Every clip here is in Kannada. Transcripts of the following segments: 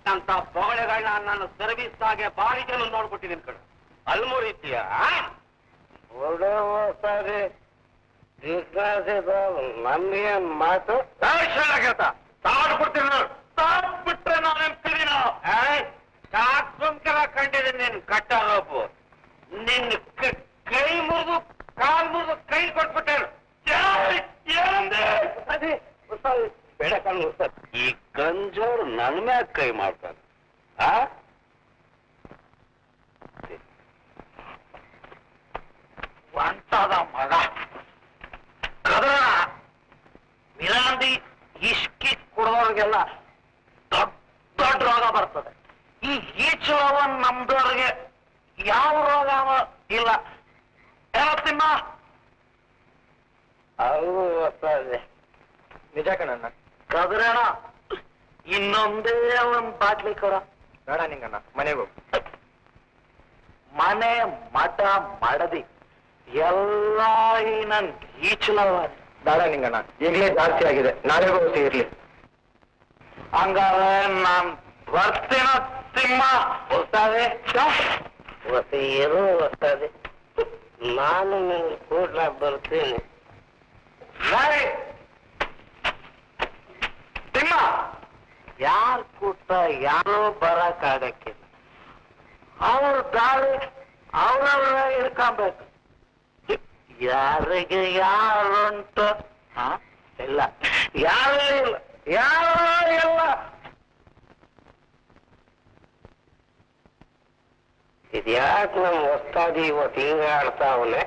ಅಂತ ಬೊಗಳೆಗಳನ್ನ ನಾನು ಸರ್ವಿಸ್ ಆಗಿ ಬಾರಿ ಜನ ನೋಡ್ಬಿಟ್ಟಿದ್ದೀನಿ ಕಣ. ಅಲ್ಲಿ ಮುರಿತೀಯ ನಮಗೆ ಮಾತು ತಾಡ್ಬಿಡ್ತೀನಿ. ತಾಡ್ಬಿಟ್ರೆ ನಾನೇನ್ ತಿಳಿನ ಸಾಕ್ಸಂಕರ ಕಂಡಿದ್ದೀನಿ. ನೀನ್ ಕಟ್ಟ ರೋಪು ನಿನ್ನ ಕೈ ಮುರಿದು ಕಾಲ್ ಮುರಿದು ಕೈ ಕೊಟ್ಬಿಟ್ಟೆ. ಬೇಡ ಕಣ್ಣು ಸರ್, ಈ ಗಂಜೋರು ನನ್ ಮ್ಯಾಗ ಕೈ ಮಾಡ್ತಾನೆ. ಅಂತದ ಮಗ ಕದ್ರ ಮಿರಾಂದಿ ಇಷ್ಕಿ ಕುಡೋರ್ಗೆಲ್ಲ ದೊಡ್ಡ ದೊಡ್ಡ ರೋಗ ಬರ್ತದೆ. ಈ ಈಚುವ ನಮ್ದವ್ರಿಗೆ ಯಾವ ರೋಗ ಇಲ್ಲ. ಏನೋ ತಿನ್ನ ಅವು ನಿಜ ಕಣಣ್ಣ. ಕದ್ರಣ ಇನ್ನೊಂದೇ ಒಂದ್ ಬಾಟ್ಲಿ ಕೊಡ. ಬೇಡ ನಿಂಗಣ್ಣ, ಮನೆಗೆ ಹೋಗು. ಮನೆ ಮಠ ಮಡದಿ ಎಲ್ಲ ನನ್ ಈಚಲವ. ಬೇಡ ನಿಂಗಣ್ಣ, ಈಗಲೇ ಜಾಸ್ತಿ ಆಗಿದೆ, ನಾಳೆ ಹೋಗಿ ಇರ್ಲಿ. ಹಂಗಾದ್ರೆ ನಾನ್ ಬರ್ತೀನ ತಿಮ್ಮ. ಹೊಸ್ತಾದೆ ಏನೋ ಹೊಸ್ತಾದೆ. ನಾನು ನಿಮ್ಗೆ ಕೂಡ್ಲ ಬರ್ತೀನಿ. ತಿಮ್ಮ ಯಾರ್ ಕೂಟ ಯಾರೋ ಬರಕ್ಕಾಗಕ್ಕಿಲ್ಲ. ಅವ್ರ ದಾಳಿ ಅವ್ರವ್ರ ಇಡ್ಕೊಬೇಕು. ಯಾರಿಗೆ ಯಾರುಂಟು ಇಲ್ಲ, ಯಾರು ಇಲ್ಲ, ಯಾರು ಇಲ್ಲ. ಇದ್ಯಾಕೆ ನಮ್ ಹೊಸ್ತಾದಿ ಇವತ್ತು ಹಿಂಗ ಆಡ್ತಾವನೆ?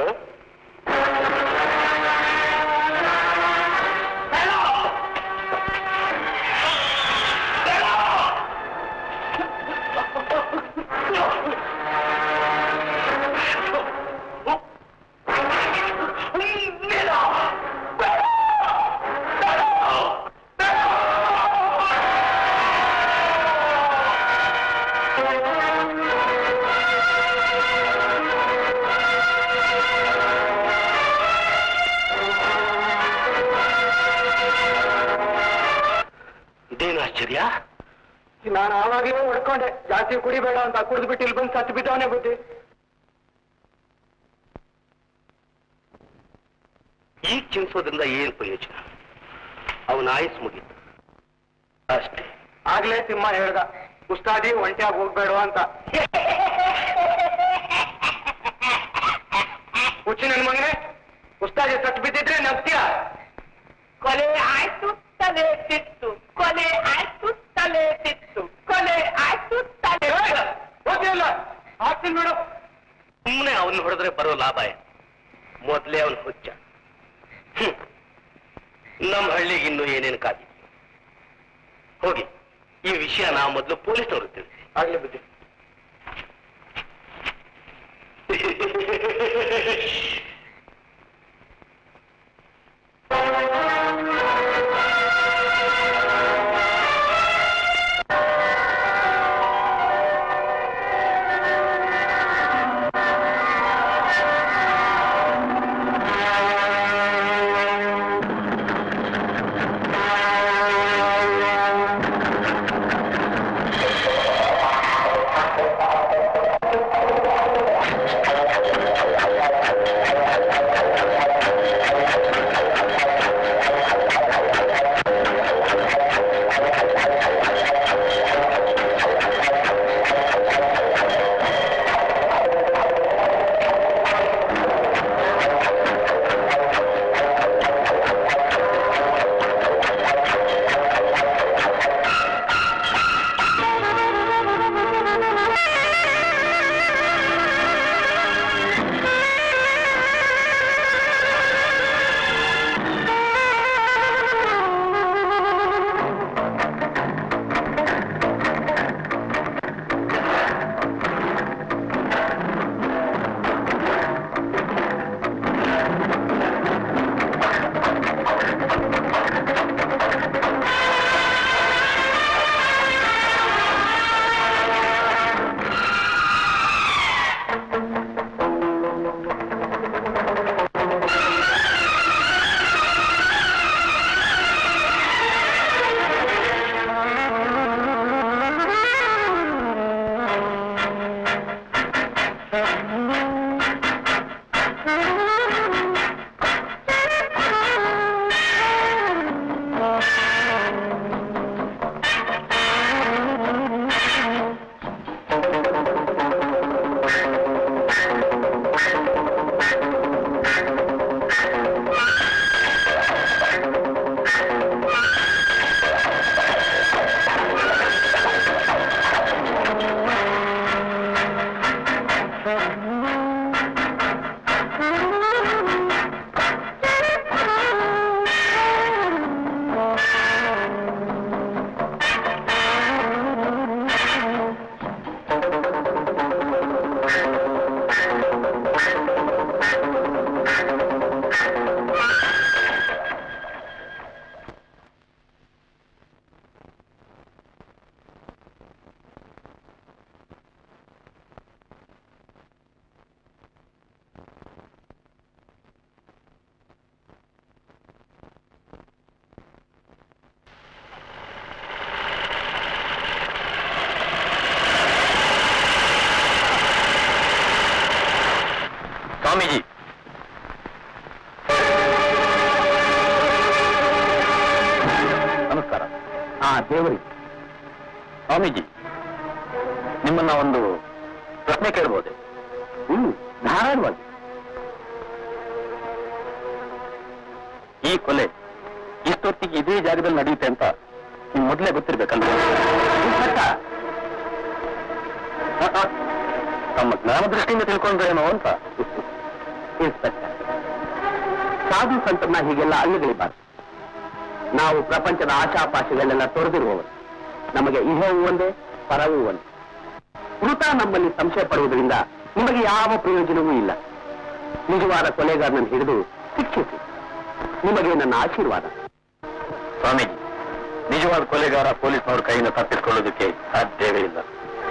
ನಾನು ಆವಾಗಲೇ ಹೊಡ್ಕೊಂಡೆ, ಜಾಸ್ತಿ ಕುಡಿಬೇಡ ಅಂತ. ಕುಡಿದು ಬಿಟ್ಟು ಇಲ್ಲಿ ಬಂದು ಸತ್ತು ಬಿದ್ದವನೇ ಬುದ್ಧಿ. ಈಗ ಚಿನ್ಸೋದ್ರಿಂದ ಏನ್ ಪ್ರಯೋಜನ? ಅವನ ಆಯುಸ್ ಮುಗೀತು ಅಷ್ಟೇ. ಆಗ್ಲೇ ತಿಮ್ಮ ಹೇಳ್ದ, ಉಸ್ತಾದಿ ಒಂಟಿಯಾಗಿ ಹೋಗ್ಬೇಡ ಅಂತ. ಹುಚ್ಚು ನನ್ ಮಗನೇ, ಉಸ್ತಾದಿ ಸತ್ತು ಬಿದ್ದಿದ್ರೆ ನಗ್ತೀಯ? ಕೊಲೆ ಆಯ್ತು ತಲೆ ತಿತ್ತು, ಕೊಲೆ ಆಯ್ತು ತಲೆ ತಿತ್ತು, ಕೊಲೆ ಆಯ್ತು ತಲೆ. ಓದಿಲ್ಲ ಆಗ್ತೀನಿ ಬಿಡು. ಸುಮ್ಮನೆ ಅವನ್ನ ಹೊಡೆದ್ರೆ ಬರೋ ಲಾಭ ಏನು? ಮೊದಲೇ ಅವನು ಹುಚ್ಚ. ನಮ್ಮ ಹಳ್ಳಿಗೆ ಇನ್ನೂ ಏನೇನು ಕಾದಿ. ಹೋಗಿ ಈ ವಿಷಯ ನಾವು ಮೊದಲು ಪೊಲೀಸ್ನವ್ರಿಗೆ ತಿಳಿಸಿ. ಆಗ್ಲೇ ಬುದ್ಧಿ. ಸ್ವಾಮೀಜಿ, ನಿಮ್ಮನ್ನ ಒಂದು ಪ್ರಶ್ನೆ ಕೇಳಬಹುದೇ? ಧಾರಾಳವಾಗಿ. ಈ ಕೊಲೆ ಇಷ್ಟೊತ್ತಿಗೆ ಇದೇ ಜಾಗದಲ್ಲಿ ನಡೆಯುತ್ತೆ ಅಂತ ನಿಮ್ ಮೊದಲೇ ಗೊತ್ತಿರ್ಬೇಕಲ್ವ? ತಮ್ಮ ಜ್ಞಾನ ದೃಷ್ಟಿಯಿಂದ ತಿಳ್ಕೊಂಡ್ರೇನೋ ಅಂತ. ಇನ್ಸ್ಪೆಕ್ಟರ್, ಸಾಧು ಸಂತನ ಹೀಗೆಲ್ಲ ಅಲ್ಲಿಗಳಿಬಾರ್ದು. ನಾವು ಪ್ರಪಂಚದ ಆಶಾಪಾಶಗಳನ್ನೆಲ್ಲ ತೊರೆದಿರುವವರು. ನಮಗೆ ಇಹವೂ ಒಂದೇ, ಪರವೂ ಒಂದೇ. ಮೃತ ನಮ್ಮಲ್ಲಿ ಸಂಶಯ ಪಡುವುದರಿಂದ ನಿಮಗೆ ಯಾವ ಪ್ರಯೋಜನವೂ ಇಲ್ಲ. ನಿಜವಾದ ಕೊಲೆಗಾರನನ್ನು ಹಿಡಿದು ಶಿಕ್ಷಿಸಿ. ನಿಮಗೆ ನನ್ನ ಆಶೀರ್ವಾದ. ಸ್ವಾಮೀಜಿ, ನಿಜವಾದ ಕೊಲೆಗಾರ ಪೊಲೀಸ್ನವ್ರ ಕೈಯಿಂದ ತಪ್ಪಿಸಿಕೊಳ್ಳೋದಕ್ಕೆ ಸಾಧ್ಯವೇ ಇಲ್ಲ.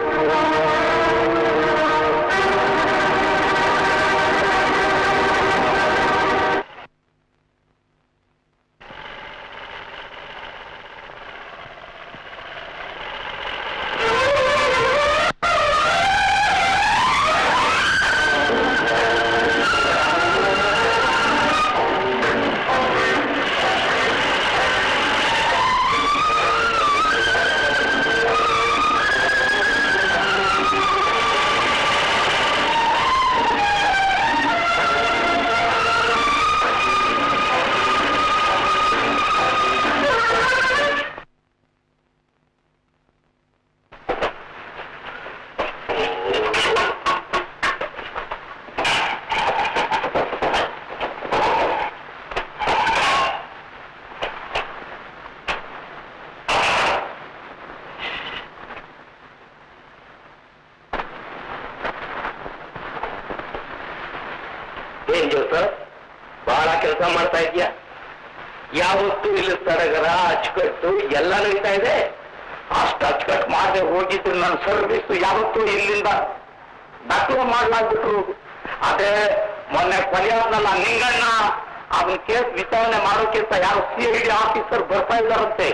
ಬಹಳ ಕೆಲಸ ಮಾಡ್ತಾ ಇದೆಯಾ? ಯಾವತ್ತೂ ಇಲ್ಲಿ ಸಡಗರ ಅಚ್ಚುಕಟ್ಟು ಎಲ್ಲ ನಡೀತಾ ಇದೆ. ಅಷ್ಟು ಅಚ್ಚುಕಟ್ಟು ಮಾಡದೆ ಹೋಗಿದ್ರು ನನ್ನ ಸರ್ವಿಸ್ ಯಾವತ್ತೂ ಇಲ್ಲಿಂದ ನಕಲು ಮಾಡ್ಲಾಗ್ಬಿಟ್ರು. ಅದೇ ಮೊನ್ನೆ ಕೊಲೆಯಾದ್ನಲ್ಲ ನಿಂಗಣ್ಣ, ಅವನ ಕೇಸ್ ವಿಚಾರಣೆ ಮಾಡೋಕ್ಕಿಂತ ಯಾರು CID ಆಫೀಸರ್ ಬರ್ತಾ ಇದ್ದಾರಂತೆ.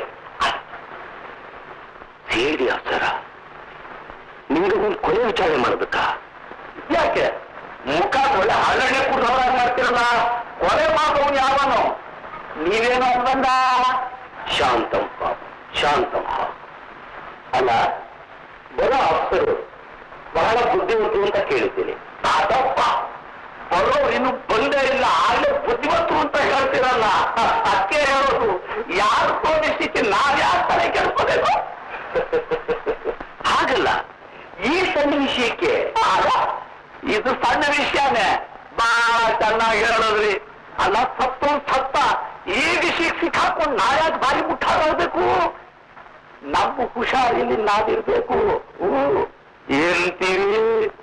CID ಆಫೀಸರ ನಿಂಗೊಂದು ಕೊಲೆ ವಿಚಾರಣೆ ಮಾಡೋದಕ್ಕ? ಯಾಕೆ ಮುಖ ಒಳ್ಳೆ ಹಳ್ಳೆಣ್ಣೆ ಕುಡ್ದವ್ರಾಗ ಮಾಡ್ತಿರಲ್ಲ, ಕೊಲೆ ಮಾಡೋನು ಯಾವನು? ನೀವೇನೋ ಬಂದ ಶಾಂತಂಪ ಶಾಂತಂಪ ಅಲ್ಲ, ಬರೋ ಆಫೀಸರು ಬಹಳ ಬುದ್ಧಿವಂತು ಅಂತ ಕೇಳಿದ್ದೀನಿ. ಅದಪ್ಪ ಬರೋರು ಇನ್ನು ಬಂದೇ ಇಲ್ಲ, ಆಗಲೇ ಬುದ್ಧಿವಂತು ಅಂತ ಹೇಳ್ತಿರಲ್ಲ. ಅದಕ್ಕೆ ಹೇಳೋದು, ಯಾರು ತೋರಿಸ್ತಿ ನಾವ್ ಯಾರ ತಲೆ ಕೆಡ್ಕೋಬೇಕು? ಹಾಗಲ್ಲ, ಈ ಸಣ್ಣ ವಿಷಯಕ್ಕೆ ಇದು ಸಣ್ಣ ವಿಷಯನೇ ಬಹಳ ಚೆನ್ನಾಗಿ ಹೇಳಿದ್ರಿ. ಅಲ್ಲ, ಸತ್ತ ಈ ವಿಷಯಕ್ಕೆ ಸಿಕ್ಕಾಕೊಂಡು ನಾಯಾಗ ಬಾರಿ ಮುಟ್ಟಾಡಬೇಕು. ನಮ್ಮ ಹುಷಾರಿಲ್ಲಿ ನಾವಿರ್ಬೇಕು. ಏನಂತೀರಿ?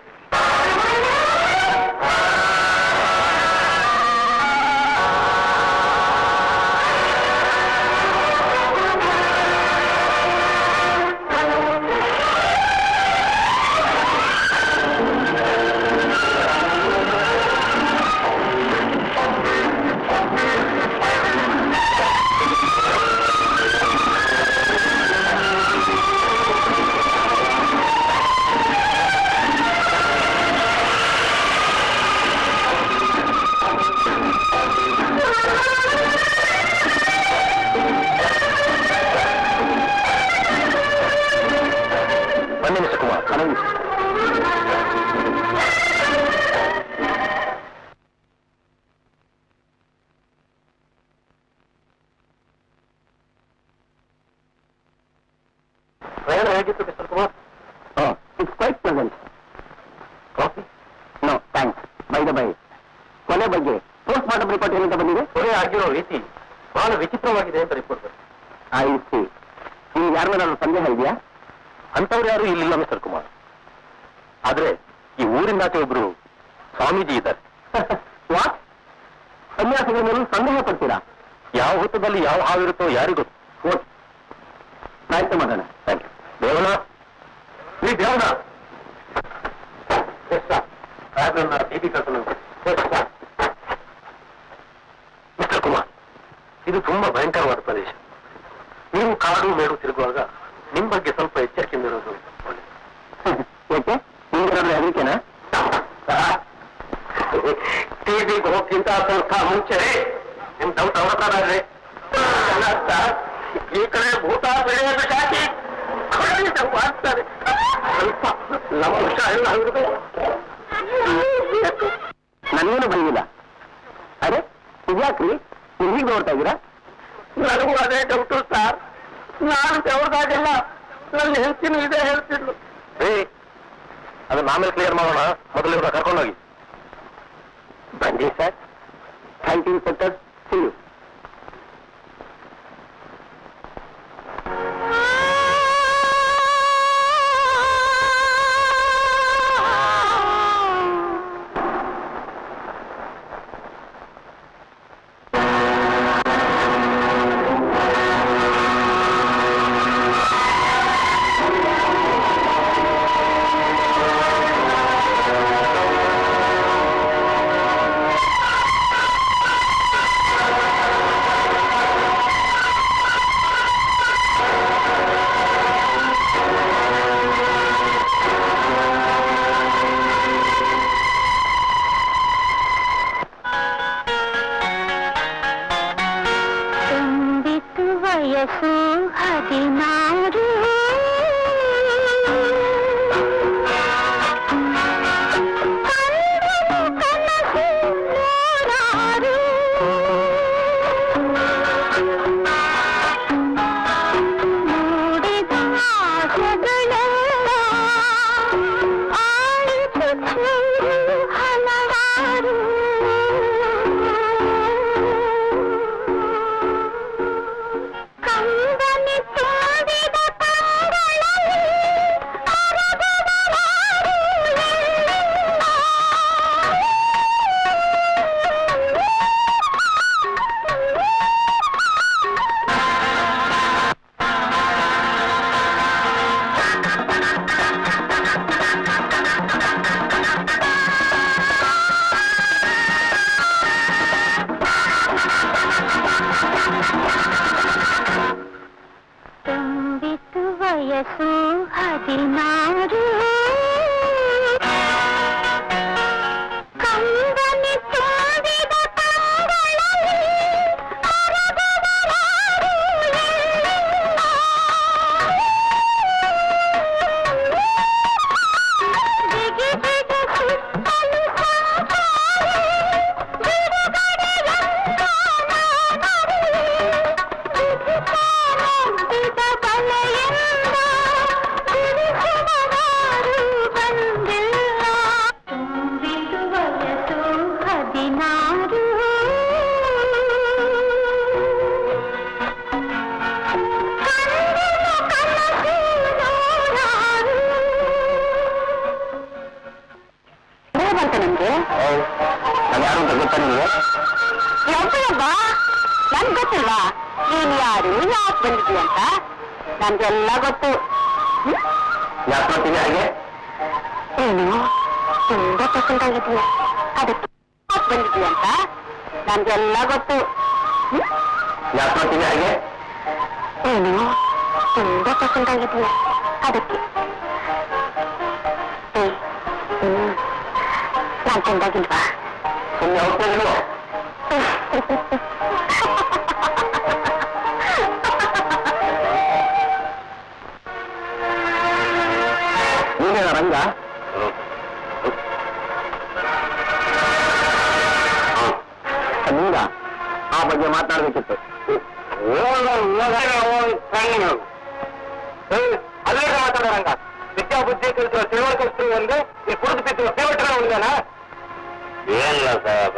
ಹೇಗಿತ್ತು mister Kumar? It's quite pleasant. Coffee? No thanks. By the by, ಕೊಲೆ ಬಗ್ಗೆ ಪೋಸ್ಟ್ ಮಾರ್ಟಮ್ ರಿಪೋರ್ಟ್ ಏನಂತ ಬಂದಿದೆ? ಕೊಲೆ ಆಗಿರೋ ರೀತಿ ಬಹಳ ವಿಚಿತ್ರವಾಗಿದೆ ಅಂತ ರಿಪೋರ್ಟ್ ಬಂದಿದೆ. ಆಯ್ತು, ನಿಮ್ಗೆ ಯಾರ ಮೇಲೆ ಸಂದೇಹ ಇದೆಯಾ? ಅಂತವ್ರು ಯಾರು ಇಲ್ಲಿಲ್ಲ ಮಿಸ್ಟರ್ ಕುಮಾರ್. ಆದ್ರೆ ಈ ಊರಿಂದಾಚೆ ಒಬ್ರು ಸ್ವಾಮೀಜಿ ಇದ್ದಾರೆ. ವಾಟ್? ಸನ್ಯಾಸಿಗಳ ಮೇಲೂ ಸಂದೇಹ ಪಡ್ತೀರಾ? ಯಾವ ಹೊತ್ತದಲ್ಲಿ ಯಾವ ಹಾವಿರುತ್ತೋ ಯಾರಿಗೂ ಗೊತ್ತು. ಪ್ರಯತ್ನ ಮಾಡೋಣ. Thank you. ದೇವನ, ಈ ದೇವನ ಮಿಸ್ಟರ್ ಕುಮಾರ್, ಇದು ತುಂಬಾ ಭಯಂಕರವಾದ ಪ್ರದೇಶ. ನೀವು ಕಾಡು ಮೇಡು ತಿರುಗುವಾಗ ನಿಮ್ ಬಗ್ಗೆ ಸ್ವಲ್ಪ ಎಚ್ಚರಿಕೆಯಿಂದ ಇರೋದು ಯಾಕೆ? ನಿಮ್ಗೇನಾದ್ರೂ ಹೆದರಿಕೆನಾ? ಟಿವಿಗೆ ಹೋಗ್ಕಿಂತ ಸ್ವಲ್ಪ ಮುಂಚೆ ನಿಮ್ ಡೌಟ್ ಅವ್ರ ಹತ್ರ ಈ ಕಡೆ ಭೂತ ಬೆಳೆಯೋದು ಸಾಕಿ ಮಾಡ್ತಾರೆ. ಸ್ವಲ್ಪ ನಮ್ಮ ವಿಷ ಎಲ್ಲ ನನಗೇನು ಬೈದಿಲ್ಲ. ಅರೆ ಇದ್ಯಾಕ್ರಿ ನೀವು ಹೀಗೆ ನೋಡ್ತಾ ಇದ್ದೀರಾ? ನನಗೂ ಅದೇ ಡೌಟು ಸರ್. ನಾನು ಬೆವ್ರದಾಗೆಲ್ಲ ನನ್ನ ಹೆಂಡತಿನೂ ಇದೇ ಹೇಳ್ತಿದ್ಲು. ಅದನ್ನ ಆಮೇಲೆ ಕ್ಲಿಯರ್ ಮಾಡೋಣ, ಮೊದಲು ಇವ್ರನ್ನ ಕರ್ಕೊಂಡೋಗಿ. ಬನ್ನಿ sir. Thank you inspector. See you. ನನ್ಗೆಲ್ಲ ಗೊತ್ತು. ಯಾಕೆ ಮಾಡ್ತೀನಿ ಹಾಗೆ? ಏನು ತುಂಬಾ ಪಸಂದ್ ಆಗಿದೆಯಾ, ಅದಕ್ಕೆ ಬಂದಿದ್ಯಾ ಅಂತ ನನ್ಗೆಲ್ಲ ಗೊತ್ತು. ಯಾಕೆ ಮಾಡ್ತೀನಿ ಹಾಗೆ? ಏನು ತುಂಬಾ ಪಸಂದ್ ಆಗಿದೆಯಾ, ಅದಕ್ಕೆ. ನಾನ್ ಚೆಂದಾಗಿಲ್ವಾ? ಸುಮ್ಮನೆ ಹೋಗ್ತಾ ರಂಗ ನಿಂಗ ಆ ಬಗ್ಗೆ ಮಾತನಾಡ್ಬೇಕಿತ್ತು. ಅದೇ ಮಾತಾಡೋ ರಂಗ. ವಿದ್ಯಾ ಬುದ್ಧಿ ಕಲಿಸುವ ತಿಳುವಳಿಕೆ ಒಂದು ಈ ಕುಡಿದು ಬಿದ್ದು ಸೇವಟರ ಒಂದೇನ? ಏನಿಲ್ಲ ಸಾಹೇಬ,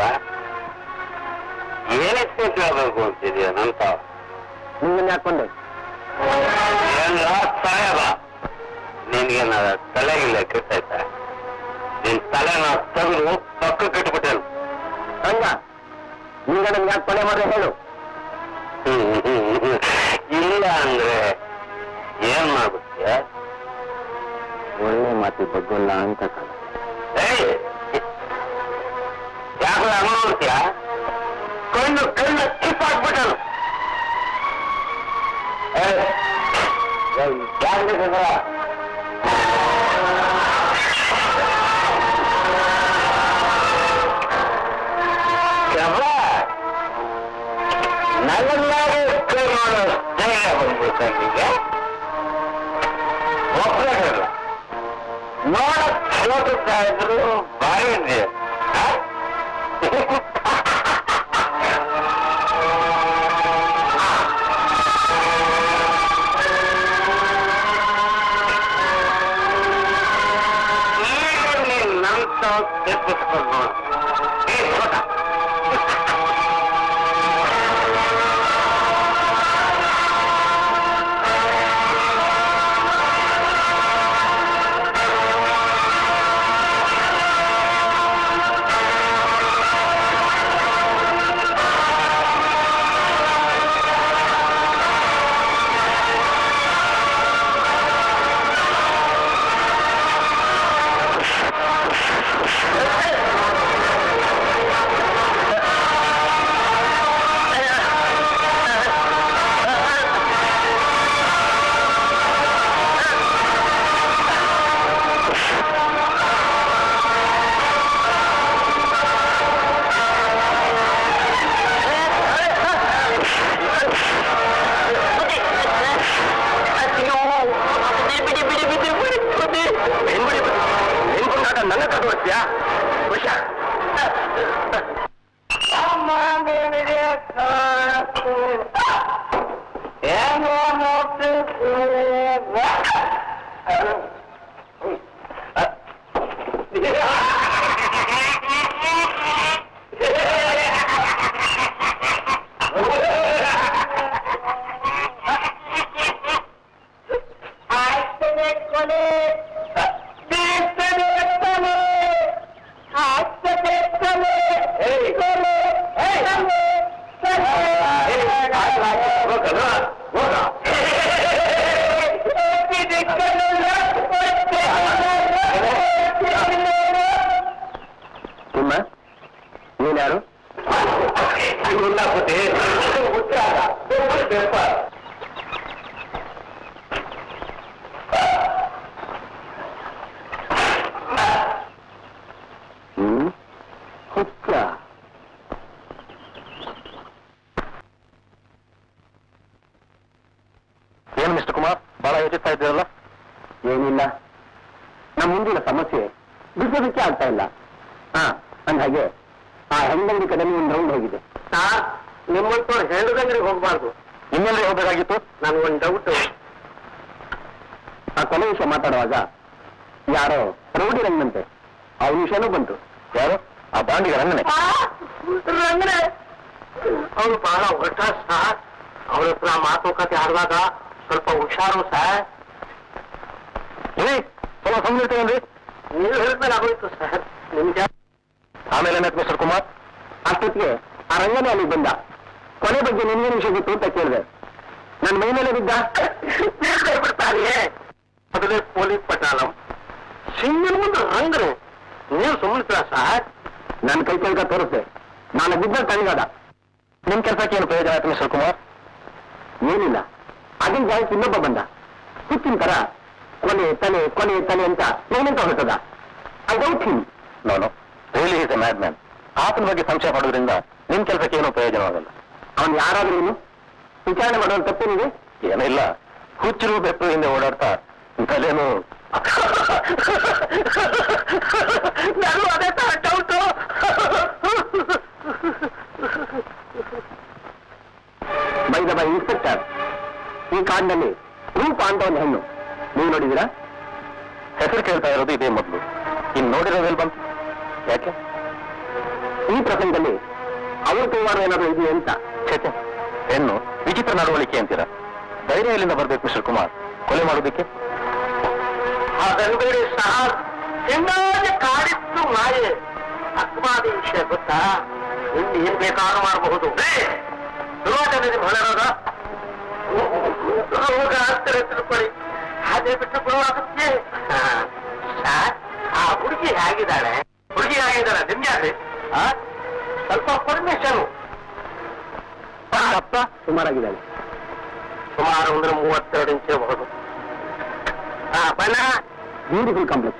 ಏನಕ್ಕೆ ಕೇಳಬೇಕು ಅಂತಿದೀಯ ನಂತ? ನಿಂಗನ್ನ ಹಾಕೊಂಡೆ ಏನಿಲ್ಲ ಸಾಹೇಬ, ನಿನ್ಗೆ ನಾ ತಲೆಗಿಲ್ಲ ಕೆಟ್ಟಾಯ್ತ. ನಿನ್ ತಲೆನ ತೆಗೆದು ಪಕ್ಕ ಕಟ್ಬಿಟ್ಟೇನು. ರಂಗ, ನಿಂಗ ನನ್ಗೆ ಯಾಕೆ ಕೊಲೆ ಮಾಡ್ರೆ ಹೇಳು. ಇಲ್ಲ ಅಂದ್ರೆ ಏನ್ ಮಾಡ್ಬಿಡ್ತೀಯ? ಒಳ್ಳೆ ಮಾತಿ ಬಗ್ಗಲ್ಲ ಅಂತ. ಯಾಕೆ ಹಂಗ ನೋಡ್ತೀಯ? ಕಣ್ಣು ಕಿಪ್ಪಾಕ್ಬಿಟ್ಟನು. ನನ್ನೆಲ್ಲಾರು ಕೈ ಮಾಡೋ ಧೈರ್ಯ ಬಂದ್ಬಿಡ್ತಂಗೆ. ನೋಡೋದಿಲ್ಲ, ನೋಡಕ್ ಹೋಗುತ್ತಾ ಇದ್ರು ಬಾರಿ ಇದೆ. ಈಗ ನೀನ್ ನಂತ ತೆಪ್ಪಿಸ್ಕೊಂಡು ನೋಡು. ಏನು ಮಿಸ್ಟರ್ ಕುಮಾರ್, ಬಹಳ ಯೋಚಿಸ್ತಾ ಇದ್ದೀರಲ್ಲ? ಏನಿಲ್ಲ, ನಮ್ಮ ಮುಂದಿನ ಸಮಸ್ಯೆ ಬಿಡಿಸೋದಕ್ಕೆ ಆಗ್ತಾ ಇಲ್ಲ. ಅಂದಾಗೆ ಆ ಹೆಣ್ಣಂಗಡಿ ಕಡೆಯಲ್ಲಿ ಒಂದು ರೌಂಡ್ ಹೋಗಿದೆ. ನಿಮ್ಮಂತೂ ಹೆಣ್ಣದಂಗಡಿಗೆ ಹೋಗ್ಬಾರ್ದು. ಇನ್ನೆಲ್ಲೇ ಹೋಗಬೇಕಾಗಿತ್ತು? ನನ್ಗೊಂದು ಡೌಟ್. ಆ ಕೊನೆ ವಿಷಯ ಮಾತಾಡುವಾಗ ಯಾರೋ ರೌಡಿ ರಂಗಂತೆ ಅವ್ರ ವಿಷಯನೂ ಬಂತು. ಯಾರು? ಆ ಬಾಂಡಿಗೆ ರಂಗನೆ. ಅವನು ಬಹಳ ಹೊರಟ ಸರ್. ಅವ್ರ ಹತ್ರ ಮಾತುಕತೆ ಆಡುವಾಗ ಸ್ವಲ್ಪ ಹುಷಾರು ಸರ್. ಸ್ವಲ್ಪ ಸಂಗಿರ್ತೇನ್ರಿ. ನೀವು ಹೇಳಿದ್ಮೇಲೆ ಆಗೋಯ್ತು ಸರ್. ನಿಮ್ಗೆ ಆಮೇಲೆ ಏನಾಯ್ತು ಮಿಸ್ಟರ್ ಕುಮಾರ್? ಅಷ್ಟೊತ್ತಿಗೆ ಆ ರಂಗನೇ ಅಲ್ಲಿಗೆ ಬಂದ. ಕೊನೆ ಬಗ್ಗೆ ನಿನ್ಗೇನು ವಿಷಯ ಗೊತ್ತು ಅಂತ ಕೇಳಿದೆ. ನನ್ನ ಮೈ ಮೇಲೆ ಬಿದ್ದ. ಬಿಡ್ತಾರಿಯೇ ಮೊದಲೇ ಪೊಲೀಸ್ ಪಟಾಲಂ ಸಿಂಗಲ್ ಮುಂದೆ ರಂಗ್ರೆ. ನೀವು ಸುಮ್ಮನಿದ್ರ ಸರ್. ನನ್ನ ಕೈ ಕೈಗ ತೋರಿಸ್ದೆ. ನಾನು ಬಿದ್ದ ತಣಿಗಾದ. ನಿಮ್ ಕೆಲಸಕ್ಕೆ ಏನು ಪ್ರಯೋಜನ ಆಯ್ತು ಮಿಸ್ಟರ್ ಕುಮಾರ್? ಏನಿಲ್ಲ, ಆಗಿನ ಜಾಗಕ್ಕೆ ಇನ್ನೊಬ್ಬ ಬಂದ. ಹುಚ್ಚಿನ ತರ ಕೊನೆ ತಲೆ ಕೊನೆ ತಲೆ ಅಂತ ಏನಂತ ಹೊರಟದ. I doubt him. ನಾನು really is a mad man. ಆತನ ಬಗ್ಗೆ ಸಂಶಯ ಪಡೋದ್ರಿಂದ ನಿಮ್ ಕೆಲಸಕ್ಕೆ ಏನೂ ಪ್ರಯೋಜನವಾಗಲ್ಲ. ಅವನು ಯಾರಾದ್ರೂ ಏನು ವಿಚಾರಣೆ ಮಾಡೋದು ತಪ್ಪೇನಿದೆ? ಏನೂ ಇಲ್ಲ. ಹುಚ್ಚರು ಬೆಪ್ಪು ಹಿಂದೆ ಓಡಾಡ್ತಾ ತಲೆನು ನಾನು ಅದೇ ತರ ಡೌಟು. ಬೈದ ಬೈ ಇನ್ಸ್ಪೆಕ್ಟರ್, ಈ ಕಾಡಿನಲ್ಲಿ ರೂಪ ಅಂತ ಒಂದು ಹೆಣ್ಣು ನೀವು ನೋಡಿದ್ದೀರಾ? ಹೆಸರು ಕೇಳ್ತಾ ಇರೋದು ಇದೇ ಮೊದಲು. ಇನ್ನು ನೋಡಿರೋದಲ್ಲಿ ಬಂತು. ಯಾಕೆ ಈ ಪ್ರಸಂಗದಲ್ಲಿ ಅವ್ರ ಕೈವಾರ ಏನಾದರೂ ಇದೆಯೇ ಅಂತ? ಚೇತೆ, ಹೆಣ್ಣು ವಿಚಿತ್ರ ನಡವಳಿಕೆ ಅಂತೀರ. ಧೈರ್ಯ ಎಲ್ಲಿಂದ ಬರ್ಬೇಕು ಮಿಸ್ಟರ್ ಕುಮಾರ್ ಕೊಲೆ ಮಾಡೋದಕ್ಕೆ? ಅದನ್ಬೇಡಿ ಸರ್, ಹೆಣ್ಣಾಗಿ ಕಾಡಿತ್ತು ಮಾಯೆ. ಅಕ್ಮಾದಿ ವಿಷಯ ಗೊತ್ತಾ? ಇಲ್ಲಿ ಏನ್ ಬೇಕಾದ್ರೂ ಮಾಡಬಹುದು. ಹೊಳೆರೋಗ ರೋಗ ಆಗ್ತಾರೆ ತಿಳ್ಕೊಳ್ಳಿ. ಅದೇ ಬಿಟ್ಟು ಬರುವಾಗುತ್ತೆ ಸರ್. ಆ ಹುಡುಗಿ ಹೇಗಿದ್ದಾಳೆ? ಹುಡುಗಿ ಹೇಗಿದ್ದಾಳೆ ನಿಮ್ಗೆ? ಸ್ವಲ್ಪ ಪರ್ಮಿಷನ್. ಅಪ್ಪ ಸುಮಾರಾಗಿದ್ದಾಳೆ. ಸುಮಾರು ಅಂದ್ರೆ 32 ಇಂಚ್ ಇರಬಹುದು. ಬಣ್ಣ ಬ್ಯೂಟಿಫುಲ್ ಕಾಂಪ್ಲೆಕ್ಸ್.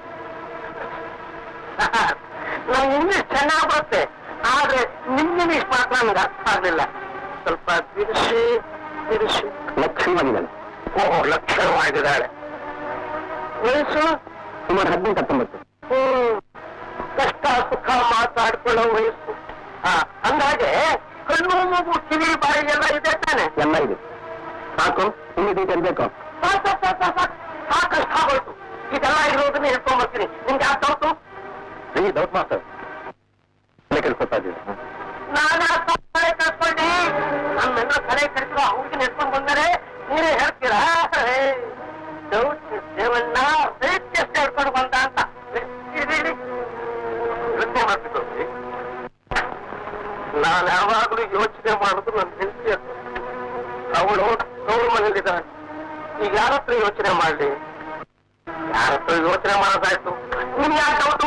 ನಂಗೆ ಇಂಗ್ಲಿಷ್ ಚೆನ್ನಾಗಿ ಬರುತ್ತೆ, ಆದ್ರೆ ನಿಮ್ ಇಂಗ್ಲಿಷ್ ಮಾತ್ರ ನಮ್ಗೆ ಅರ್ಥ ಆಗಲಿಲ್ಲ. ಸ್ವಲ್ಪ ಬಿಡಿಸಿ ಬಿಡಿಸಿ. ಲಕ್ಷಣವಾಗಿದ್ದಾಳೆ. ಓಹೋ, ಲಕ್ಷಣವಾಗಿದ್ದಾಳೆ. ವಯಸ್ಸು ಸುಮಾರು 18-19. ಕಷ್ಟ ಸುಖ ಮಾತಾಡ್ಕೊಳ್ಳೋ ವಯಸ್ಸು. ಅಂದಾಗೆ ಕಣ್ಣು ಮೂಗು ಕಿವಿ ಬಾಯಿಗೆಲ್ಲ ಇದೆ ತಾನೆ? ಎಲ್ಲ ಇದೆ. ಸಾಕು, ಇನ್ನು ಡೀಟೇಲ್ ಬೇಕು? ಸಾಕಷ್ಟು ಆಗೋಯ್ತು. ಇದೆಲ್ಲ ಇರೋದನ್ನ ಹೇಳ್ಕೊಂಡ್ಬರ್ತೀನಿ. ನಿಮ್ಗೆ ಯಾಕೆ ಡೌಟು? ಡೌಟ್ ಮಾಸ್ಟರ್ ಕೆಲ್ಸತ್ತಾ ಇದ್ದೀವಿ. ನಾನು ತಲೆ ಕಳ್ಕೊಂಡೆ. ನಮ್ಮೆಲ್ಲ ತಲೆ ಕಳಿಸಿರೋ ಅವ್ರಿಗೆ ನೆಡ್ಕೊಂಡು ಬಂದರೆ ನೀವೇ ಹೇಳ್ತೀರಾ ಡೌಟ್ ದೇವಣ್ಣ ಎಷ್ಟು ಹೇಳ್ಕೊಂಡು ಬಂದ ಅಂತ ಯೋಚನೆ ಮಾಡ್ಬಿಟ್ಟು. ನಾನು ಯಾವಾಗಲೂ ಯೋಚನೆ ಮಾಡೋದು ನನ್ನ ಹೆಂಡತಿ ಅಂತ. ಅವಳು ಅವ್ರ ಮನೇಲಿದ್ದಾಳೆ. ಈಗ ಯಾರ ಹತ್ರ ಯೋಚನೆ ಮಾಡಲಿ? ಯಾರ ಹತ್ರ ಯೋಚನೆ ಮಾಡೋದಾಯ್ತು. ನಿಮ್ಗೆ ಯಾಕೆ ಡೌಟು?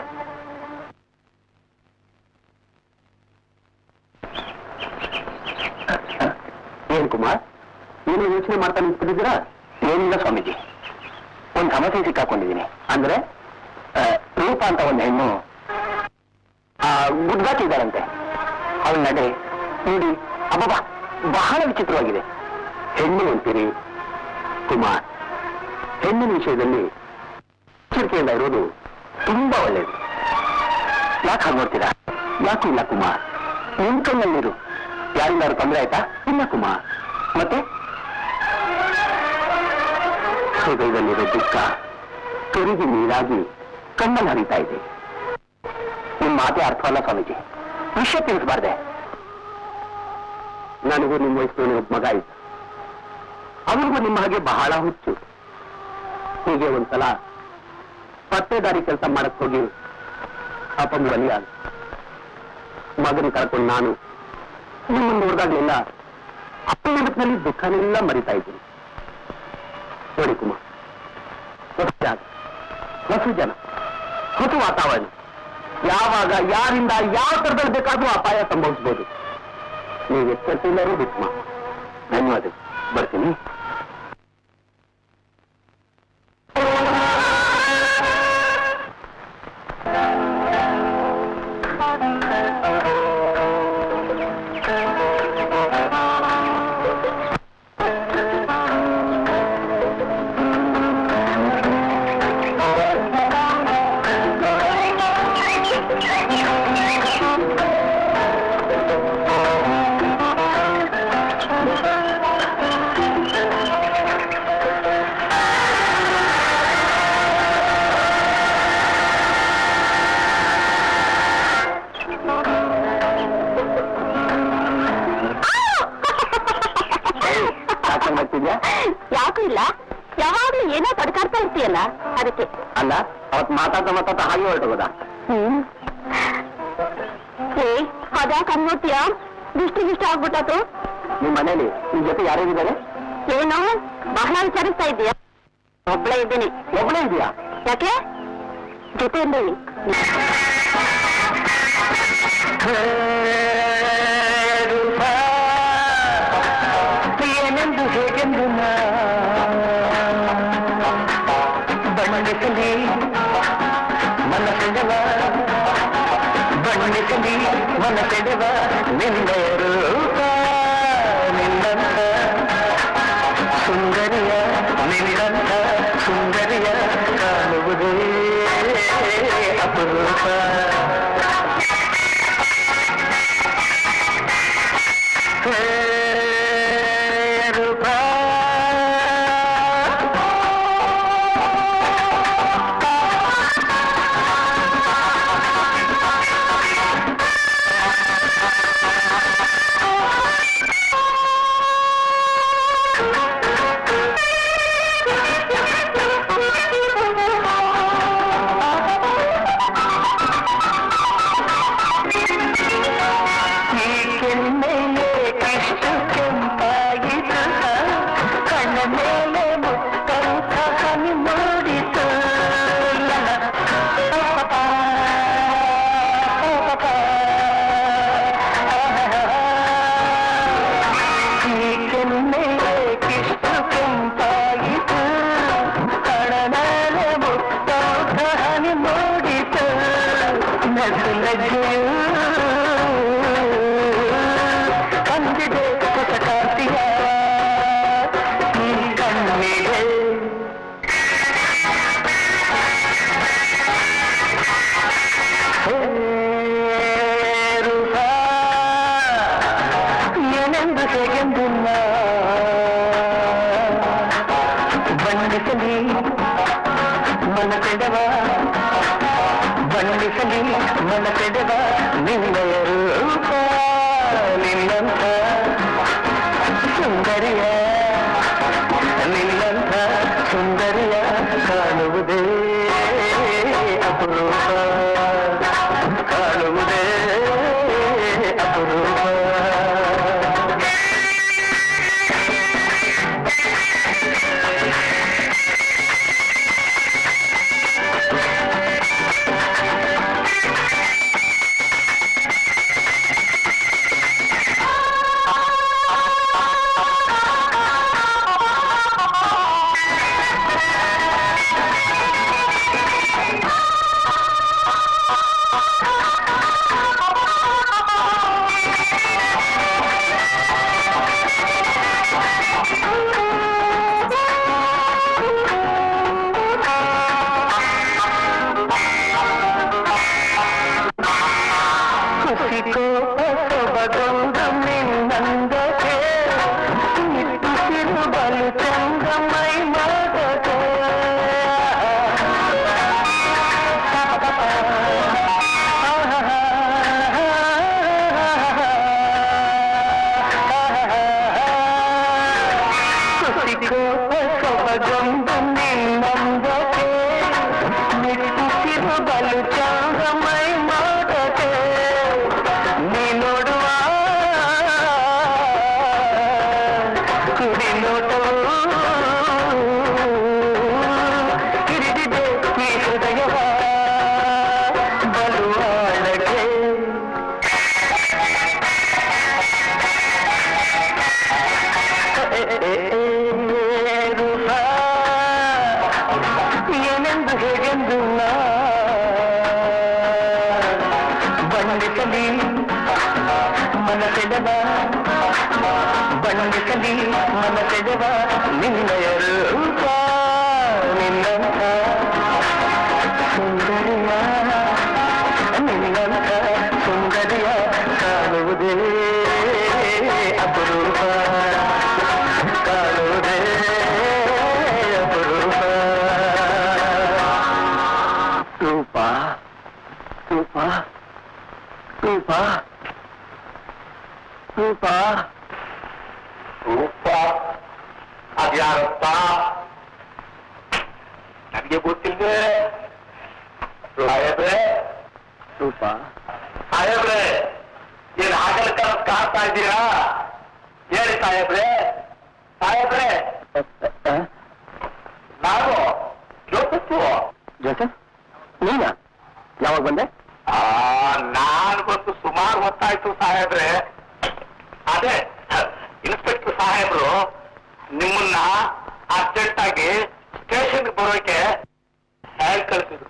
ಏನ್ ಕುಮಾರ್, ಏನು ಯೋಚನೆ ಮಾಡ್ತಾ ನಿಂತ್ಕೊಂಡಿದ್ದೀರಾ? ಏನಿಲ್ಲ ಸ್ವಾಮೀಜಿ, ಒಂದು ಸಮಸ್ಯೆ ಸಿಕ್ಕಾಕೊಂಡಿದ್ದೀನಿ. ಅಂದ್ರೆ ರೂಪ ಅಂತ ಒಂದು ಹೆಣ್ಣು ಗುಡ್ಗಾತಿದ್ದಾರಂತೆ. ಅವಳ ನಡೆ ನೋಡಿ ಅಬ್ಬಬ್ಬಾ ಬಹಳ ವಿಚಿತ್ರವಾಗಿದೆ. ಹೆಣ್ಣು ಅಂತೀರಿ ಕುಮಾರ್, ಹೆಣ್ಣಿನ ವಿಷಯದಲ್ಲಿ ಎಚ್ಚರಿಕೆಯಿಂದ ಇರೋದು ತುಂಬಾ ಒಳ್ಳೆಯದು. ಯಾಕೆ ಹಾಗೆ ನೋಡ್ತೀರಾ? ಯಾಕೂ ಇಲ್ಲ ಕುಮಾರ್, ನಿಮ್ ಕಣ್ಣಲ್ಲಿರು. ಯಾರಿಂದಾರು ತೊಂದರೆ ಆಯ್ತಾ? ಇಲ್ಲ ಕುಮಾರ್. ಮತ್ತೆ ಹೃದಯದಲ್ಲಿರೋ ದುಃಖ ಕರಿಗೆ ನೀರಾಗಿ ಕಣ್ಣಲ್ಲಿ ಹರಿತಾ ಇದೆ. ನಿಮ್ ಮಾತೆ ಅರ್ಥವಲ್ಲ ಸ್ವಾಮೀಜಿ, ವಿಷಯ ತಿಳಿಸಬಾರ್ದೆ. ನನಗೂ ನಿಮ್ಮ ವಯಸ್ಸಿನ ಒಬ್ಬ ಮಗ ಇದ್ದ. ಅವನಿಗೂ ನಿಮ್ಮ ಹಾಗೆ ಬಹಳ ಹುಚ್ಚು. ಹೀಗೆ ಒಂದ್ಸಲ ಪತ್ತೇದಾರಿ ಕೆಲಸ ಮಾಡಕ್ ಹೋಗಿ ಅಪ್ಪನ ಬಲಿಯಾದ. ಮಗನ ಕಳ್ಕೊಂಡು ನಾನು ನಿಮ್ಮನ್ನು ನೋಡಿದಾಗಲೆಲ್ಲ ಅಪ್ಪನ ನೆನಪಿನಲ್ಲಿ ದುಃಖನೆಲ್ಲ ಮರಿತಾ ಇದ್ದೀನಿ. ನೋಡಿ ಕುಮಾರ್, ಹೊಸ ಜಾಗ, ಹೊಸ ಜನ, ಹೊಸ ವಾತಾವರಣ. ಯಾವಾಗ ಯಾರಿಂದ ಯಾವ ಥರದಲ್ಲಿ ಬೇಕಾದ್ರೂ ಅಪಾಯ ಸಂಭವಿಸಬಹುದು. ನೀವು ಎಚ್ಚರಿಕೆಯಿಂದಲೂ ಬಿಟ್ಟು ಮಾ. ಧನ್ಯವಾದ, ಬರ್ತೀನಿ. ಯಾಕೂ ಇಲ್ಲ, ಯಾವಾಗ್ಲೂ ಏನೋ ಪಡ್ಕಾಡ್ತಾ ಇರ್ತೀಯಲ್ಲ ಅದಕ್ಕೆ. ಅಲ್ಲ, ಅವತ್ ಮಾತಾಡ್ತಾ ಹಾಗೆ ಹೊರಟೋಗೋದಾ? ಅದ್ಯಾಕೆ ಅನ್ಬೋತೀಯ? ದಿಷ್ಟಿಗಿಷ್ಟ ಆಗ್ಬಿಟ್ಟು ನಿಮ್ ಮನೇಲಿ ನಿಮ್ ಜೊತೆ ಯಾರ್ಯಾರಿದ್ದಾರೆ? ಏನು ಬಹಳ ವಿಚಾರಿಸ್ತಾ ಇದೀಯ? ಒಬ್ಳೇ ಇದ್ದೀನಿ. ಒಬ್ಳೇ ಇದೆಯಾ? ಯಾಕೆ? ಜೊತೆಯಲ್ಲಿ ಏನೆಂದು ಹೇಗೆಂದು ಬಣ್ಣಿಸಲಿ ಮನಸೆಡವ, ಬಣ್ಣಿಸಲಿ ಮನಸೆಡವ ನಿನ್ನ ರೂಪ, ನಿನ್ನಂತ ಸುಂದರಿಯ, ನಿನ್ನಂತ ಸುಂದರಿಯ ಕಾಣುವುದೇ ಅಪರೂಪ. ಮನಸೆದವ ಬಣ್ಣಿಸಲಿ ಮನಸೆದವ ನಿನ್ನಯ ರೂಪ ನಿನ್ನಂತ ಸುಂದರಿಯ ನಿನ್ನಂತ ಸುಂದರಿಯ ಕಾಣುವುದೇ ಅಪರೂಪ ಕಾಣುವುದೇ ಅಪರೂಪ ಅದ್ಯಾರಪ್ಪ ನನಗೆ ಗೊತ್ತಿಲ್ದೆ ಸಾಹೇಬ್ರೆ ಸಾಹೇಬ್ರೆ ಏನ್ ಹಾಗಲ್ಕ ಕಾಡ್ತಾ ಇದ್ದೀರಾ ಹೇಳಿ ಸಾಹೇಬ್ರೆ ಸಾಹೇಬ್ರೆ ನಾನು ಜೋಸೆಫ್ ನೀನಾ ಯಾವಾಗ ಬಂದೆ ನಾನು ಬಂದು ಸುಮಾರು ಹೊತ್ತಾಯ್ತು ಸಾಹೇಬ್ರೆ ಅದೇ ಇನ್ಸ್ಪೆಕ್ಟರ್ ಸಾಹೇಬ್ರು ನಿಮ್ಮನ್ನ ಅರ್ಜೆಂಟ್ ಆಗಿ ಸ್ಟೇಷನ್ಗೆ ಬರೋಕೆ ಹೇಳಿ ಕಳಿಸಿದ್ರು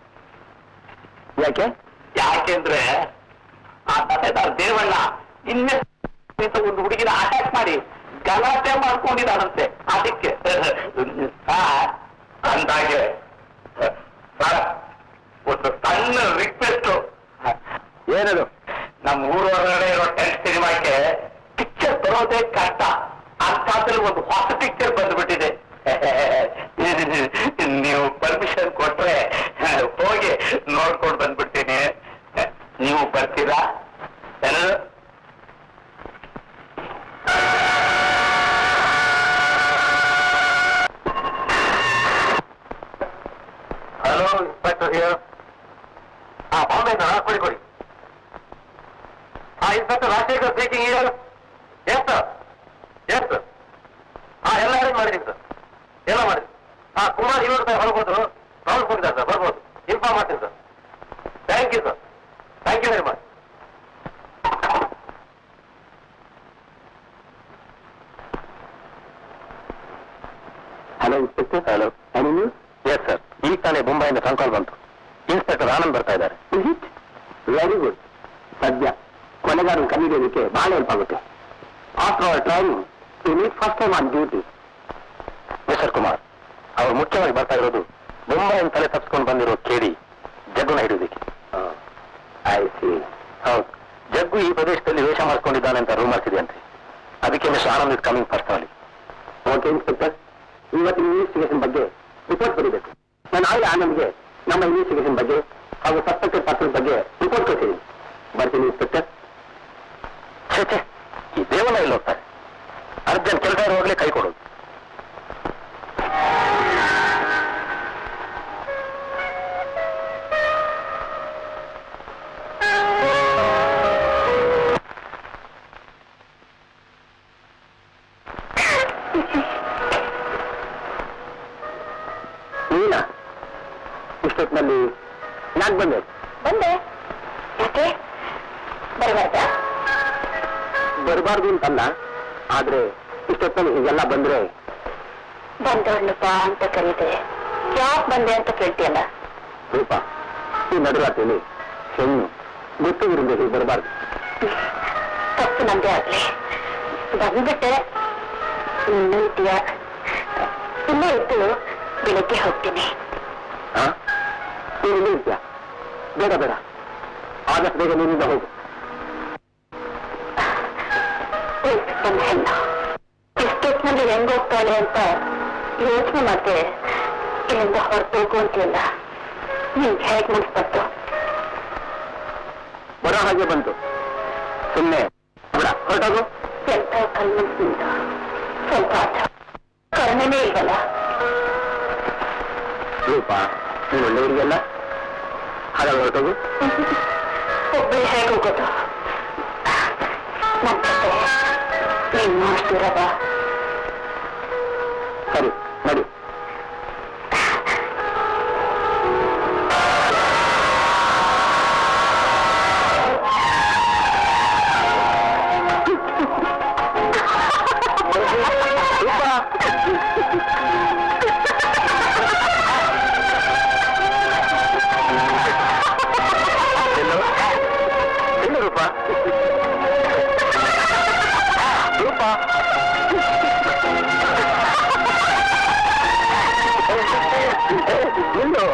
ಯಾಕೆಂದ್ರೆ ಆ ತಲೆದಾರ ದೇವಣ್ಣ ಇನ್ನೇ ಒಂದು ಹುಡುಗಿನ ಅಟ್ಯಾಕ್ ಮಾಡಿ ಗಲಾಟೆ ಮಾಡ್ಕೊಂಡಿದ್ದಾರಂತೆ ಅದಕ್ಕೆ ಅಂದಾಗೆ ಒಂದು ಸಣ್ಣ ರಿಕ್ವೆಸ್ಟ್ ಏನದು ನಮ್ಮ ಊರ ಹೊರಗಡೆ ಇರೋ ಟೆಂಟ್ ಸಿನಿಮಾಕ್ಕೆ ಪಿಕ್ಚರ್ ಬರೋದೇ ಕಷ್ಟ ಅಂತಾದ್ರಲ್ಲಿ ಒಂದು ಹೊಸ ಪಿಕ್ಚರ್ ಬಂದ್ಬಿಟ್ಟಿದೆ ನೀವು ಪರ್ಮಿಷನ್ ಕೊಟ್ರೆ ಹೋಗಿ ನೋಡ್ಕೊಂಡು ಬಂದ್ಬಿಡ್ತೀನಿ ನೀವು ಬರ್ತೀರಾ ಹಲೋ ಇನ್ಸ್ಪೆಕ್ಟರ್ ಹಿಯರ್ ಬಾಂಬೆ ಕೊಡಿ inspector Rajashekar speaking here yes sir ಎಲ್ಲ ಅರೇಂಜ್ ಮಾಡಿದ್ದೀನಿ ಸರ್ ಎಲ್ಲ ಮಾಡಿದ್ದೀನಿ ಕುಮಾರ್ ₹20 ಹೊರಬೋದು ರೌಂಡ್ ಹೋಗಿದ್ದಾರೆ ಸರ್ ಬರ್ಬೋದು ಇನ್ಫಾರ್ಮ್ ಮಾಡ್ತೀನಿ sir thank you sir thank you very much hello inspector hello ನೀವು ಎಸ್ ಸರ್ ಈಗ ತಾನೇ ಮುಂಬೈಯಿಂದ ಫೋನ್ ಕಾಲ್ ಬಂತು ಇನ್ಸ್ಪೆಕ್ಟರ್ ಆನಂದ್ ಬರ್ತಾ ಇದ್ದಾರೆ ವೆರಿ ಗುಡ್ ಸದ್ಯ ಕೊನೆಗಾರನ ಕಂಡಿಡಿಯೋದಕ್ಕೆ ಬಹಳ ಹೆಲ್ಪ್ ಆಗುತ್ತೆ after our training you need first time on duty mister Kumar ಅವರು ಮುಖ್ಯವಾಗಿ ಬರ್ತಾ ಇರೋದು ಮುಂಬೈನ ತಲೆ ತಪ್ಪಿಸ್ಕೊಂಡು ಬಂದಿರೋ ಕೇಳಿ ಜಗ್ಗುನ ಹಿಡಿಯೋದಕ್ಕೆ ಐ ಸಿ ಹೌದು ಜಗ್ಗು ಈ ಪ್ರದೇಶದಲ್ಲಿ ವೇಷ ಮಾಡಿಕೊಂಡಿದ್ದಾನೆ ಅಂತ ರೂಮರ್ಸ್ ಇದೆಯಂತೆ ಅದಕ್ಕೆ mister Anand is coming personally okay inspector ಇವತ್ತಿನ ಇನ್ವೆಸ್ಟಿಗೇಷನ್ ಬಗ್ಗೆ ರಿಪೋರ್ಟ್ ಬರೀಬೇಕು ನಾನು ಆಗಲೇ ಆನಂದ್ಗೆ ನಮ್ಮ ಇನ್ವೆಸ್ಟಿಗೇಷನ್ ಬಗ್ಗೆ ಹಾಗೂ ಸಸ್ಪೆಕ್ಟೆಡ್ ಪಾತ್ರದ ಬಗ್ಗೆ ರಿಪೋರ್ಟ್ ಕಳಿಸಿದ್ದೀನಿ. ಬರ್ತೀನಿ ಇನ್ಸ್ಪೆಕ್ಟರ್. ಈ ದೇವನ ಇಲ್ಲಿ ಹೋಗ್ತಾರೆ. ಅರ್ಜೆಂಟ್ ಕೆಲಸ ಹೋಗ್ಲಿ ಕೈ ಕೊಡೋದು. ನೀನಾ ಇಷ್ಟೊತ್ತಿನಲ್ಲಿ ಯಾಕೆ ಬಂದೆ? ಯಾಕೆ ಬರಬಾರ್ದ? ಬರಬಾರ್ದು ಅಂತಲ್ಲ, ಆದ್ರೆ ಇಷ್ಟೊತ್ತಲ್ಲಿ ಹೀಗೆಲ್ಲ ಬಂದ್ರೆ ಬಂದವಣ್ಣಪ್ಪ ಅಂತ ಕರೀತೆ, ಯಾಕೆ ಬಂದೆ ಅಂತ ಕೇಳ್ತೀಯಲ್ಲ? ರೂಪ, ಈ ನಡುರಾತ್ರಿಯಲ್ಲಿ ಹೆಣ್ಣು ಗೊತ್ತಿದ್ರಿಂದ ಹೀಗೆ ಬರಬಾರ್ದು. ತಪ್ಪು ನಂದೇ ಆಗ್ಲಿ, ಬಂದ್ಬಿಟ್ಟೆ. ಇನ್ನೂ ಇದೆಯ? ಇನ್ನೂ ಇದ್ದು ಬೆಳಗ್ಗೆ ಹೋಗ್ತೀನಿ. ನೀನು ಇರ್ತೀಯ? ಬೇಡ ಬೇಡ, ಆದಷ್ಟು ಬೇಗ ನೀನಿಂದ ಹೋಗು. ಒಂದು ಹೆಣ್ಣು ಎಸ್ಟೇಟ್ನಲ್ಲಿ ಹೆಂಗ್ ಹೋಗ್ತಾಳೆ ಅಂತ ಯೋಚನೆ ಮಾಡ್ದೆ ಇಲ್ಲಿಂದ ಹೊರಟೋಗು ಅಂತಿಲ್ಲ. ನಿಮ್ಗೆ ಹೇಗೆ ಮನಸ್ಬತ್ತು? ಬರೋ ಹಾಗೆ ಬಂತು, ಸುಮ್ಮನೆ ಬೇಡ, ಹೊರಟೋಗು. ಎಂತ ಕಲ್ಮನ್ಸಿಂದ ಸ್ವಲ್ಪ ಕರ್ಮನೇ ಇಲ್ವಲ್ಲ. ರೂಪ, ನೀನು ಒಳ್ಳೆಯವರಿಗೆಲ್ಲ ಹಾಗಾಗಿ ಹೊರಟೋಗು. ಒಬ್ಬಳೇ ಹೇಗೆ ಹೋಗೋದು? ನನ್ನ ಜೊತೆ ನೀನ್ ಮಾಡ್ತೀರವ? ಸರಿ, ನಡಿ. ರೂಪ, ರೂಪ, ನಿಲ್ಲು.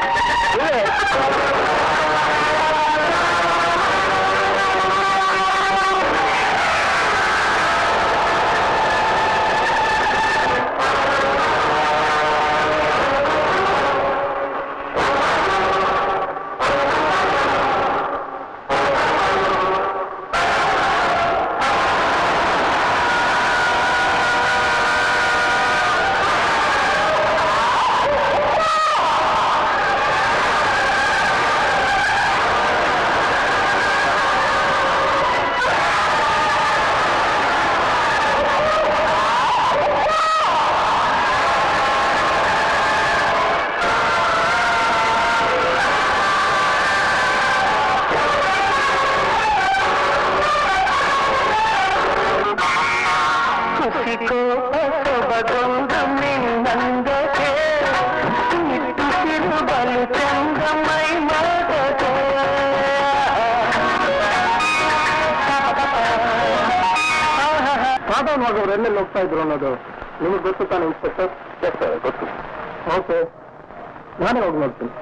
ಸಾಧಾರಣವಾಗಿ ಎಲ್ಲೆಲ್ಲಿ ಹೋಗ್ತಾ ಇದ್ರು ಅನ್ನೋದು ನಿಮಗೆ ಗೊತ್ತು ತಾನೆ ಇನ್ಸ್ಪೆಕ್ಟರ್? ಎಸ್ ಸರ್, ಗೊತ್ತು. ಓಕೆ, ನಾನೇ ಹೋಗಿ ನೋಡ್ತೀನಿ.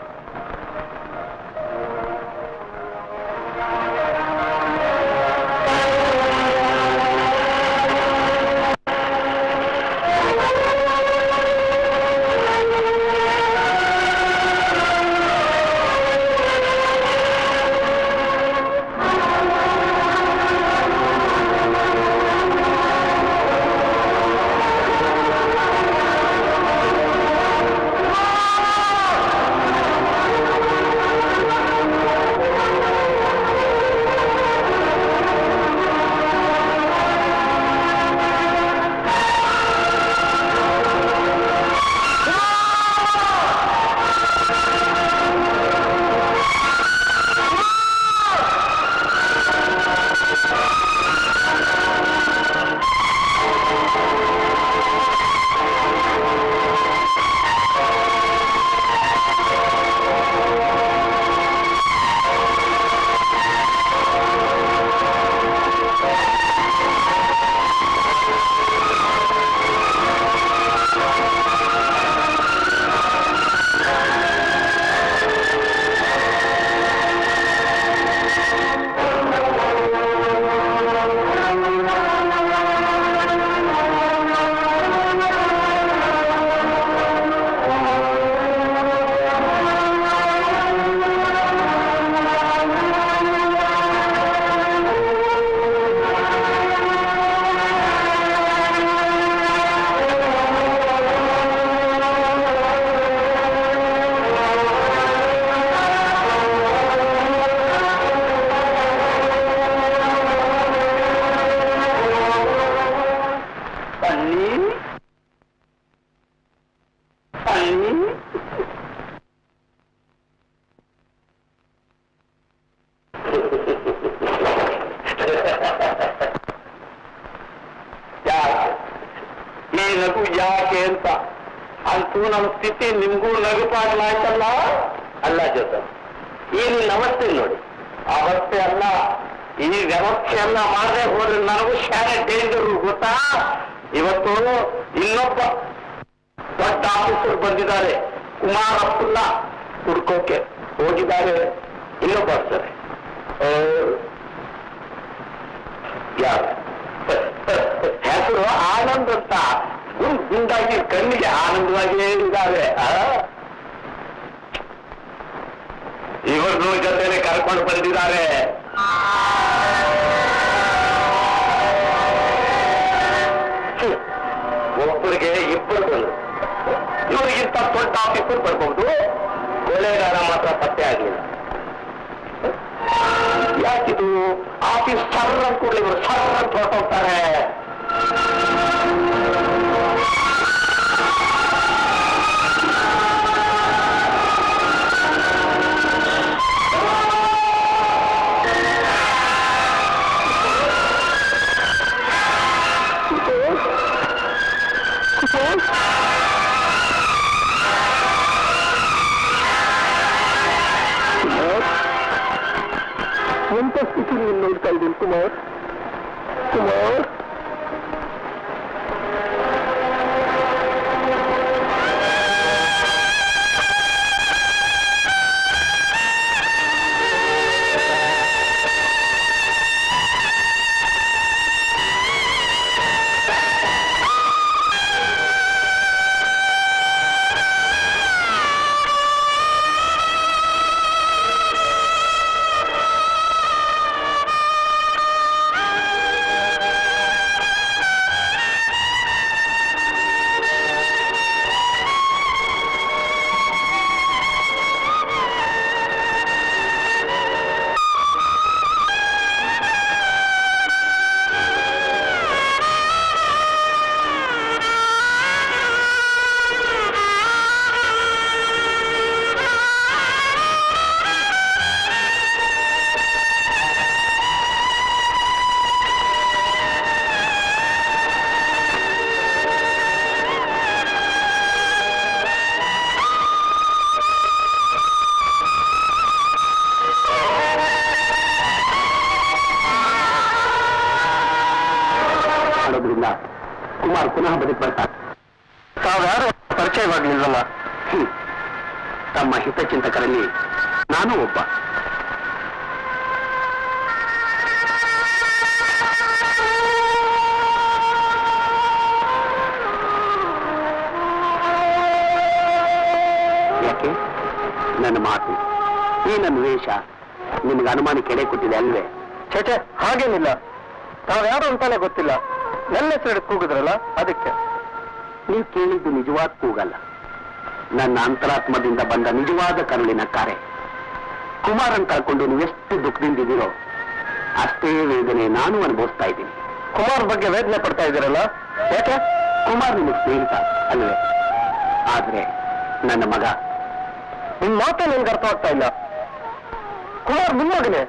ನಮ್ಮ ಸ್ಥಿತಿ ನಿಮ್ಗೂ ನಗುಪಾಡಲಾಯ್ತಲ್ಲ. ಅಲ್ಲ ಜೊತೆ ಈ ನಮಸ್ತೆ ನೋಡಿ, ಅವಸ್ಥೆ ಅಲ್ಲ, ಈ ವ್ಯವಸ್ಥೆಯನ್ನ ಮಾಡದೆ ಹೋದ್ರೆ ನನಗೂ ಶಾಲೆ ಡೇಂಜರು ಗೊತ್ತಾ. ಇವತ್ತು ಇನ್ನೊಬ್ಬ ದೊಡ್ಡ ಆಫೀಸರ್ ಬಂದಿದ್ದಾರೆ, ಕುಮಾರಪ್ಪನ್ನ ಹುಡ್ಕೋಕೆ ಹೋಗಿದ್ದಾರೆ. ಇನ್ನೊಬ್ಬ ಸರ್ ಯಾರು ಹೆಸರು ಆನಂದ್ ಅಂತ, ಗುಂಡಾಗಿ ಕಣ್ಣಿಗೆ ಆನಂದವಾಗಿ ಇದ್ದಾರೆ. ಇವ್ರನ್ನೂ ಜೊತೆನೆ ಕರ್ಕೊಂಡು ಬಂದಿದ್ದಾರೆ. ಒಬ್ಬರಿಗೆ ಇಬ್ಬರು ಬಂದರು. ಇವರಿಗಿಂತ ದೊಡ್ಡ ಆಫೀಸರ್ ಬರ್ಬಹುದು, ಕೊಲೆಗಾರ ಮಾತ್ರ ಪತ್ತೆ ಆಗಲಿಲ್ಲ. ಯಾಕಿದು ಆಫೀಸ್ ಸರ್ರ ಕೂಡಲೇ ಇವರು ಸರ್ರ ಅಂತ ಹೊರಟೋಗ್ತಾರೆ. ಎಂತ ಸ್ಥಿತಿ ನೀವು ನೋಡ್ತಾ ಇದ್ದೀನಿ ಕುಮಾರ್? ಕುಮಾರ್ ಕುಮಾರ್ ಪುನಃ ಬದುಕು ಬರ್ತಾರೆ. ತಾವ್ಯಾರು ಪರಿಚಯವಾಗಲಿಲ್ವಲ್ಲ? ತಮ್ಮ ಹಿತಚಿಂತಕರಲ್ಲಿ ನಾನು ಒಬ್ಬ. ಯಾಕೆ ನನ್ನ ಮಾತು, ಈ ನನ್ನ ವೇಷ ನಿಮ್ಗೆ ಅನುಮಾನಕ್ಕೆ ಎಡೆ ಕೊಟ್ಟಿದೆ ಅಲ್ವೇ? ಚೇಚೆ, ಹಾಗೇನಿಲ್ಲ. ತಾವ್ಯಾರು ಅಂತಾನೆ ಗೊತ್ತಿಲ್ಲ, ನನ್ನ ಹೆಸರು ಕೂಗಿದ್ರಲ್ಲ ಅದಕ್ಕೆ. ನೀವು ಕೇಳಿದ್ದು ನಿಜವಾದ ಕೂಗಲ್ಲ, ನನ್ನ ಅಂತರಾತ್ಮದಿಂದ ಬಂದ ನಿಜವಾದ ಕರುಳಿನ ಕಾರ್ಯ. ಕುಮಾರನ್ ಕಳ್ಕೊಂಡು ನೀವೆಷ್ಟು ದುಃಖದಿಂದಿದ್ದೀರೋ ಅಷ್ಟೇ ವೇದನೆ ನಾನು ಅನುಭವಿಸ್ತಾ ಇದ್ದೀನಿ. ಕುಮಾರ್ ಬಗ್ಗೆ ವೇದನೆ ಪಡ್ತಾ ಇದ್ದೀರಲ್ಲ ಯಾಕೆ? ಕುಮಾರ್ ನಿಮಗೆ ಸ್ನೇಹಿತ ಅಲ್ವೇ? ಆದ್ರೆ ನನ್ನ ಮಗ. ನಿಮ್ ಮಾತೇ ನನ್ಗೆ ಅರ್ಥ ಆಗ್ತಾ ಇಲ್ಲ. ಕುಮಾರ್ ನಿಮ್ಮ ಮಗನೇ.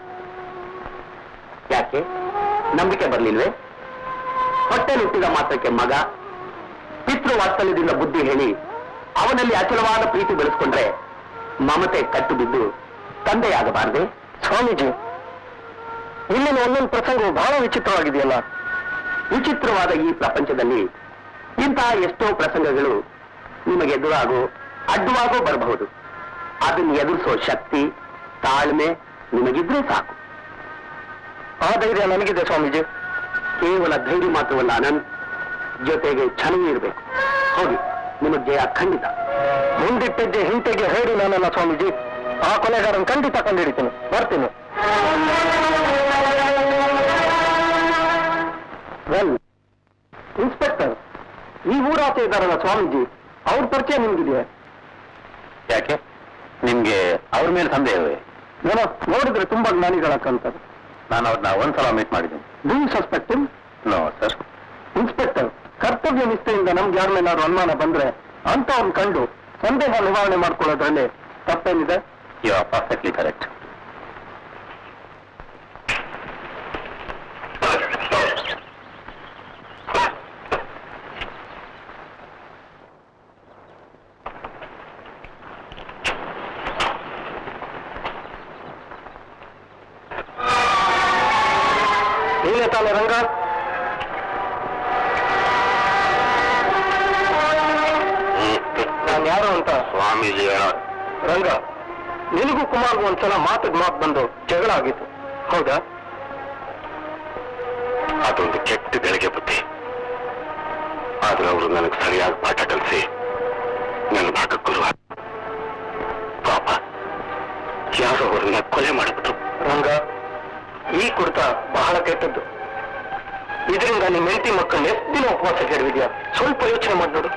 ಯಾಕೆ ನಂಬಿಕೆ ಬರ್ಲಿಲ್ವೇ? ಹೊಟ್ಟೆಲಿ ಹುಟ್ಟಿದ ಮಾತ್ರಕ್ಕೆ ಮಗ, ಪಿತೃ ವಾತ್ಸಲ್ಯದಿಂದ ಬುದ್ಧಿ ಹೇಳಿ ಅವನಲ್ಲಿ ಅಚಲವಾದ ಪ್ರೀತಿ ಬೆಳೆಸ್ಕೊಂಡ್ರೆ ಮಮತೆ ಕಟ್ಟು ಬಿದ್ದು ತಂದೆಯಾಗಬಾರದೆ? ಸ್ವಾಮೀಜಿ, ಇಲ್ಲಿನ ಒಂದೊಂದು ಪ್ರಸಂಗವು ಬಹಳ ವಿಚಿತ್ರವಾಗಿದೆಯಲ್ಲ. ವಿಚಿತ್ರವಾದ ಈ ಪ್ರಪಂಚದಲ್ಲಿ ಇಂತಹ ಎಷ್ಟೋ ಪ್ರಸಂಗಗಳು ನಿಮಗೆ ಎದುರಾಗೋ ಅಡ್ಡವಾಗೋ ಬರಬಹುದು. ಅದನ್ನು ಎದುರಿಸೋ ಶಕ್ತಿ, ತಾಳ್ಮೆ ನಿಮಗಿದ್ರೆ ಸಾಕು. ಆ ಧೈರ್ಯ ನನಗಿದೆ ಸ್ವಾಮೀಜಿ. ಕೇವಲ ಧೈರ್ಯ ಮಾತ್ರವಲ್ಲ ಅನಂತ್, ಜೊತೆಗೆ ಛಲವೂ ಇರಬೇಕು. ಹೋಗಿ, ನಿಮಗೆ ಜಯ ಖಂಡಿತ. ಮುಂದಿಟ್ಟಜ್ಜೆ ಹಿಂತೆಗೆ ಹೇಳಿ ನಾನಲ್ಲ ಸ್ವಾಮೀಜಿ. ಆ ಕೊಲೆಗಾರನ್ ಖಂಡಿತ ಕಂಡುಹಿಡಿತೀನಿ. ಬರ್ತೀನಿ. ವೆಲ್, ಇನ್ಸ್ಪೆಕ್ಟರ್, ಈ ಊರಾಚೆ ಇದ್ದಾರಲ್ಲ ಸ್ವಾಮೀಜಿ, ಅವ್ರ ಪರಿಚಯ ನಿಮ್ಗಿದೆಯಾ? ಯಾಕೆ ನಿಮ್ಗೆ ಅವ್ರ ಮೇಲೆ ಸಂದೇಹವೇ? ಏನೋ ನೋಡಿದ್ರೆ ತುಂಬಾ ಜ್ಞಾನಿಗಳಕ್ಕಂತಾರೆ. ನಾನು ಅವ್ರನ್ನ ಒಂದ್ಸಲ ಮೀಟ್ ಮಾಡಿದ್ದೀನಿ. Do you suspect him? No sir. Inspector, ಕರ್ತವ್ಯ ನಿಷ್ಠೆಯಿಂದ ನಮ್ಗೆ ಯಾರ ಮೇಲಾದ್ರು ಅನುಮಾನ ಬಂದ್ರೆ ಅಂತ ಅವ್ರನ್ನ ಕಂಡು ಸಂದೇಹ ನಿವಾರಣೆ ಮಾಡ್ಕೊಳ್ಳೋದ್ರಲ್ಲಿ ತಪ್ಪೇನಿದೆ? You are perfectly correct. ಗೊತ್ತಾಗ್ತಾನೆ ರಂಗ? ನಾನು ಯಾರು ಅಂತ ಸ್ವಾಮೀಜಿ ಹೇಳ. ರಂಗ, ನಿನಗೂ ಕುಮಾರ್ಗೂ ಒಂದ್ಸಲ ಮಾತು ಬಂದು ಜಗಳ ಆಗಿತ್ತು, ಹೌದಾ? ಅದೊಂದು ಕೆಟ್ಟ ಬೆಳಗ್ಗೆ ಬುದ್ಧಿ. ಆದ್ರೆ ಅವರು ನನಗೆ ಸರಿಯಾಗಿ ಪಾಠ ಕಲಿಸಿ ನನ್ನ ಭಾಗಕ್ಕೆ ಗುರು. ಪಾಪ, ಯಾರೋ ಅವರನ್ನ ಕೊಲೆ ಮಾಡಿಬಿಟ್ರು. ರಂಗ, ಈ ಕುಡ್ತ ಬಹಳ ಕೆಟ್ಟದ್ದು. ಇದರಿಂದ ನಿಮ್ಮ ಹೆಂಡತಿ ಮಕ್ಕಳನ್ನ ಎಷ್ಟು ದಿನ ಉಪವಾಸ ಕೆಡವಿದ್ಯಾ? ಸ್ವಲ್ಪ ಯೋಚನೆ ಮಾಡಿ ನೋಡು.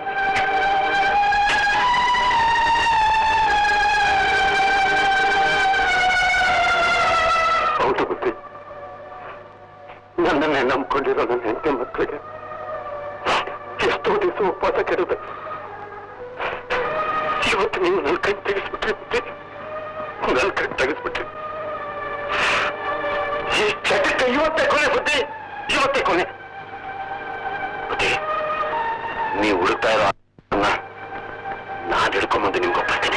ಹೌದು ಬುದ್ಧಿ, ನನ್ನನ್ನೇ ನಂಬ್ಕೊಂಡಿರೋ ನನ್ನ ಹೆಂಡತಿ ಮಕ್ಕಳಿಗೆ ಎಷ್ಟೋ ದಿವಸ ಉಪವಾಸ ಕೆಡದೆ ಇವತ್ತು ನೀವು ನನ್ನ ಕೈ ತೆಗೆಸ್ಬಿಟ್ರಿ ಬುದ್ಧಿ, ನನ್ನ ಕೈ ತೆಗೆಸ್ಬಿಟ್ರಿ. ಈ ಚಟಕ್ಕೆ ಇವತ್ತೇ ಕೊನೆ ಬುದ್ಧಿ, ಇವತ್ತೇ ಕೊನೆ. ಬುದ್ಧಿ, ನೀವು ಹುಡುಕ್ತಾ ಇರೋ ನಾನು ಹಿಡ್ಕೊಂಬಂದು ನಿಮ್ಗೆ ಒಪ್ಪಿಸ್ತೀನಿ.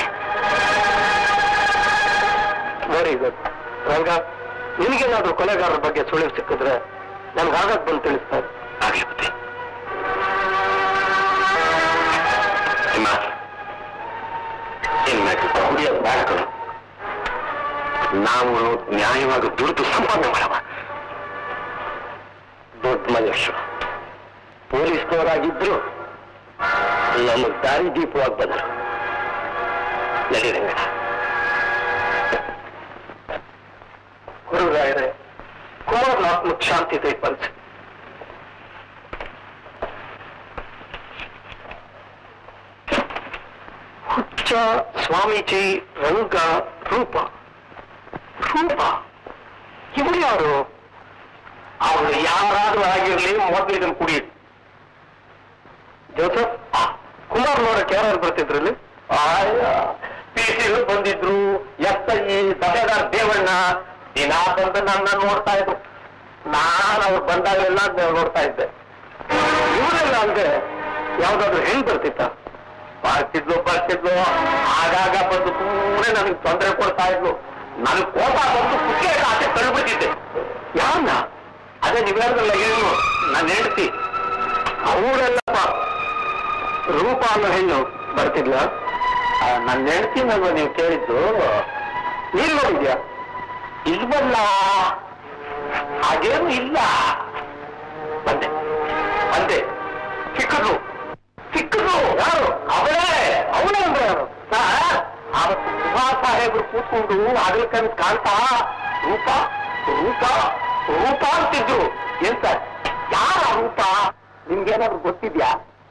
ವೆರಿ ಗುಡ್ ರಂಗ. ನಿನಗೇನಾದ್ರೂ ಕೊಲೆಗಾರರ ಬಗ್ಗೆ ಸುಳಿವು ಸಿಕ್ಕಿದ್ರೆ ನನ್ಗೆ ಆಗಾಗ ಬಂದು ತಿಳಿಸ್ತಾ ಇದ್ದೆ. ಆಗ್ಲಿ ಬುದ್ಧಿ. ಇನ್ಮ್ಯಾಕೆ ಕುಡಿಯೋದು ಬೇಡಗಳು. ನಾವು ನ್ಯಾಯವಾಗಿ ದುಡಿದು ಸಂಪಾದನೆ ಮಾಡವ. ದೊಡ್ಡ ಮನುಷ್ಯರು ಪೊಲೀಸ್ನವರಾಗಿದ್ರು ನಮಗೆ ದಾರಿ ದೀಪವಾಗಿ ಬಂದರು. ನಡೀರಂಗ. ಗುರುರಾಯರೇ, ಕುಮಾರ್ ಆತ್ಮಕ್ಕೆ ಶಾಂತಿ ದಯಪಾಲಿಸಿ. ಹುಚ್ಚ, ಸ್ವಾಮೀಜಿ, ರಂಗ, ರೂಪ. ಇವರು ಯಾರು? ಅವರು ಯಾರಾದ್ರೂ ಆಗಿರಲಿ, ಮೊದಲು ಇದನ್ನು ಕುಡಿಯಿರಿ. ಜೋಸಫ್, ಕುಮಾರ್ ನೋಡಕ್ಕೆ ಯಾರು ಬರ್ತಿದ್ರಲ್ಲಿ? ಪಿಸಿಗಳು ಬಂದಿದ್ರು, SI, ದಫೇದಾರ್ ದೇವಣ್ಣ ದಿನ ಬಂದು ನನ್ನ ನೋಡ್ತಾ ಇದ್ರು. ನಾನು ಅವ್ರು ಬಂದಾಗಲೆಲ್ಲ ನೋಡ್ತಾ ಇದ್ದೆ. ಇವರೆಲ್ಲ ಅಂದ್ರೆ ಯಾವ್ದಾದ್ರು ಹೆಣ್ಣು ಬರ್ತಿತ್ತ? ಬರ್ತಿದ್ಲು. ಆಗಾಗ ಬಂದು ಪೂರೆ ನನಗೆ ತೊಂದರೆ ಕೊಡ್ತಾ ಇದ್ಲು. ನನಗೆ ಕೋಪ ಬಂದು ಕುಕ್ಕೆ ಆಚೆ ತಳ್ಳಿಬಿಟ್ಟಿದ್ದೆ. ಯಾರನ್ನ? ಅದೇ ನೀವೆಲ್ಲ ಏನು ನನ್ನ ಹೆಂಡತಿ. ಅವರೆಲ್ಲಪ್ಪ. ರೂಪ ಅನ್ನೋ ಹೆಣ್ಣು ಬರ್ತಿದ್ಲ? ನನ್ನ ಹೆಂಡತಿ ನನ್ನ ನೀವು ಕೇಳಿದ್ದು ನೀನ್ ನೋಡಿದ್ಯಾ? ಇಲ್ವಲ್ಲ, ಹಾಗೇನು ಇಲ್ಲ. ಬಂದೆ ಸಿಕ್ಕದು. ಯಾರು? ಅವಳೇ ಅಂದ್ರೆ ಯಾರು? ಅವತ್ತು ಸುಭಾ ಸಾಹೇಬರು ಕೂತ್ಕೊಂಡು ಅಗಲಕನ್ ಕಾಣ್ತಾ ರೂಪ ಅಂತಿದ್ರು. ಎಂತ ಯಾರ ರೂಪ? ನಿಮ್ಗೇನಾದ್ರು ಗೊತ್ತಿದ್ಯಾ?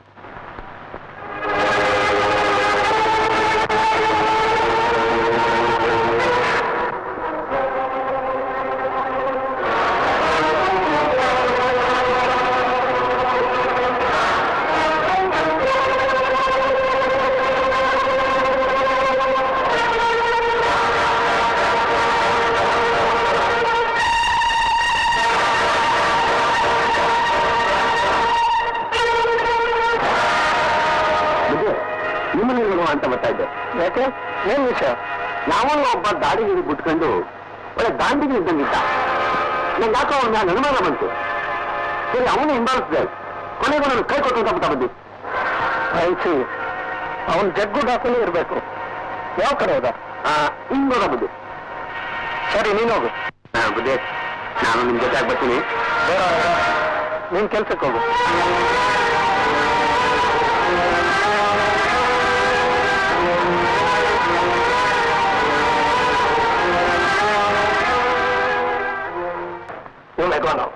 ಅಂತ ಬರ್ತಾ ಇದ್ದೆ. ಯಾಕೆ? ಏನ್ ವಿಷಯ? ಯಾವಾಗ ಒಬ್ಬ ದಾಡಿಗಿರಿ ಬಿಟ್ಕೊಂಡು ಒಳ್ಳೆ ದಾಂಡಿಗೆ ಇದ್ದಂಗಿದ್ದ. ನಂಗೆ ಯಾಕೋ ಅವ್ನ ಅನುಮಾನ ಬಂತು. ಸರಿ, ಅವನು ಹಿಂಬಾಲಿಸಿದೆ. ಕೊನೆಗೂ ನಾನು ಕೈ ಕೊಟ್ಟು ಅಂತ ಬಂದಿ. ಆಯ್ತು, ಅವನು ಜಗ್ಗು ಡಾಕಲ್ಲೇ ಇರಬೇಕು. ಯಾವ ಕಡೆ ಹೋದ? ಹಿಂಗ್ ನೋಡ ಬುದ್ಧಿ. ಸರಿ, ನೀನೋಗು. ಬುದ್ಧಿ, ನಾನು ನಿಮ್ ಜೊತೆ ಆಗ್ಬರ್ತೀನಿ. ನೀನ್ ಕೆಲ್ಸಕ್ಕೆ ಹೋಗು. Go now.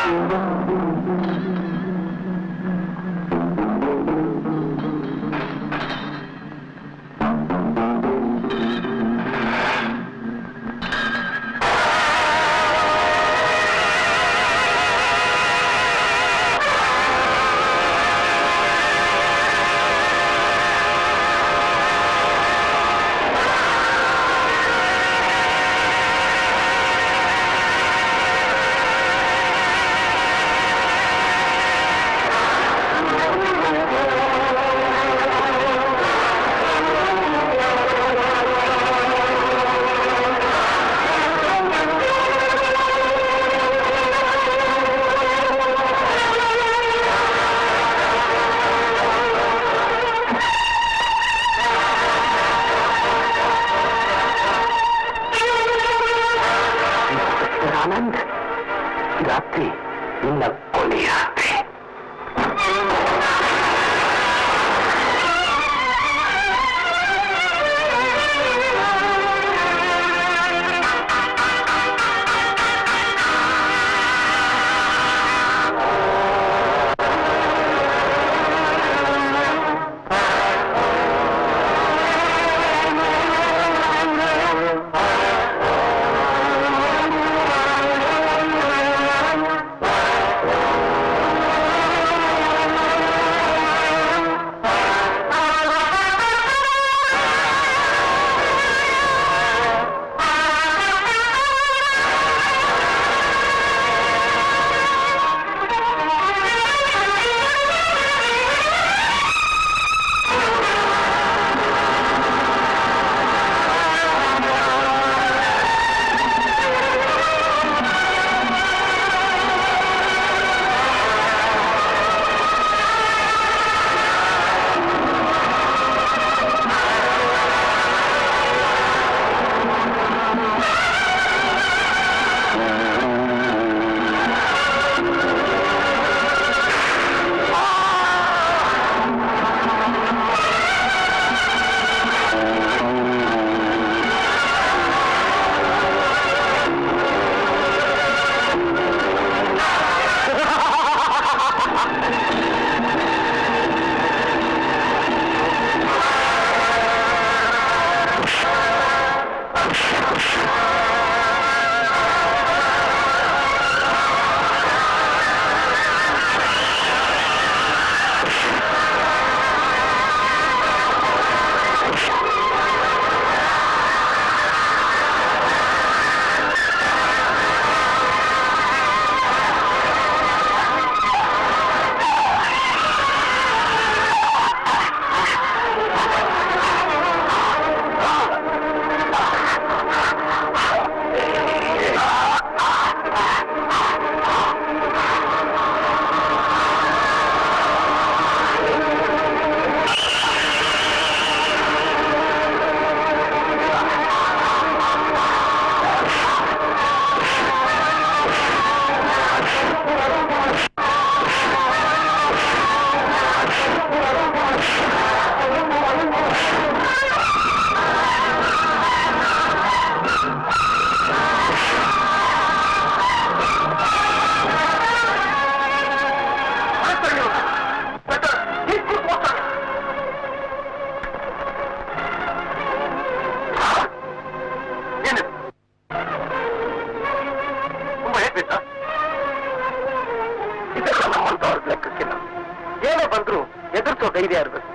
ಧೈರ್ಯ ಇರಬೇಕು.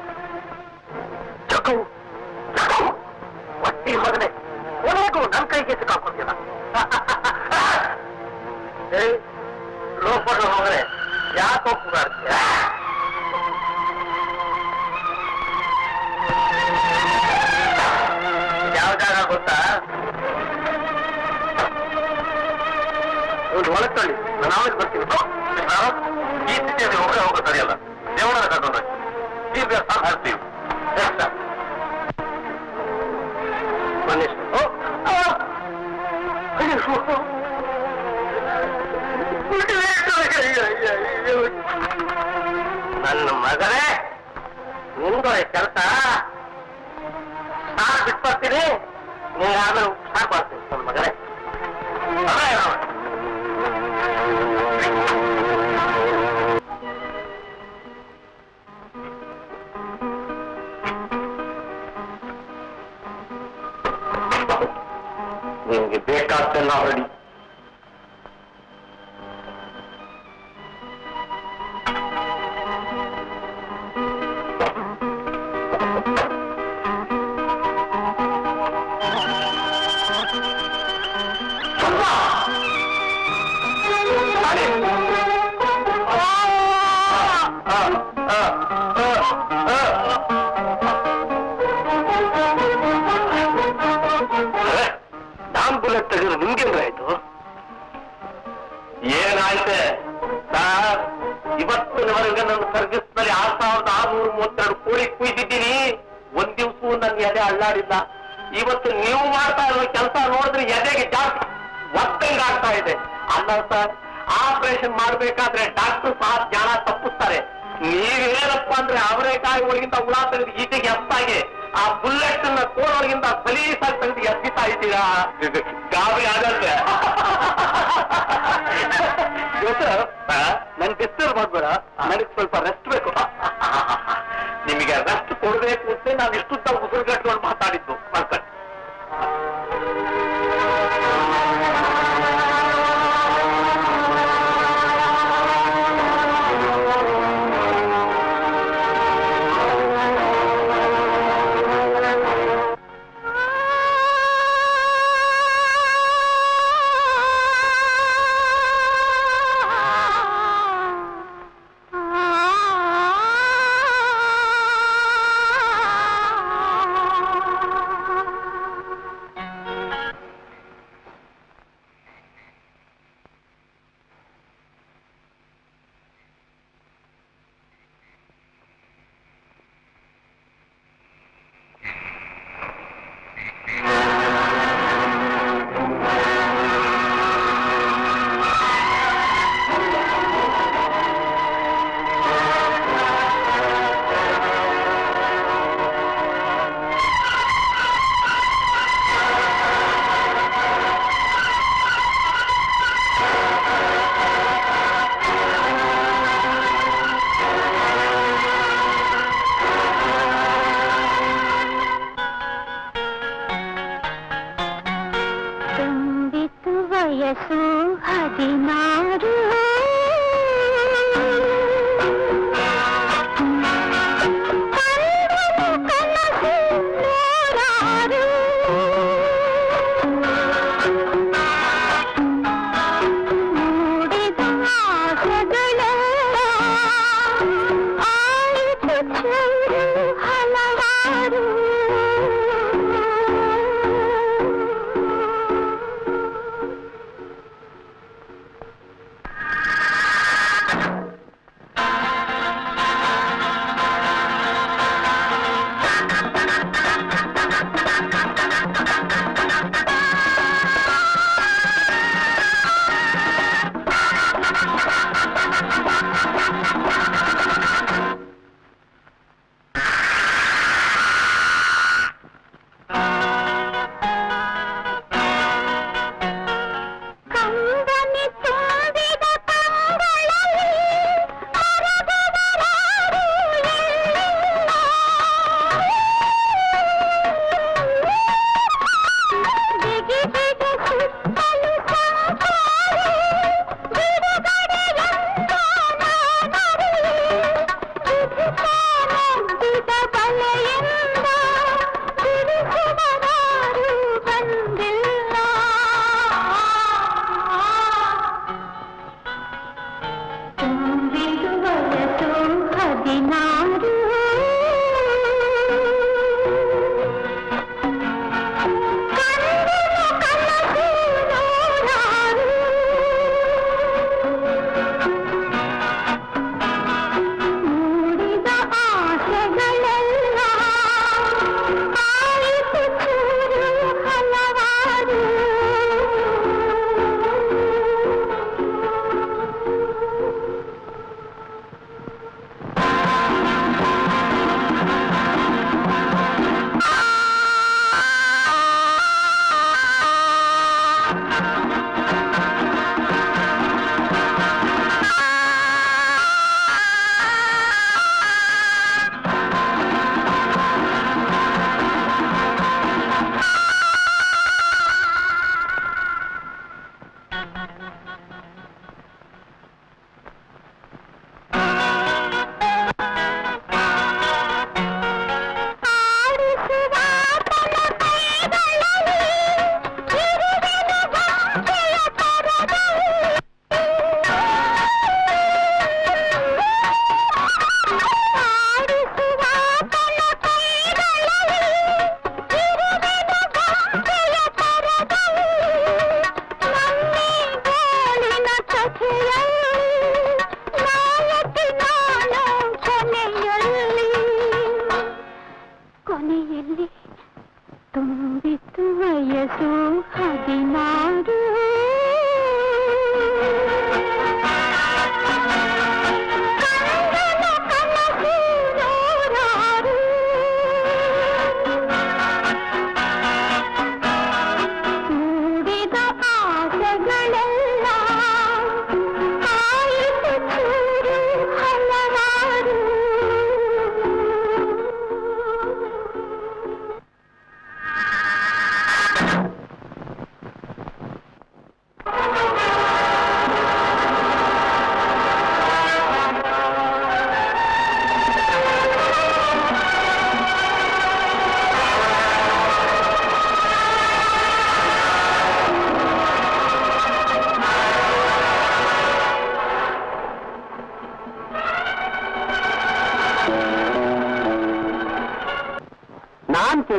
ಚಕು ಒಟ್ಟಿ ಮಗನೆ ಕೊನೆಗೂ ನನ್ನ ಕೈಗೆ ಸಿಕ್ಕಾಕೊಂತಿಲ್ಲ. ಲೋಪದ ಹೋದ್ರೆ ಯಾಕೋ ಕೂಗಾಡ್ತೀಯ? ಯಾವ ಜಾಗ ಗೊತ್ತಾ? ಒಂದು ಒಳಗೆ ತಳ್ಳಿ, ನಾನು ಆಮೇಲೆ ಬರ್ತೀನಿ. ಈ ಸ್ಥಿತಿಯಲ್ಲಿ ಒಬ್ಬರೇ ಹೋಗೋ ಸರಿಯಲ್ಲ. ದೇವರ ಕರ್ಕೊಂಡು ಈಗ ಸಾಧ್ಯ ನನ್ನ ಮಗನೇ ನಿಂದು ಕೆಲಸ ಸಾಕು ಬಿಟ್ಬರ್ತೀನಿ. ನೀನು ಆಮೇಲೆ ಸಾಕು ಮಾಡ್ತೀನಿ ನನ್ನ ಮಗನೇ. ಎಲ್ಲ ರೆಡಿ. ನಾನ್ ಬುಲೆಟ್ ತೆಗೆದು ನಿಮ್ಗೇನಾಯ್ತು? ಏನಾಯ್ತೆ ಸರ್? ಇವತ್ತಿನವರೆಗೆ ನನ್ನ ಸರ್ವಿಸ್ನಲ್ಲಿ 6632 ಕೋಳಿ ಕುಯ್ದಿದ್ದೀನಿ. ಒಂದ್ ದಿವಸವೂ ನನ್ನ ಎದೆ ಅಳ್ಳಾಡಿಲ್ಲ. ಇವತ್ತು ನೀವು ಮಾಡ್ತಾ ಇರೋ ಕೆಲಸ ನೋಡಿದ್ರೆ ಎದೆಗೆ ಜಾಸ್ತಿ ಒತ್ತಂಗಾಗ್ತಾ ಇದೆ. ಅಲ್ಲ ಸರ್, ಆಪರೇಷನ್ ಮಾಡ್ಬೇಕಾದ್ರೆ ಡಾಕ್ಟರ್ ಸಹ ಜ್ಞಾನ ತಪ್ಪಿಸ್ತಾರೆ. ನೀವೇನಪ್ಪ ಅಂದ್ರೆ ಅವರೇಕಾಯಿ ಒಳಗಿಂದ ಹುಳ ತೆಗೆದು ಈಚೆಗೆ ಎತ್ತಾಗಿ ಆ ಬುಲೆಟ್ ನ ಕೋಳೊಳಗಿಂದ ಸಲೀಸಾಗಿ ತೆಗೆದು ಎತ್ತಿತಾ ಇದ್ದೀರಾ. ಗಾಬರಿ ಆಗಲ್ವೇ? ನನ್ ಡಿಸ್ಟರ್ಬ್ ಮಾಡ್ಬೇಡ, ನನಗೆ ಸ್ವಲ್ಪ ರೆಸ್ಟ್ ಬೇಕು. ನಿಮಗೆ ರೆಸ್ಟ್ ಕೊಡ್ಬೇಕು ಅಂತ ನಾವು ಇಷ್ಟುದ್ದ ಉಸಿರುಗಟ್ಕೊಂಡು ಮಾತಾಡಿದ್ದು ಮಾಡ್ಕೊಂಡು.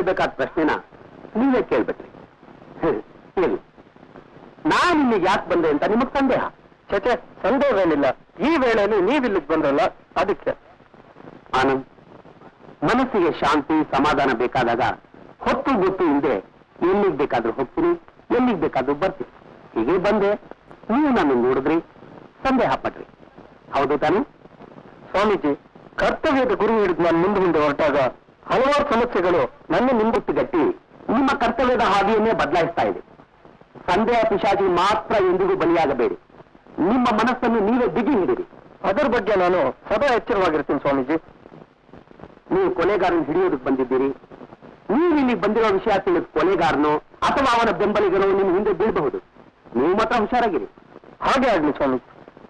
ಕೇಳ್ಬೇಕಾದ ಪ್ರಶ್ನೆನ ನೀವೇ ಕೇಳ್ಬಿಟ್ರಿ. ಇಲ್ಲ, ನಾನು ಇಲ್ಲಿಗೆ ಯಾಕೆ ಬಂದೆ ಅಂತ ನಿಮಗ್ ಸಂದೇಹ? ಚಚೆ, ಸಂದೇಹವೇನಿಲ್ಲ. ಈ ವೇಳೆಯಲ್ಲಿ ನೀವಿಲ್ಲಿಗೆ ಬಂದ್ರಲ್ಲ, ಅದಕ್ಕೆ. ಆನಂದ್, ಮನಸ್ಸಿಗೆ ಶಾಂತಿ ಸಮಾಧಾನ ಬೇಕಾದಾಗ ಹೊತ್ತು ಗೊತ್ತು ಹಿಂದೆ ಎಲ್ಲಿಗೆ ಬೇಕಾದ್ರೂ ಹೋಗ್ತೀನಿ, ಎಲ್ಲಿಗೆ ಬೇಕಾದ್ರೂ ಬರ್ತೀನಿ. ಹೀಗೆ ಬಂದೆ, ನೀವು ನಾನು ನೋಡಿದ್ರಿ, ಸಂದೇಹ ಪಟ್ರಿ. ಹೌದು ತಾನೆ? ಸ್ವಾಮೀಜಿ, ಕರ್ತವ್ಯದ ಗುರು ಹಿಡಿದು ನಾನು ಮುಂದೆ ಹೊರಟಾಗ ಹಲವಾರು ಸಮಸ್ಯೆಗಳು ನನ್ನ ನಿಂಬುತ್ತಿಗಟ್ಟಿ ನಿಮ್ಮ ಕರ್ತವ್ಯದ ಹಾದಿಯನ್ನೇ ಬದಲಾಯಿಸ್ತಾ ಇದೆ. ಸಂದೇಹ ಪಿಶಾಚಿ ಮಾತ್ರ ಎಂದಿಗೂ ಬಲಿಯಾಗಬೇಡಿ. ನಿಮ್ಮ ಮನಸ್ಸನ್ನು ನೀವೇ ಬಿಗಿ ಹಿಡಿರಿ. ಅದರ ಬಗ್ಗೆ ನಾನು ಸದಾ ಎಚ್ಚರವಾಗಿರ್ತೀನಿ ಸ್ವಾಮೀಜಿ. ನೀವು ಕೊಲೆಗಾರನ ಹಿಡಿಯೋದಕ್ಕೆ ಬಂದಿದ್ದೀರಿ. ನೀವು ಇಲ್ಲಿಗೆ ಬಂದಿರೋ ವಿಷಯ ತಿಳಿದ ಕೊಲೆಗಾರನೋ ಅಥವಾ ಅವನ ಬೆಂಬಲಿಗನೋ ನಿಮ್ಮ ಹಿಂದೆ ಬೀಳಬಹುದು. ನೀವು ಮಾತ್ರ ಹುಷಾರಾಗಿರಿ. ಹಾಗೆ ಆಗಲಿ ಸ್ವಾಮೀಜಿ.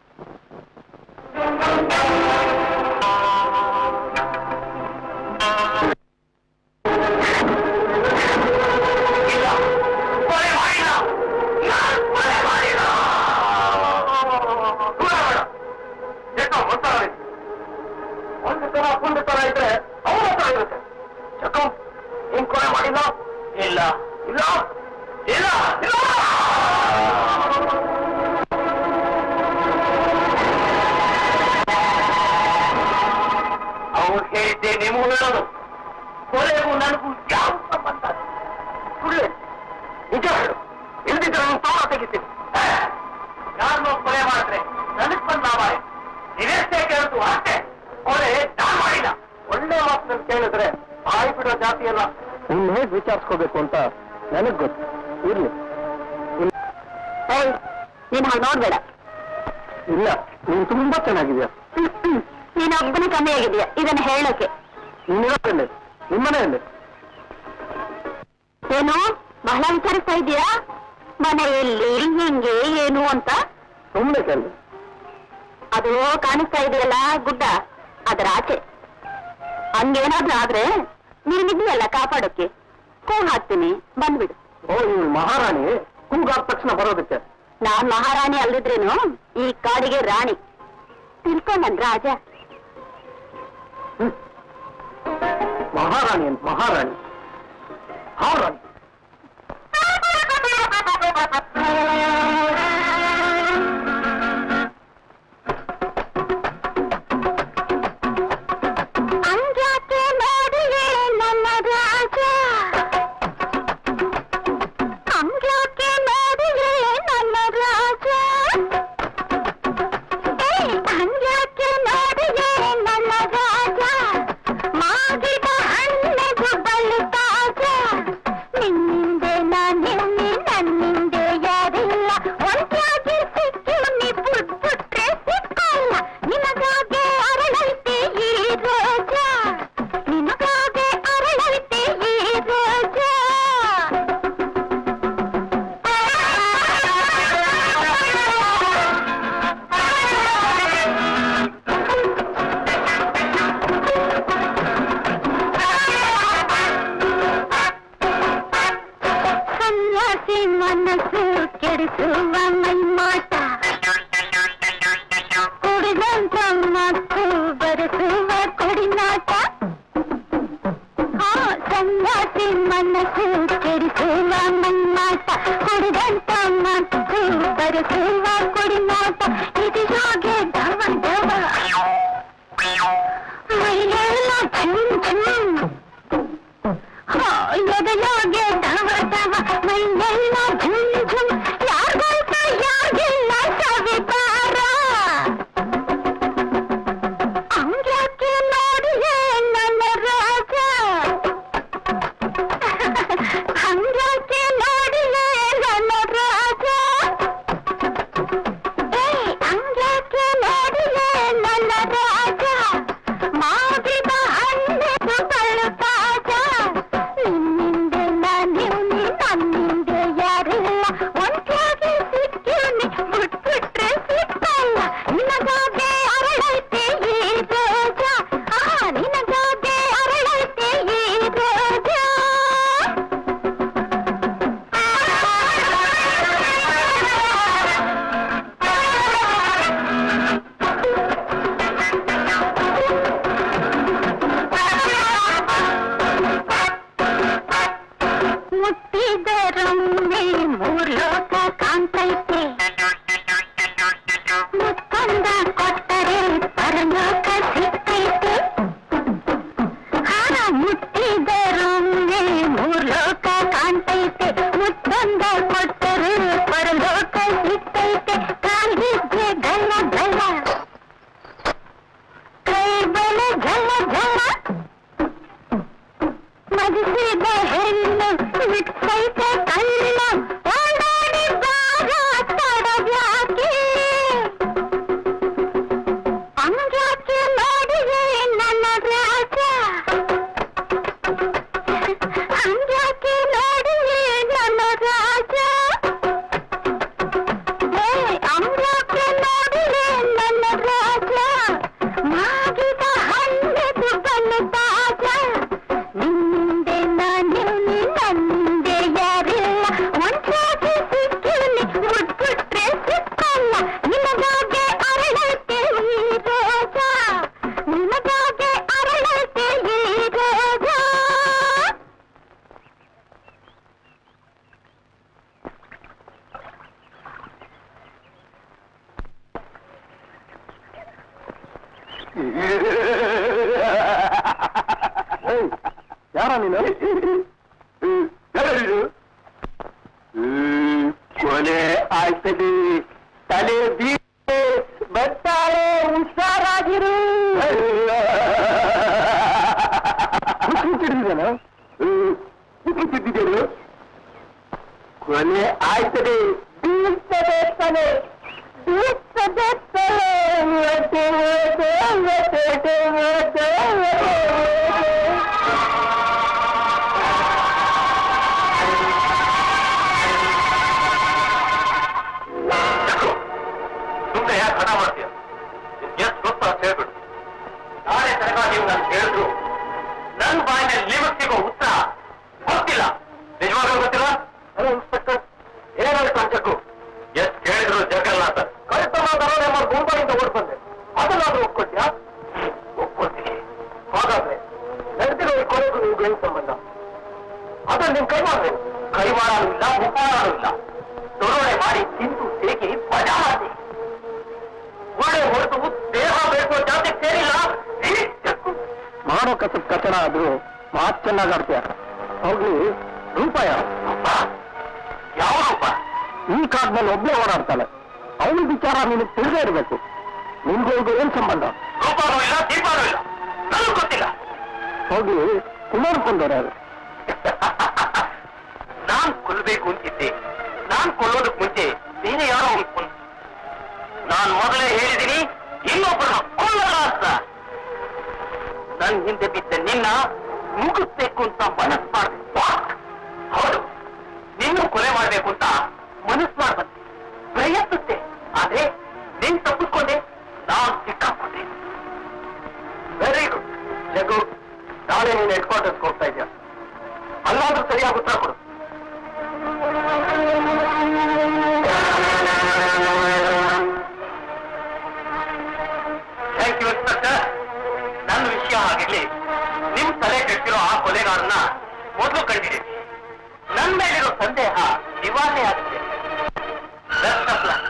ಒಂದು ತರ ಇದ್ರೆ ಅವರ ಹತ್ರ ಇರುತ್ತೆ. ಚಕ್ಕು, ನೀನ್ ಕೊಲೆ ಮಾಡಿಲ್ಲ? ಇಲ್ಲ ಇಲ್ಲ ಇಲ್ಲ ಇಲ್ಲ. ಅವ್ರು ಹೇಳಿದ್ದೆ ನೀವು ಹೇಳೋದು. ಕೊಲೆಗೂ ನನಗೂ ಯಾವ ಸಂಬಂಧ? ಸುಳ್ಳೆ, ನಿಜ ಹೇಳು. ಇಲ್ದಿದ್ರೆ ನಾನು ತೋಳ ತೆಗಿತೀನಿ. ಯಾರನ್ನೋ ಕೊಲೆ ಮಾಡಿದ್ರೆ ನನಗ್ ಬಂದ ಲಾಭ. ನೀವೆಷ್ಟೇ ಕೇಳಿದ್ರು ಅಷ್ಟೇ. ಕೊಲೆ ನಾನು ಮಾಡಿಲ್ಲ. ಒಳ್ಳೆ ಮಾತನ್ನು ಕೇಳಿದ್ರೆ ಬಾಯಿ ಬಿಡೋ ಜಾತಿ ಅಲ್ಲ. ನೀನ್ ಹೇಗೆ ವಿಚಾರಿಸ್ಕೋಬೇಕು ಅಂತ ನನಗ್ ಗೊತ್ತು. ಇರ್ಲಿ, ನೀನ್ ಹಾಗೆ ನೋಡ್ಬೇಡ. ಇಲ್ಲ, ನೀನ್ ತುಂಬಾ ಚೆನ್ನಾಗಿದ್ಯಾ. ನೀನ್ ಒಬ್ಬನೇ ಕಮ್ಮಿ ಆಗಿದ್ಯಾ ಇದನ್ನ ಹೇಳೋಕೆ. ನೀನಿರೋದಲ್ಲಿ ನಿಮ್ಮನೆಯಲ್ಲಿ ಏನು ಬಹಳ ವಿಚಾರಿಸ್ತಾ ಇದೀಯಾ? ಮನೆಯಲ್ಲಿ ಹೆಂಗೆ ಏನು ಅಂತ ಸುಮ್ಮನೆ ಕೇಳಿ. ಅದು ಕಾಣಿಸ್ತಾ ಇದೆಯಲ್ಲ ಗುಡ್ಡ, ಅದರ ಆಚೆ. ಹಂಗೇನಾದ್ರೂ ಆದ್ರೆ ನೀನಿದೆಯಲ್ಲ ಕಾಪಾಡೋಕೆ. ಕೂಗ್ ಹಾಕ್ತೀನಿ, ಬಂದ್ಬಿಡು. ಓ, ನೀವು ಮಹಾರಾಣಿ. ಕೂಗಾದ ತಕ್ಷಣ ಬರೋದಕ್ಕೆ. ನಾನ್ ಮಹಾರಾಣಿ ಅಲ್ಲಿದ್ರೇನು ಈ ಕಾಡಿಗೆ ರಾಣಿ. ತಿಳ್ಕೊ ನನ್ ರಾಜ. ಮಹಾರಾಣಿ ಅಂತ ಮಹಾರಾಣಿ. ಹಾರಾಣಿ. ಅಂಗ್ಯಾಕೆ ನೋಡಿಯೇ ನನ್ನ ರಾಜ, ಅಂಗ್ಯಾಕೆ ನೋಡಿಯೇ ನನ್ನ ರಾಜ, ಅಂಗ್ಯಾಕೆ ನೋಡಿಯೇ ನನ್ನ ರಾಜ, ಮಾಗಿದ ಹಣ್ಣೆದು ಬಲು ತಾಜ, ಝಲ ಝಲ ಮದಿಸಿದ ಹೆಣ್ಣು ಬಿಟ್ಟೈತೆ ಕಣ್ಣು ಓಡಾಡಿ ಬಾರ ತಡವ್ಯಾಕೆ ಅಂಗ್ಯಾಕೆ ನೋಡಿದೆ ನನ್ನ ರಾಜ ಅಂಗ್ಯಾಕೆ ನೋಡಿದೆ ನನ್ನ ರಾಜ ಅಂಗ್ಯಾಕೆ ನೋಡಿದೆ ನನ್ನ ರಾಜ ಮಾಗಿದ ಹಣ್ಣದು ಬಲು ತಾಜ ನಿಂದೆ ನಾನು ನಂದೆ ಯಾರಿಲ್ಲ ಒಂದಾಗಿ ಸಿಕ್ಕಿನಿ ಮುಟ್ಬಿಟ್ರೆ ಸಿಕ್ಕಲ್ಲ ನಿನಗಾಗೆ ಅರಳತೆ ಈ ರೋಜ ನಿನಗಾಗೆ ಅರಳತೆ ಈ ರೋಜ ಯಾರ ನೀನು ಕೊನೆ ಆಗ್ತದೆ ತಲೆ ಬೀಳೆ ಬರ್ತಾಳೆ ಹುಷಾರಾಗಿರು ತಿದ್ದಿದ್ದೇನು ಕೊನೆ ಆಗ್ತದೆ ಬೀಳ್ತದೆ ತಲೆ ಬೀಳ್ತದೆ ತಲೆ ಸುಮ್ಮನೆ ಯಾಕೆ ಹಠ ಮಾಡ್ತೀಯ ಎಷ್ಟು ಗೊತ್ತ ಅಂತ ಹೇಳ್ಬಿಡು ನಾಳೆ ತನಕ ನೀವು ನಾನು ಹೇಳಿದ್ರು ನನ್ನ ಬಾಯಿನಲ್ಲಿ ನಿಮಗೆ ಸಿಗೋ ಉತ್ತರ ಗೊತ್ತಿಲ್ಲ ನಿಜವಾಗ್ಲೂ ಗೊತ್ತಿಲ್ಲ ಹಲೋ ಇನ್ಸ್ಪೆಕ್ಟರ್ ಏನಾಯ್ತು ಅಂಚಕ್ಕು ಎಷ್ಟು ಕೇಳಿದ್ರು ಜಗಲ್ಲ ಅಂತ ಕಳ್ತನ ದರೋಡೆ ಮಾಡಿ ಮುಂಬೈಯಿಂದ ಓಡ್ ಬಂದೆ ಅದನ್ನಾದ್ರೂ ಒಪ್ಕೊಟ್ಯಾ ಒಪ್ಕೊಳ್ತೀನಿ ಹಾಗಾದ್ರೆ ನಡೆದಿರೋ ಈ ಕೊನೆಗೂ ನೀವು ಏನು ಸಂಬಂಧ ಅದನ್ನ ನಿಮ್ ಕೈ ಮಾಡ್ಬೇಕು ಕೈವಾಡೂ ಇಲ್ಲ ಮುಖವಾಡೂ ಇಲ್ಲ ದೊರೋಡೆ ಮಾಡಿ ತಿಂದು ಸೇಗಿ ಮಜಾ ಮಾಡಿ ಒಳ್ಳೆ ಹೊರತು ದೇಹ ಬೇಕೋ ಜಾತಿ ಸೇರಿಲ್ಲ ಮಾಡೋ ಕಸಬ್ ಕಚಡ ಆದ್ರೂ ಮಾತು ಚೆನ್ನಾಗಿ ಆಡ್ತೀಯ ಹೋಗ್ಲಿ ರೂಪಾಯ ಯಾವ ರೂಪ ಈ ಕಾಡ್ನಲ್ಲಿ ಒಬ್ನೇ ಓಡಾಡ್ತಾನೆ ಅವನ ವಿಚಾರ ನಿನಗೆ ತಿಳಿದೇ ಇರಬೇಕು ನಿಮ್ಗೆ ಏನ್ ಸಂಬಂಧ ರೂಪಾನೂ ಇಲ್ಲ ದೀಪಾನೂ ಇಲ್ಲ ನನಗೂ ಗೊತ್ತಿಲ್ಲ ಹೋಗ್ಲಿ ಕುಮಾರ್ ಕೊಂಡವ್ರು ಯಾರು ನಾನ್ ಕೊಲ್ಲಬೇಕು ಅಂತಿದ್ದೆ ನಾನ್ ಕೊಲ್ಲೋದಕ್ ಮುಂಚೆ ಬೇರೆ ಯಾರೋ ಕೊಂದ ನಾನ್ ಮೊದಲೇ ಹೇಳಿದ್ದೀನಿ ಇನ್ನೊಬ್ಬರನ್ನ ಕೊಲ್ಲಲ್ಲ ಅಂತ ನನ್ ಹಿಂದೆ ಬಿದ್ದ ನಿನ್ನ ಮುಗಿಸ್ಬೇಕು ಅಂತ ಮನಸ್ಸು ಮಾಡ್ಬೇಕು ಹೌದು ನಿನ್ನೂ ಕೊಲೆ ಮಾಡ್ಬೇಕು ಅಂತ ಮನಸ್ಸು ಮಾಡ್ಬಂತೆ ಪ್ರಯತ್ನಿಸ್ತೆ ಆದ್ರೆ ನೀನ್ ತಪ್ಪಿಸ್ಕೊಂಡೆ ನಾನ್ ಸಿಕ್ಕಾಕೊಂಡೆ ವೆರಿ ಗುಡ್ ಜಗು ನಾಳೆ ನೀನು ಹೆಡ್ ಕ್ವಾರ್ಟರ್ಸ್ಗೆ ಹೋಗ್ತಾ ಇದೆಯಾ ಅಲ್ಲಾದ್ರೂ ಸರಿಯಾಗಿ ಉತ್ತರ ಕೊಡು ಥ್ಯಾಂಕ್ ಯು ಇನ್ಸ್ಪೆಕ್ಟರ್ ನನ್ನ ವಿಷಯ ಆಗಿರ್ಲಿ ನಿಮ್ ತಲೆ ಕೆಟ್ಟಿರೋ ಆ ಕೊಲೆಗಾರನ್ನ ಮೊದಲು ಕಂಡಿದ್ದೀನಿ ನನ್ನ ಮೇಲಿರೋ ಸಂದೇಹ ನಿವಾರಣೆ ಆಗುತ್ತೆ ಬೆಸ್ಟ್ ಆಫ್ ಲಕ್.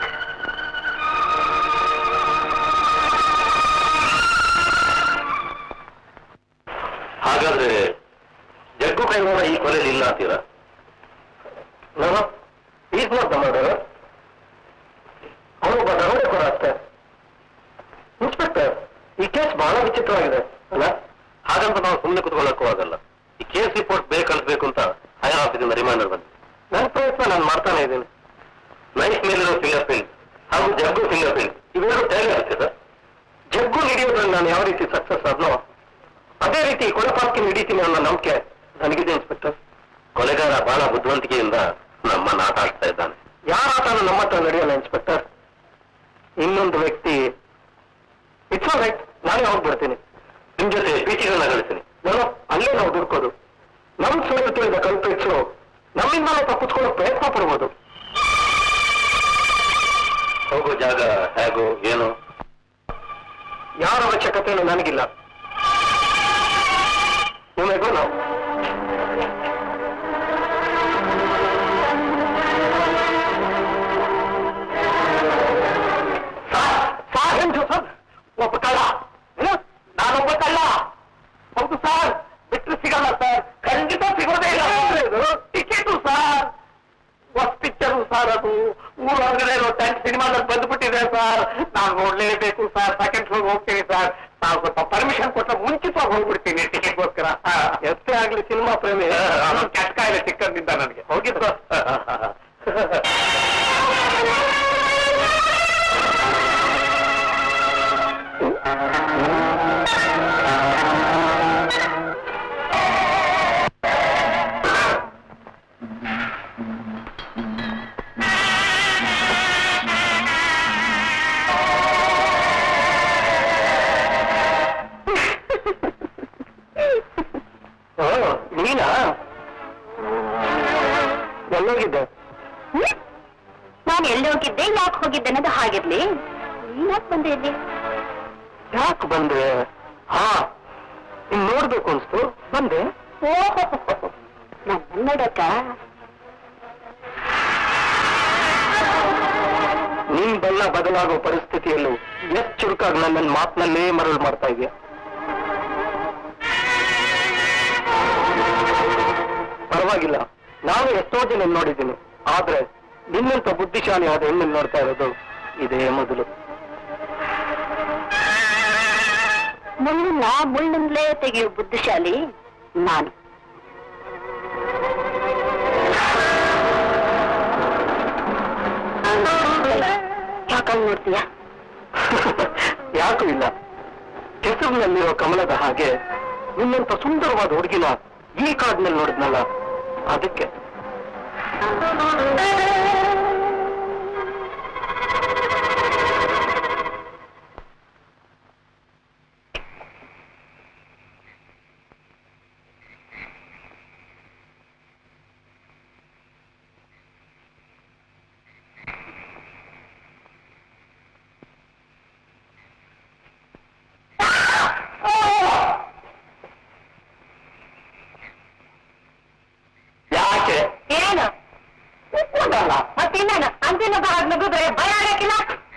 ಹಾಗಾದ್ರೆ ಜಗ್ಗು ಕೈವಾಡ ಈ ಕೊಲೆಯಲ್ಲಿ ಇಲ್ಲ ಅಂತೀರಾ? ನಾನು ಈಸ್ ನಾಟ್ ದ ಮರ್ಡರ್ ಅವನೊಬ್ಬ ದರೋಡೆ ಕೊಡ ಅಷ್ಟೇ ಇನ್ಸ್ಪೆಕ್ಟರ್ ಈ ಕೇಸ್ ಬಹಳ ವಿಚಿತ್ರವಾಗಿದೆ ಅಲ್ಲ ಹಾಗಂತ ನಾವು ಸುಮ್ಮನೆ ಕುತ್ಕೊಳ್ಳೋಕ್ಕೂ ಆಗಲ್ಲ. ಈ ಕೇಸ್ ರಿಪೋರ್ಟ್ ಬೇಗ ಕಳಿಸ್ಬೇಕು ಅಂತ ಹೈಯರ್ ಆಫೀಸಿಂದ ರಿಮೈಂಡರ್ ಬಂದಿದೆ. ನನ್ನ ಪ್ರಯತ್ನ ನಾನು ಮಾಡ್ತಾನೆ ಇದ್ದೀನಿ ನೈಫ್ ಮೇಲಿರೋ ಫಿಂಗರ್ ಪ್ರಿಂಟ್ ಹಾಗೂ ಜಗ್ಗು ಫಿಂಗರ್ ಪ್ರಿಂಟ್ ಇವೆರಡು ಟ್ಯಾಲಿ ಆಗುತ್ತೆ ಸರ್. ಜಗ್ಗು ಹಿಡಿಯೋದ್ರಲ್ಲಿ ನಾನು ಯಾವ ರೀತಿ ಸಕ್ಸಸ್ ಆದ್ನೋ ಅದೇ ರೀತಿ ಕೊಲೆಪಾತಕಿ ಹಿಡಿತೀನಿ ಅನ್ನೋ ನಂಬಿಕೆ ನನಗಿದೆ ಇನ್ಸ್ಪೆಕ್ಟರ್. ಕೊಲೆಗಾರ ಬಹಳ ಬುದ್ಧಿವಂತಿಕೆಯಿಂದ ನಮ್ಮನ್ನ ಆಟ ಆಡ್ತಾ ಇದ್ದಾನೆ. ಯಾರ ಆಟನೂ ನಮ್ಮ ಹತ್ರ ನಡೆಯಲ್ಲ ಇನ್ಸ್ಪೆಕ್ಟರ್. ಇನ್ನೊಂದು ವ್ಯಕ್ತಿ ಇಟ್ಸ್ ಆಲ್ ರೈಟ್ ನಾನೇ ಹೋಗ್ಬಿಡ್ತೀನಿ. ನಿಮ್ ಜೊತೆ ಪೀಚಿಗಳನ್ನ ಗಳಿಸ್ತೀನಿ. ನಾನು ಅಲ್ಲೇ ನಾವು ದುಡ್ಕೋದು ನಮ್ ಸುಳ್ಳು ತಿಳಿದ ಕಲ್ಪಿಟ್ಸು ನಮ್ಮಿಂದಲೇ ತಪ್ಪಿಸ್ಕೊಳ್ಳೋ ಪ್ರಯತ್ನ ಪಡ್ಬೋದು. ಹೋಗೋ ಜಾಗ ಹೇಗೋ ಏನು ಯಾರ ಅವಶ್ಯಕತೆಯೂ ನನಗಿಲ್ಲ. ನಿಮಗೂ ನಾವು ಸರ್ ಒಬ್ಬ ಕಳ್ಳ ನಾನೊಬ್ಬ ಕಳ್ಳ ಹೌದು ಸರ್. ಬಿಟ್ಟರೆ ಸಿಗಲ್ಲ ಸರ್, ಖಂಡಿತ ಸಿಗೋದೇ ಇಲ್ಲ. ಟಿಕೆಟು ಸರ್, ಹೊಸ ಪಿಕ್ಚರು ಸರ್, ಅದು ಊರೊಳಗಡೆ 10 ಸಿನಿಮಾದಲ್ಲಿ ಬಂದ್ಬಿಟ್ಟಿದೆ ಸರ್. ನಾನು ನೋಡ್ಲೇಬೇಕು ಸರ್. ಸೆಕೆಂಡ್ ಶೋಗೆ ಹೋಗ್ತೀನಿ ಸರ್. ತಾವು ಸ್ವಲ್ಪ ಪರ್ಮಿಷನ್ ಕೊಟ್ಟ ಮುಂಚಿತವಾಗಿ ಹೋಗ್ಬಿಡ್ತೀನಿ ಟಿಕೆಟ್ಗೋಸ್ಕರ. ಎಷ್ಟೇ ಆಗ್ಲಿ ಸಿನಿಮಾ ಪ್ರೇಮಿ ಕೆಟ್ಟ ಕಾಯಿಲೆ ಚಿಕ್ಕಂದಿಂದ ನನಗೆ ಹೋಗಿದ್ದು. ನೀನಾ? ಎಲ್ಲೋಗಿದ್ದೆ? ನಾನು ಎಲ್ಲಿ ಹೋಗಿದ್ದೆ, ಯಾಕೆ ಹೋಗಿದ್ದೆ ಅನ್ನೋದು ಹಾಗಿರ್ಲಿ. ನೀನ್ಯಾಕೆ ಬಂದೆ ಇಲ್ಲಿ? ಯಾಕೆ ಬಂದೆ? ಹಾ, ಇನ್ ನೋಡ್ಬೇಕು ಅನ್ಸ್ತು ಬಂದೆ. ನನ್ನ ನೋಡಕ್ಕ ನೀನ್ ಬಲ್ಲ ಬದಲಾಗೋ ಪರಿಸ್ಥಿತಿಯಲ್ಲೂ ಎಷ್ಟು ಚುರುಕಾಗಿ ನನ್ನ ಮಾತಿನಲ್ಲೇ ಮರಳು ಮಾಡ್ತಾ ಇದೆಯಾ? ಪರವಾಗಿಲ್ಲ, ನಾನು ಎಷ್ಟೋ ಜನ ನೋಡಿದ್ದೀನಿ, ಆದ್ರೆ ನಿನ್ನಂತ ಬುದ್ಧಿಶಾಲಿ ಆದ ಹೆಣ್ಣನ್ನು ನೋಡ್ತಾ ಇರೋದು ಇದೇ ಮೊದಲು. ಮುಳ್ಳನ್ನ ಮುಳ್ಳಿಂದಲೇ ತೆಗೆಯೋ ಬುದ್ಧಿಶಾಲಿ ನಾನು. ಯಾಕಂಗ್ ನೋಡ್ತೀಯ? ಯಾಕೂ ಇಲ್ಲ, ಹೆಸರಿನಲ್ಲಿರೋ ಕಮಲದ ಹಾಗೆ ನಿನ್ನಂತ ಸುಂದರವಾದ ಹುಡುಗಿನ ಈ ಕಾಡಿನಲ್ಲಿ ನೋಡಿದ್ನಲ್ಲ, ಅದಕ್ಕೆ. ಏನು ಮತ್ತಿನ್ನೇನು ಅಂತಿನ ನಗುದ್ರೆ ಭಯ ಆಗಕ್ಕಿಲ್ಲ?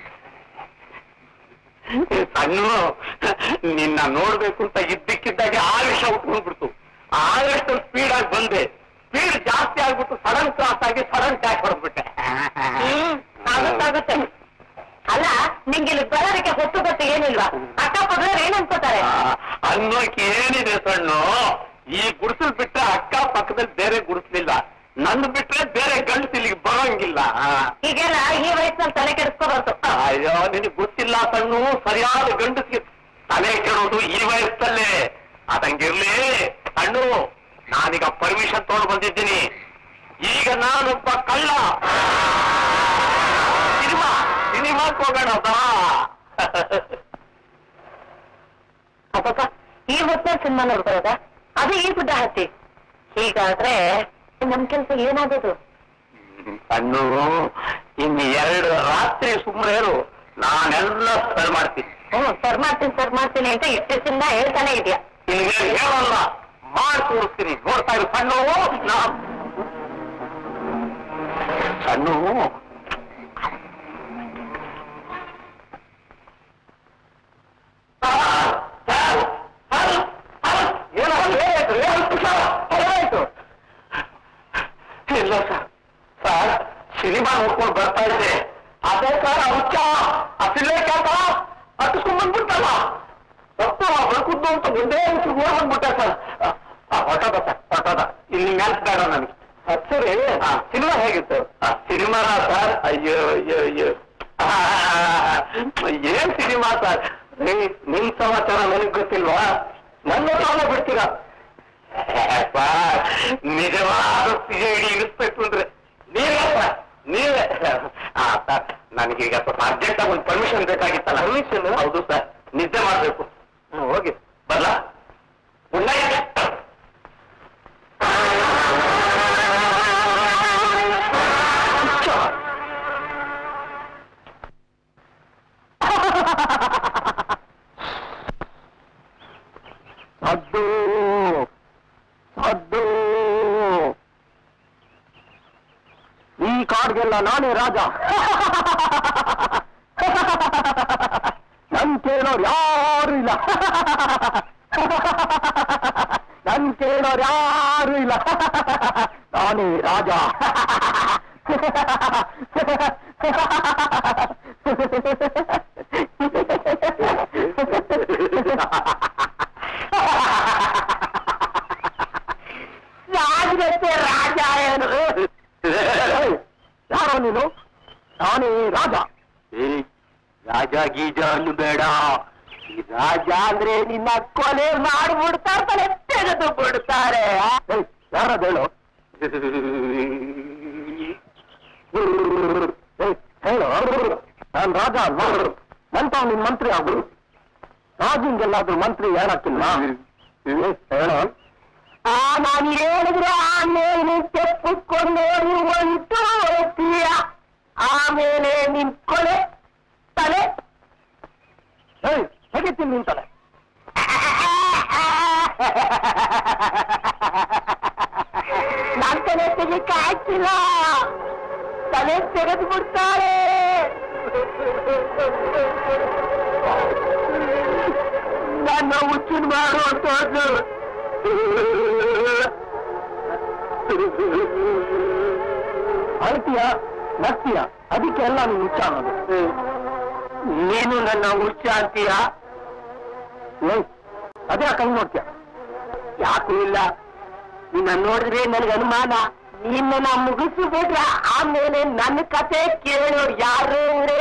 ಸಣ್ಣ ನಿನ್ನ ನೋಡ್ಬೇಕು ಅಂತ ಇದ್ದಕ್ಕಿದ್ದಾಗೆ ಆವೇಶ ಉಟ್ಕೊಂಡ್ಬಿಡ್ತು. ಆವೇಶ ಸ್ಪೀಡ್ ಆಗಿ ಬಂದೆ, ಸ್ಪೀಡ್ ಜಾಸ್ತಿ ಆಗ್ಬಿಟ್ಟು ಸಡನ್ ಕ್ರಾಸ್ ಆಗಿ ಸಡನ್ ಟ್ಯಾಕ್ ಹೊಡೆದ್ಬಿಟ್ಟೆ. ಆಗುತ್ತೆ. ಅಲ್ಲ, ನಿಂಗೆ ಇಲ್ಲಿ ಬರೋದಕ್ಕೆ ಹೊತ್ತು ಗೊತ್ತು ಏನಿಲ್ವಾ? ಅಕ್ಕಪಕ್ಕದವ್ರು ಏನ್ ಅನ್ಕೋತಾರೆ ಅನ್ನೋಕೆ ಏನಿದೆ ಸಣ್ಣ? ಈ ಗುಡಿಸಲ್ ಬಿಟ್ರೆ ಅಕ್ಕ ಪಕ್ಕದಲ್ಲಿ ಬೇರೆ ಗುಡಿಸ್ಲಿಲ್ಲ, ನಂದು ಬಿಟ್ರೆ ಬೇರೆ ಗಂಡಸು ಇಲ್ಲಿಗೆ ಬರೋಂಗಿಲ್ಲ. ಹೀಗೆಲ್ಲ ಈ ವಯಸ್ಸಿನಲ್ಲಿ ತಲೆ ಕೆಡಿಸ್ಕೋಬಾರ್ದು. ಅಯ್ಯೋ, ನಿನಗೆ ಗೊತ್ತಿಲ್ಲ ಸಣ್ಣ, ಸರಿಯಾದ ಗಂಡಸಿಗೆ ತಲೆ ಕೆಡೋದು ಈ ವಯಸ್ಸಲ್ಲೇ. ಅದಂಗಿರ್ಲಿ ಸಣ್ಣ, ನಾನೀಗ ಪರ್ಮಿಷನ್ ತಗೊಂಡು ಬಂದಿದ್ದೀನಿ. ಈಗ ನಾನೊಬ್ಬ ಕಳ್ಳ. ಸಿನಿಮಾಕ್ಕೆ ಹೋಗೋಣ ಬಾ. ಅಪ್ಪ, ಈ ಹೊತ್ತಿನಲ್ಲಿ ಸಿನಿಮಾ ನೋಡ್ಬರೋದ? ಅದು ಈ ಗುಡ್ಡ ಹತ್ತಿ. ಹೀಗಾದ್ರೆ ನಮ್ ಕೆಲ್ಸ ಏನಾಗೋದು? ಸಣ್ಣ, ಇನ್ನು 2 ರಾತ್ರಿ ಸುಮ್ಮನೆ ನಾನೆಲ್ಲ ಸರ್ ಮಾಡ್ತೀನಿ. ಸರ್ ಮಾಡ್ತೀನಿ ಅಂತ ಇಷ್ಟು ದಿನ ಹೇಳ್ತಾನೆ ಇದೆಯಾ? ನಿನಗೆ ಹೇಳಲ್ಲ, ಮಾಡಿ ತೋರಿಸ್ತೀನಿ. ನೋಡ್ತಾ ಇರು ಸಣ್ಣ. ಸಣ್ಣ, ಇಲ್ಲ ಸರ್, ಸಿನಿಮಾ ನೋಡ್ಕೊಂಡು ಬರ್ತಾ ಇದ್ದೆ. ಅದೇ ಸರ್ ಹುಚ್ಚ ಅಸಿಲ್ಲೇ ಕ್ಯಾಕ ಹತ್ತಿಸ್ಕೊಂಡ್ ಬಂದ್ಬಿಡ್ತಲ್ಲ, ತಪ್ಪ ಬರ್ಕುದ್ದು ಅಂತ ಮುಂದೆ ಓಡ್ಬಂದ್ಬಿಟ್ಟೆ ಸರ್. ಹೊಟ್ಟದ ಸರ್, ಹೊಟ್ಟದ. ಇಲ್ಲಿ ಮ್ಯಾಚ್ ಬೇಡ ನನಗೆ. ಸರಿ, ಸಿನಿಮಾ ಹೇಗಿತ್ತು? ಸಿನಿಮಾನ ಸರ್? ಅಯ್ಯೋ ಅಯ್ಯೋ ಅಯ್ಯೋ, ಏನ್ ಸಿನಿಮಾ ಸರ್? ನಿಮ್ ಸಮಾಚಾರ ನನಗ್ ಗೊತ್ತಿಲ್ವಾ? ನನ್ನ ತಾನೇ ಬಿಡ್ತೀರಾ? ನಿಜವಾದ ಸಿಐಡಿ ಇನ್ಸ್ಪೆಕ್ಟರ್ ಅಂದ್ರೆ ನೀವೇ ಸರ್. ನನಗೀಗ ಸ್ವಲ್ಪ ಅರ್ಜೆಂಟ್ ಆಗಿ ಒಂದು ಪರ್ಮಿಷನ್ ಬೇಕಾಗಿತ್ತಲ್ಲ. ಪರ್ಮಿಷನ್? ಹೌದು ಸರ್, ನಿದ್ದೆ ಮಾಡ್ಬೇಕು. ಹೋಗಿ ಬರಲ್ಲ. Good night. ಅದ್ದು ಈ ಕಾಡ್ಗೆಲ್ಲ ನಾನೇ ರಾಜ. ನನ್ ಕೇಳೋರು ಯಾರು ಇಲ್ಲ, ನನ್ ಕೇಳೋರು ಯಾರು ಇಲ್ಲ, ನಾನೇ ರಾಜ. ರಾಜನಂತೆ ರಾಜ ಏನು? ಯಾರೋ ನೀನು? ನಾನೇ ರಾಜ. ರಾಜ ಗೀಜ ಅನ್ನು ಬೇಡ. ಈ ರಾಜ ಅಂದ್ರೆ ನಿನ್ನ ಕೊಲೆ ಮಾಡಿಬಿಡ್ತಾರೆ, ತೆಗೆದು ಬಿಡ್ತಾರೆ. ಯಾರದು ಹೇಳು? ಹೇಳು. ನಾನು ರಾಜ ಅಲ್ವಾ? ನಂತ ನಿನ್ ಮಂತ್ರಿ ಆಗ್ಬಿಡು. ರಾಜಿಂಗೆಲ್ಲಾದ್ರೂ ಮಂತ್ರಿ ಯಾರಕ್ಕಿಲ್ಲ? ಹೇಳು. ನಾನು ಹೇಳಿದ್ರೆ ಆಮೇಲೆ ತೆಪ್ಪುಕೊಂಡು ಹೊಂಟು ಹೋಗ್ತೀಯ. ಆಮೇಲೆ ನಿನ್ ಕೊಲೆ ತಲೆ ಹೇಗಿತ್ತೀನಿ ನಿನ್ ತಲೆ? ನಾನ್ ತಲೆ ತೆಗಿಕ್ಕೆ ಆಗ್ತಿಲ್ಲ, ತಲೆ ತೆಗೆದು ಬಿಡ್ತಾರೆ. ನನ್ನ ಹುಚ್ಚಿನ ಮಾಡುವಂತದ್ದು. ಅಳ್ತೀಯ ನಗ್ತೀಯ, ಅದಕ್ಕೆ ಎಲ್ಲ ನೀನು ಹುಚ್ಚ ಅನ್ನೋದು. ನೀನು ನನ್ನ ಹುಚ್ಚ ಅಂತೀಯ? ಅದೇ ಕೈ ನೋಡ್ತೀಯ? ಯಾಕೂ ಇಲ್ಲ, ನಿನ್ನ ನೋಡಿದ್ರೆ ನನಗೆ ಅನುಮಾನ. ನಿನ್ನ ಮುಗಿಸಿಬಿಟ್ರ ಆಮೇಲೆ ನನ್ನ ಕತೆ ಕೇಳೋರು ಯಾರವ್ರೆ?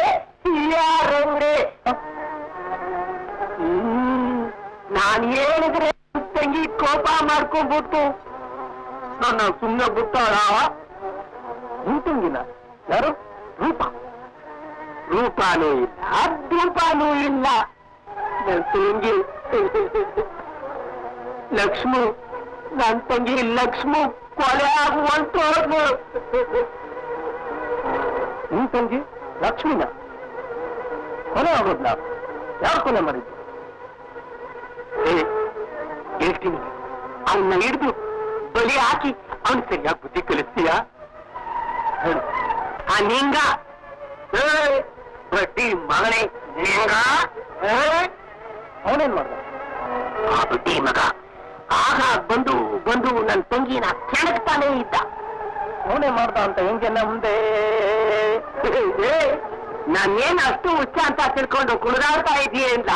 ನಾನು ಹೇಳಿದ್ರೆ ತಂಗಿ ಕೋಪ ಮಾಡ್ಕೊಂಡ್ಬಿಟ್ಟು ನನ್ನ ಸುಮ್ಮನೆ ಬಿಟ್ಟಾಳ. ನಿನ್ ತಂಗಿನ ಯಾರು? ರೂಪ? ರೂಪಾನೂ ಇಲ್ಲ, ಅದ್ರೂಪಾನೂ ಇಲ್ಲ. ನನ್ನ ತಂಗಿ ಲಕ್ಷ್ಮು, ನನ್ನ ತಂಗಿ ಲಕ್ಷ್ಮು ಕೊಲೆ ಆಗುವಂತವ್ರು. ನಿನ್ ತಂಗಿ ಲಕ್ಷ್ಮಿನ ಕೊಲೆ ಆಗೋದ್ನ? ಯಾರು ಕೊಲೆ ಮಾಡಿದ್ದು? ಹೇಳ್ತೀನಿ, ಅವನ್ನ ಹಿಡಿದು ಬಲಿ ಹಾಕಿ ಅವನ್ ಸರಿಯಾಗಿ ಬುದ್ಧಿ ಕಲಿಸ್ತೀಯ? ಹೇಳು. ಆ ನಿಂಗ ಬಡ್ಡಿ ಮಗನೇ ನಿಂಗ. ಅವನೇನ್ ಮಾಡ್ದ? ಆ ಬಡ್ಡಿ ಮಗ ಆಗ ಬಂದು ಬಂದು ನನ್ನ ತಂಗಿನ ಕೆಣಕ್ತಾನೇ ಇದ್ದ. ಅವನೇ ಮಾಡ್ದ ಅಂತ ಹೆಂಗೆ ನಮ್ದೆ? ನಾನೇನ್ ಅಷ್ಟು ಹುಚ್ಚ ಅಂತ ತಿಳ್ಕೊಂಡು ಕುಣಿದಾಡ್ತಾ ಇದೀಯ ಅಂತ.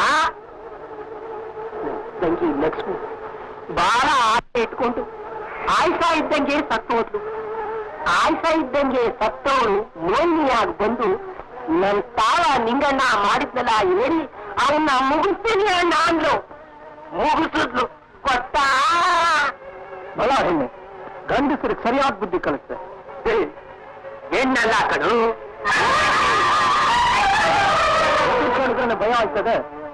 ತಂಗಿ ಲಕ್ಷ್ಮಿ ಬಹಳ ಆಸೆ ಇಟ್ಕೊಂಡು ಆಯ್ಸಾ ಇದ್ದಂಗೆ ಸತ್ತೋದ್ಲು. ಆಯ್ಸಾ ಇದ್ದಂಗೆ ಸತ್ತವಳು ಮೋಹಿನಿಯಾಗಿ ಬಂದು ನನ್ ತಾವ ನಿಂಗಣ್ಣ ಮಾಡಿದ್ನಲ್ಲ ಹೇಳಿ ಅವನ್ನ ಮುಗಿಸ್ತೀನಿ ಅಣ್ಣ ಅಂದ್ಲು. ಮುಗಿಸಿದ್ಲು ಗೊತ್ತಾ? ಬಲ ಹೆಣ್ಣೆ ಗಂಡಸರಿಗೆ ಸರಿಯಾದ ಬುದ್ಧಿ ಕಲಿಸ್ತೆ. ಹೆಣ್ಣಲ್ಲ ಕಣು. ಭಯ ಆಗ್ತದೆ.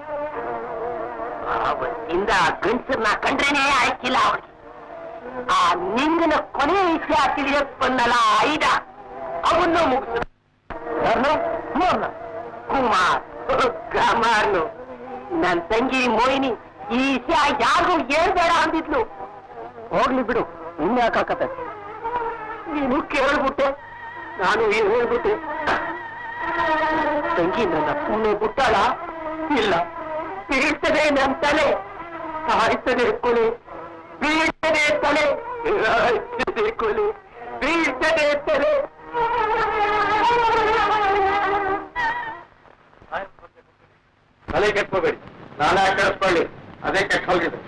ಅವತ್ತಿಂದ ಗಂಡಸರ್ನ ಕಂಡ್ರೇನೆ ಆಯ್ಕಿಲ್ಲ ಅವಳಿಗೆ. ಆ ನಿಂಗನ ಕೊನೆ ವಿಷಯ ತಿಳಿಯಕ್ ಬಂದಲ್ಲ ಐದ, ಅವನ್ನ ಮುಗಿಸ. ಯಾರನ್ನು? ಕುಮಾರ್ನ? ಕುಮಾರ್ನು. ನನ್ ತಂಗಿ ಮೋಹಿನಿ ಈ ವಿಷಯ ಯಾರಿಗೂ ಹೇಳ್ಬೇಡ ಅಂದಿದ್ಲು. ಹೋಗ್ಲಿ ಬಿಡು, ನಿನ್ನೆ ಯಾಕಾಕತ್ತೆ? ನೀನು ಕೇಳ್ಬಿಟ್ಟೆ, ನಾನು ಹೇಳ್ಬಿಟ್ಟೆ. ತಂಗಿ ನನ್ನ ಸುಮ್ಮನೆ ಬಿಟ್ಟಾಳ? ಇಲ್ಲ, ಬೀಳ್ತದೆ ನನ್ನ ತಲೆ, ಸಾಯ್ತದೆ ಕೊಲೆ, ಬೀಳ್ತದೆ ತಲೆ, ಸಾಯ್ತದೆ ಕೊಲೆ, ಬೀಳ್ತದೆ ತಲೆ. ತಲೆ ಕೆಟ್ಕೋಬೇಡಿ, ನಾಳೆ ಕೆಡಿಸ್ಕೊಳ್ಳಿ, ಅದೇ ಕೆಟ್ಟ ಹೋಗಿದೆ.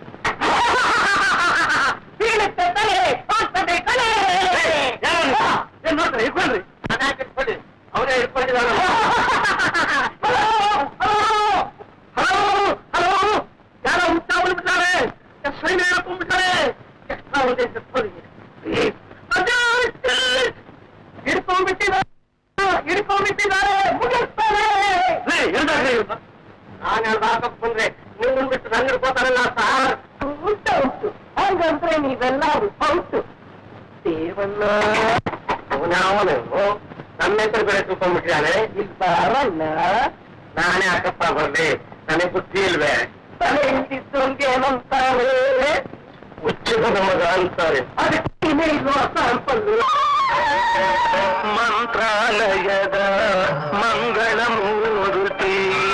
ಬೀಳುತ್ತೆ ತಲೆ, ಸಾಯ್ತದೆ ಕೊಲೆ. ಏನ್ ಮಾಡ್ತಾರೆ? ಇಟ್ಕೊಳ್ರಿ, ಅದೇ ಕೆಟ್ಕೊಳ್ಳಿ, ಅವರೇ ಇಟ್ಕೊಂಡಿದ್ದಾನೆ. ಯಾರೋ ಹುಚ್ಚ ಬಂದ್ಬಿಟ್ಟಾರೆ, ಸೈನ್ಯ ಹಾಕೊಂಡ್ಬಿಟ್ಟಾರೆ. ಹಿಡ್ಕೊಂಡ್ಬಿಟ್ಟಿದ್ದಾರೆ, ಮುಗಿಸ್ತಾರೆ. ನಾನು ಹಾಕಕ್ ಬಂದ್ರೆ ನೀವು ಬಿಟ್ಟು ನಂಗೆ ಹಿಡ್ಕೋತಾರಲ್ಲ ಸಾರ್. ಉಂಟು ಉಂಟು, ಹಾಗಂದ್ರೆ ನೀವೆಲ್ಲ ಹೌದು. ದೇವನ್ನ ಅವನು ನಮ್ಮ ಹೆಸರು ಬೇರೆ ತಿಳ್ಕೊಂಡ್ಬಿಟ್ಟಿದ್ದಾನೆ. ಇಲ್ಲಿ ಬರಲ್ಲ. ನಾನೇ ಹಾಕಪ್ಪ ಬರ್ಲಿ, ನನಗೆ ಬುದ್ಧಿ ಇಲ್ವೇ? ತಲೆ ಹಿಂದಿದ್ದೋನ್ಗೆ ಏನಂತಾರೆ? ಹುಚ್ಚದ ನಮಗ ಅಂತಾರೆ. ಅದಕ್ಕೆ ಇಲ್ವಾ ಸಾಂಪಲ್ಲು? ಮಂತ್ರಾಲಯದ ಮಂಗಳ ಮೂರ್ತಿ,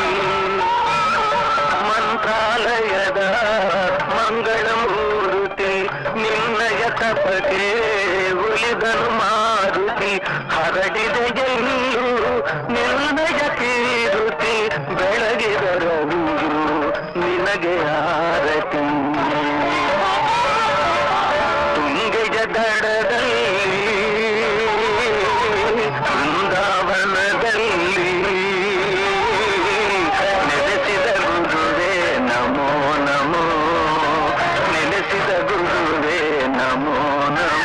ಮಂತ್ರಾಲಯದ ಮಂಗಳ ಮೂರ್ತಿ, ನಿನ್ನಯ ತಪಕ್ಕೆ ಉಳಿದನು ಮಾರುತಿ, ಹರಡಿದೆ ಎಲ್ಲೂ ನಿರ್ಣಯ ಕೀರುತಿ, ಬೆಳಗಿದರನು ನಿನಗೆ ಆರತಿ ತುಂಗೆಯ ದಡದಲ್ಲಿ ಬೃಂದಾವನದಲ್ಲಿ ನೆಲೆಸಿದ ಗುರುವೇ ನಮೋ ನಮೋ ನೆಲೆಸಿದ ಗುರುವೇ ನಮೋ ನಮೋ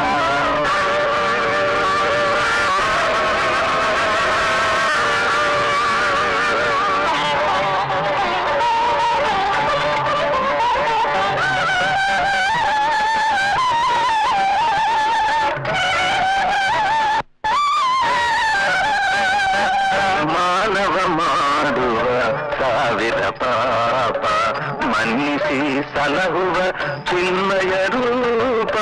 ಪಾಪ ಮನ್ನಿಸಿ ಸಲಹುವ ಚಿನ್ಮಯ ರೂಪ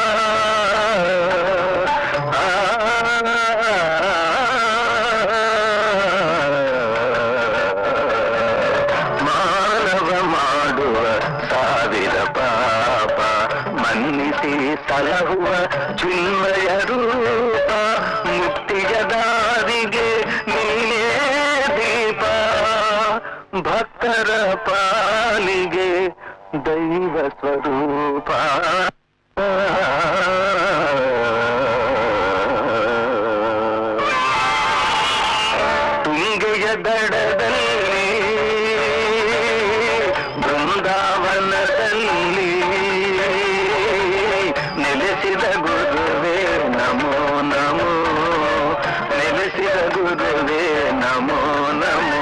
ಮಾನವ ಮಾಡುವ ಸಾವಿರ ಪಾಪ ಮನ್ನಿಸಿ ಸಲಹುವ ಚಿನ್ಮಯ ರೂಪ ಮುಕ್ತಿಯ ದಾರಿಗೆ ನೀನೇ ದೀಪ ಭಕ್ತರ ಪಾಲಿಗೆ ದೈವ ಸ್ವರೂಪ ತುಂಗೆಯ ದಡದಲ್ಲಿ ಬೃಂದಾವನದಲ್ಲಿ ನೆಲೆಸಿದ ಗುರುವೇ ನಮೋ ನಮೋ ನೆಲೆಸಿದ ಗುರುವೇ ನಮೋ ನಮೋ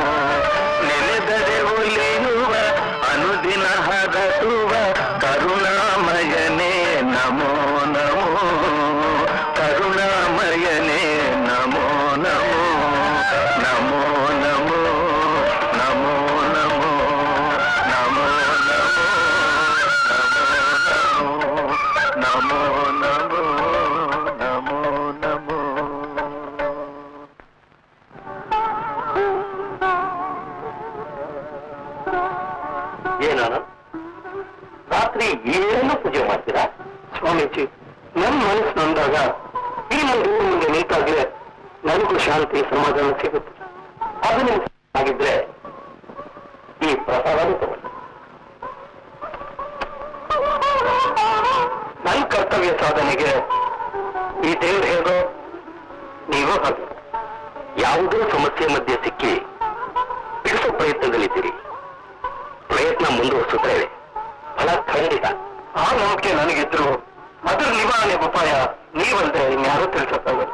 ಒಲಿಯುವ ಅನುದಿನ ಹರಸುವ ಕರುಣಾಮಯನೇ ನಮೋ ನಮೋ ಕರುಣಾಮಯನೇ ನಮೋ ನಮೋ ನಮೋ ನಮೋ ನಮೋ ನಮೋ ನಮೋ ನಮೋ ನಮೋ ನಮೋ ನಮೋ ಏನಾನ ರಾತ್ರಿ ಏನು ಪೂಜೆ ಮಾಡ್ತೀರಾ? ಸ್ವಾಮೀಜಿ, ನನ್ನ ಮನಸ್ಸು ನೊಂದಾಗ ಈ ಮಂದಿರ ಮುಂದೆ ನಿಂತಾಗ್ಲೇ ನನಗೂ ಶಾಂತಿ ಸಮಾಧಾನ ಸಿಗುತ್ತೆ. ಅದು ನಿಮ್ಗೆ ಆಗಿದ್ರೆ ಈ ಪ್ರಸಾದ ತಗೊಳ್ಳಿ. ನನ್ನ ಕರ್ತವ್ಯ ಸಾಧನೆಗೆ ಈ ದೇವ್ರು ಹೇಗೋ ನೀವೋ ಹಾಗೆ ಯಾವುದೋ ಸಮಸ್ಯೆ ಮಧ್ಯೆ ಸಿಕ್ಕಿ ಬಿಡಿಸೋ ಪ್ರಯತ್ನದಲ್ಲಿದ್ದೀರಿ. ಪ್ರಯತ್ನ ಮುಂದುವರಿಸಿದ್ರೆ ಫಲ ಖಂಡಿತ. ಆ ನಂಬಿಕೆ ನನಗಿದ್ರು ಅದರ ನಿವಾರಣೆ ಉಪಾಯ ನೀವಂದ್ರೆ ಇನ್ಯಾರೂ ತಿಳಿಸೋಕ್ಕಾಗಲ್ಲ.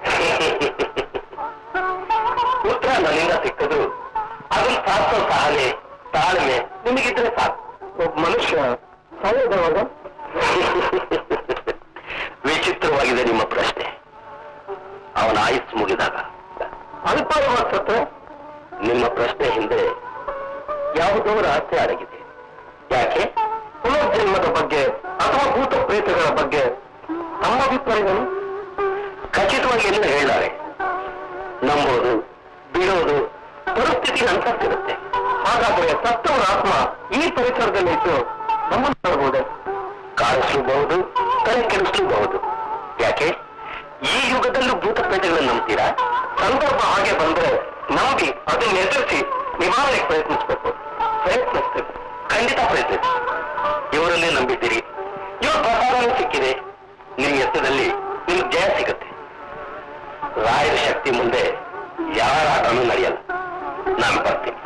ಉತ್ತರ ನನ್ನಿಂದ ಸಿಕ್ಕದು ಅದನ್ನ ಸಾಧಿಸೋ ಸಹನೆ ತಾಳ್ಮೆ ನಿಮಗಿದ್ರೆ ಸಾಕು. ಒಬ್ಬ ಮನುಷ್ಯ ಸಾಯೋದವಾಗ ವಿಚಿತ್ರವಾಗಿದೆ ನಿಮ್ಮ ಪ್ರಶ್ನೆ. ಅವನ ಆಯುಸ್ ಮುಗಿದಾಗ ಅಲ್ಪಾಯವಾಗ್ತದೆ. ನಿಮ್ಮ ಪ್ರಶ್ನೆ ಹಿಂದೆ ಯಾವುದೋ ರಹಸ್ಯ ಅಡಗಿದೆ. ಯಾಕೆ? ಪುನರ್ಜನ್ಮದ ಬಗ್ಗೆ ಅಥವಾ ಭೂತ ಪ್ರೇತಗಳ ಬಗ್ಗೆ ತಮ್ಮ ಅಭಿಪ್ರಾಯಗಳು ಖಚಿತವಾಗಿ ಎಲ್ಲ ಹೇಳಲಾರೆ. ನಂಬೋದು ಬಿಡೋದು ಪರಿಸ್ಥಿತಿ ಅನ್ಸಿರುತ್ತೆ. ಹಾಗಾದ್ರೆ ಸತ್ತವರ ಆತ್ಮ ಈ ಪರಿಸರದಲ್ಲಿದ್ದು ನಮ್ಮನ್ನು ನೋಡಬಹುದು, ಕಾಣಿಸಲೂಬಹುದು, ತಲೆ ಕೆಡಿಸಲೂಬಹುದು. ಯಾಕೆ? ಈ ಯುಗದಲ್ಲೂ ಭೂತ ಪ್ರೇತಗಳನ್ನು ನಂಬ್ತೀರಾ? ಸಂದರ್ಭ ಹಾಗೆ ಬಂದ್ರೆ ನಂಬಿ ಅದನ್ನ ಎದುರಿಸಿ ನಿವಾರಣೆಗೆ ಪ್ರಯತ್ನಿಸಬೇಕು. ಪ್ರಯತ್ನಿಸ್ತೇವೆ, ಖಂಡಿತ ಪ್ರಯತ್ನಿಸಿ. ಇವರನ್ನೇ ನಂಬಿದ್ದೀರಿ, ಇವ್ರ ಪ್ರಸಾದನೂ ಸಿಕ್ಕಿದೆ. ನಿಮ್ಮ ಯತ್ನದಲ್ಲಿ ನಿಮ್ಗೆ ಜಯ ಸಿಗುತ್ತೆ. ರಾಯರ ಶಕ್ತಿ ಮುಂದೆ ಯಾರ ಆಟನೂ ನಡೆಯಲ್ಲ. ನಾನು ಬರ್ತೀನಿ.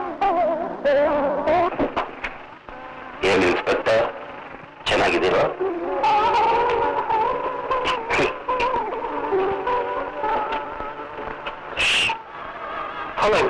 ಏನು ಇನ್ಸ್ಪೆಕ್ಟರ್, ಚೆನ್ನಾಗಿದ್ದೀರೋ? ಹಲೋ.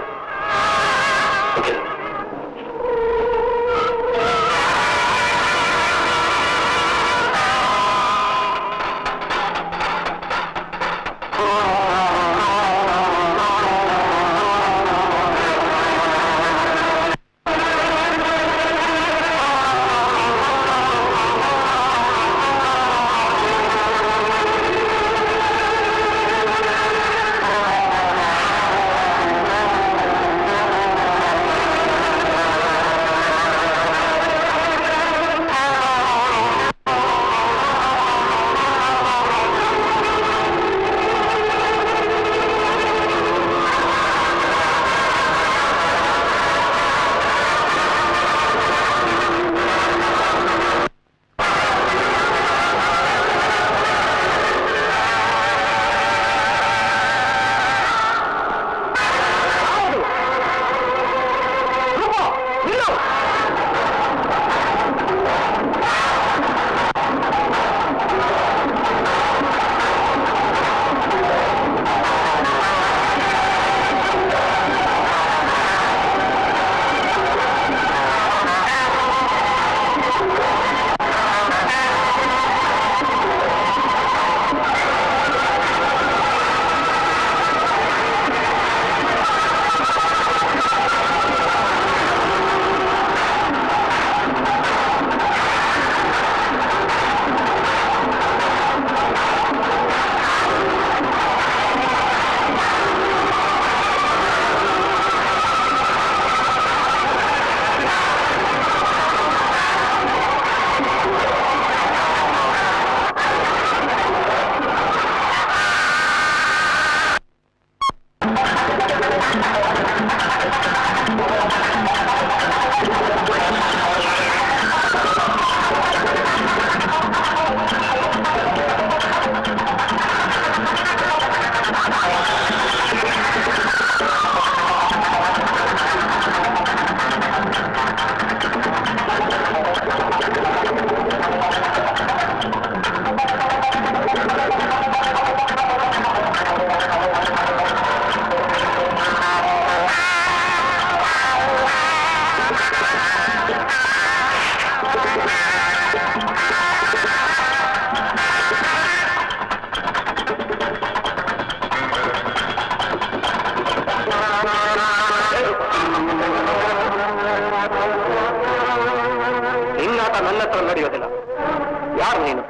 ನನ್ನ ಹತ್ರ ನಡೆಯೋದಿಲ್ಲ. ಯಾರು ನೀನು?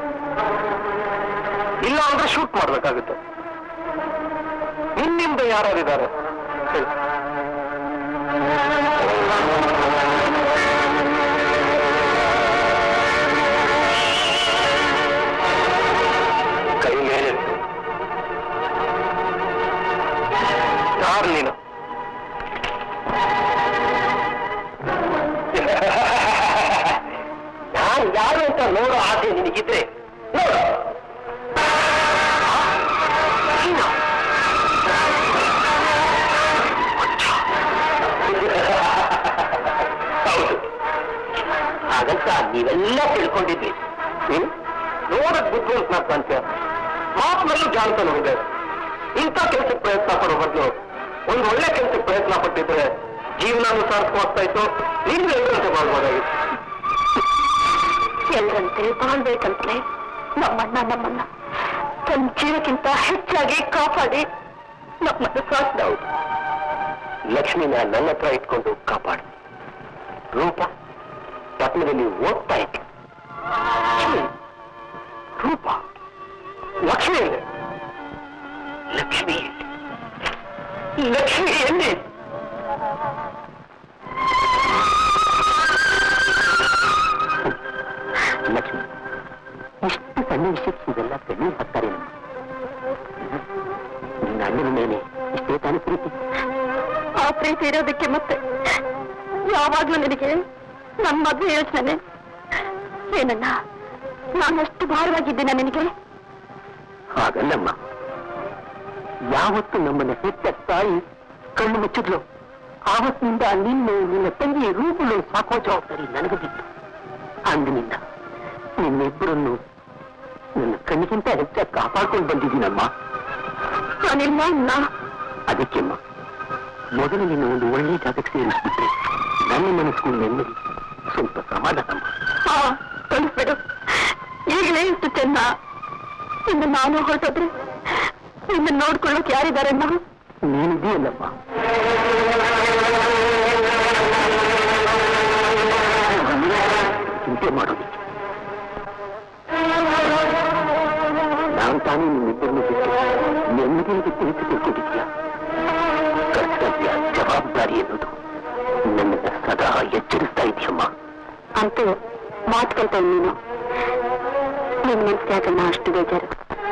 ಇಲ್ಲ ಅಂದ್ರೆ ಶೂಟ್ ಮಾಡ್ಬೇಕಾಗುತ್ತೆ. ನಿನ್ನಿಂದ ಯಾರಿದ್ದಾರೆ? ಕೈ ಮೇಲೆ ಯಾರು ನೀನು? ನಾನು ಯಾರು ಅಂತ ನೋಡೋ ಆಸೆ ನಿನಗಿದ್ರೆ ನೋಡು. ಹೌದು, ಹಾಗಂತ ನೀವೆಲ್ಲ ತಿಳ್ಕೊಂಡಿದ್ರಿ. ನೋಡಕ್ ಬುದ್ಧಿವಂತ ಅಂತ ಮಾತಿನಲ್ಲೂ ಜಾಣತನ ಇದೆ. ಇಂಥ ಕೆಲಸಕ್ಕೆ ಪ್ರಯತ್ನ ಪಡೋ ಬದಲು ಒಂದು ಒಳ್ಳೆ ಕೆಲಸಕ್ಕೆ ಪ್ರಯತ್ನ ಪಟ್ಟಿದ್ರೆ ಜೀವನಾನು ಸಾರ್ಥಕವಾಗ್ತಾ ಇತ್ತು. ನೀವು ಎಲ್ಲರಂತೆ ಮಾಡ್ಬೋದಾಗಿತ್ತು. ಎಲ್ಲರಂತೆ ಬಾಳ್ಬೇಕಂತೆ ನಮ್ಮನ್ನ ತನ್ನ ಜೀವಕ್ಕಿಂತ ಹೆಚ್ಚಾಗಿ ಕಾಪಾಡಿ ನಮ್ಮನ್ನು ಸಾಕ್ದವು. ಲಕ್ಷ್ಮಿನ ನನ್ನ ಹತ್ರ ಇಟ್ಕೊಂಡು ಕಾಪಾಡಿ. ರೂಪ ಪಟ್ಟಣದಲ್ಲಿ ಓದ್ತಾ ಇತ್ತು. ರೂಪ ಲಕ್ಷ್ಮಿ ಎಲ್ಲಿ? ಲಕ್ಷ್ಮಿ ಲಕ್ಷ್ಮಿ ಎಲ್ಲಿ? ಲಕ್ಷ್ಮಿ ಇಷ್ಟು ಸಣ್ಣ ವಿಷಯಕ್ಕೆ ಇದೆಲ್ಲ ಕಣ್ಣೀರು ಹಾಕ್ತಾರೆ. ನಿನ್ನ ಅಣ್ಣನ ಮೇಲೆ ಇಷ್ಟೇ ತಾನೇ ಪ್ರೀತಿ? ಆ ಪ್ರೀತಿ ಇರೋದಕ್ಕೆ ಮತ್ತೆ ಯಾವಾಗ್ಲೂ ನಿನಗೆ ನನ್ನ ಮದುವೆ ಯೋಚನೆ ಏನನ್ನ ನಾನಷ್ಟು ಭಾರವಾಗಿದ್ದೀನ ನಿನಗೆ? ಹಾಗಲ್ಲಮ್ಮ, ಯಾವತ್ತು ನಮ್ಮನ್ನ ಹೆತ್ತ ತಾಯಿ ಕಣ್ಣು ಮುಚ್ಚಿದ್ಲು ಆವತ್ತಿನಿಂದ ನಿನ್ನ ತಂಗಿ ರೂಪಗಳು ಸಾಕೋ ಜವಾಬ್ದಾರಿ ನನಗೆ ಬಿತ್ತು. ಅಂದಿನಿಂದ ನಿಮ್ಮಿಬ್ಬರನ್ನು ನನ್ನ ಕಣ್ಣಿಗಿಂತ ಹೆಚ್ಚಾಗಿ ಕಾಪಾಡ್ಕೊಂಡು ಬಂದಿದ್ದೀನಮ್ಮ. ನಾನಿಲ್ಲ. ಅದಕ್ಕೆಮ್ಮ ಮೊದಲು ನಿನ್ನ ಒಂದು ಒಳ್ಳೆ ಜಾಗಕ್ಕೆ ಸೇರಿಸ್ಬಿಟ್ರೆ ನನ್ನ ಮನಸ್ಸು ನೆಮ್ಮದಿ, ಸ್ವಲ್ಪ ಸಮಾಧಾನ. ಕಳಿಸ್ಬಿಡು, ಈಗಲೇ ಇಷ್ಟು ಚೆನ್ನ. ಇನ್ನು ನಾನು ಹೊರಟೋದ್ರೆ ನಿನ್ನ ನೋಡ್ಕೊಳ್ಳೋಕೆ ಯಾರಿದ್ದಾರಮ್ಮ? ನೀನಿದೆಯಲ್ಲಮ್ಮ. ಚಿಂತೆ ಮಾಡೋದಿಕ್ಕೆ ನಾನು ತಾನೇ ನಿಮ್ಮಿಬ್ಬರನ್ನು ಬಿಟ್ಟು ನೆಮ್ಮದಿಯಾಗಿ ತಿಳಿಸಿ ತಿಳ್ಕೊಂಡಿದ್ಯಾ? ಕರ್ತವ್ಯ ಜವಾಬ್ದಾರಿ ಎನ್ನುವುದು ನನ್ನನ್ನು ಸದಾ ಎಚ್ಚರಿಸ್ತಾ ಇದೆಯಮ್ಮ. ಅಂತೂ ಮಾತು ಕಲ್ತ ನೀನು ನಿನ್ನ ಮನಸ್ಸಿಗೆ ಯಾಕನ್ನ ಅಷ್ಟು ಬೇಜಾರು?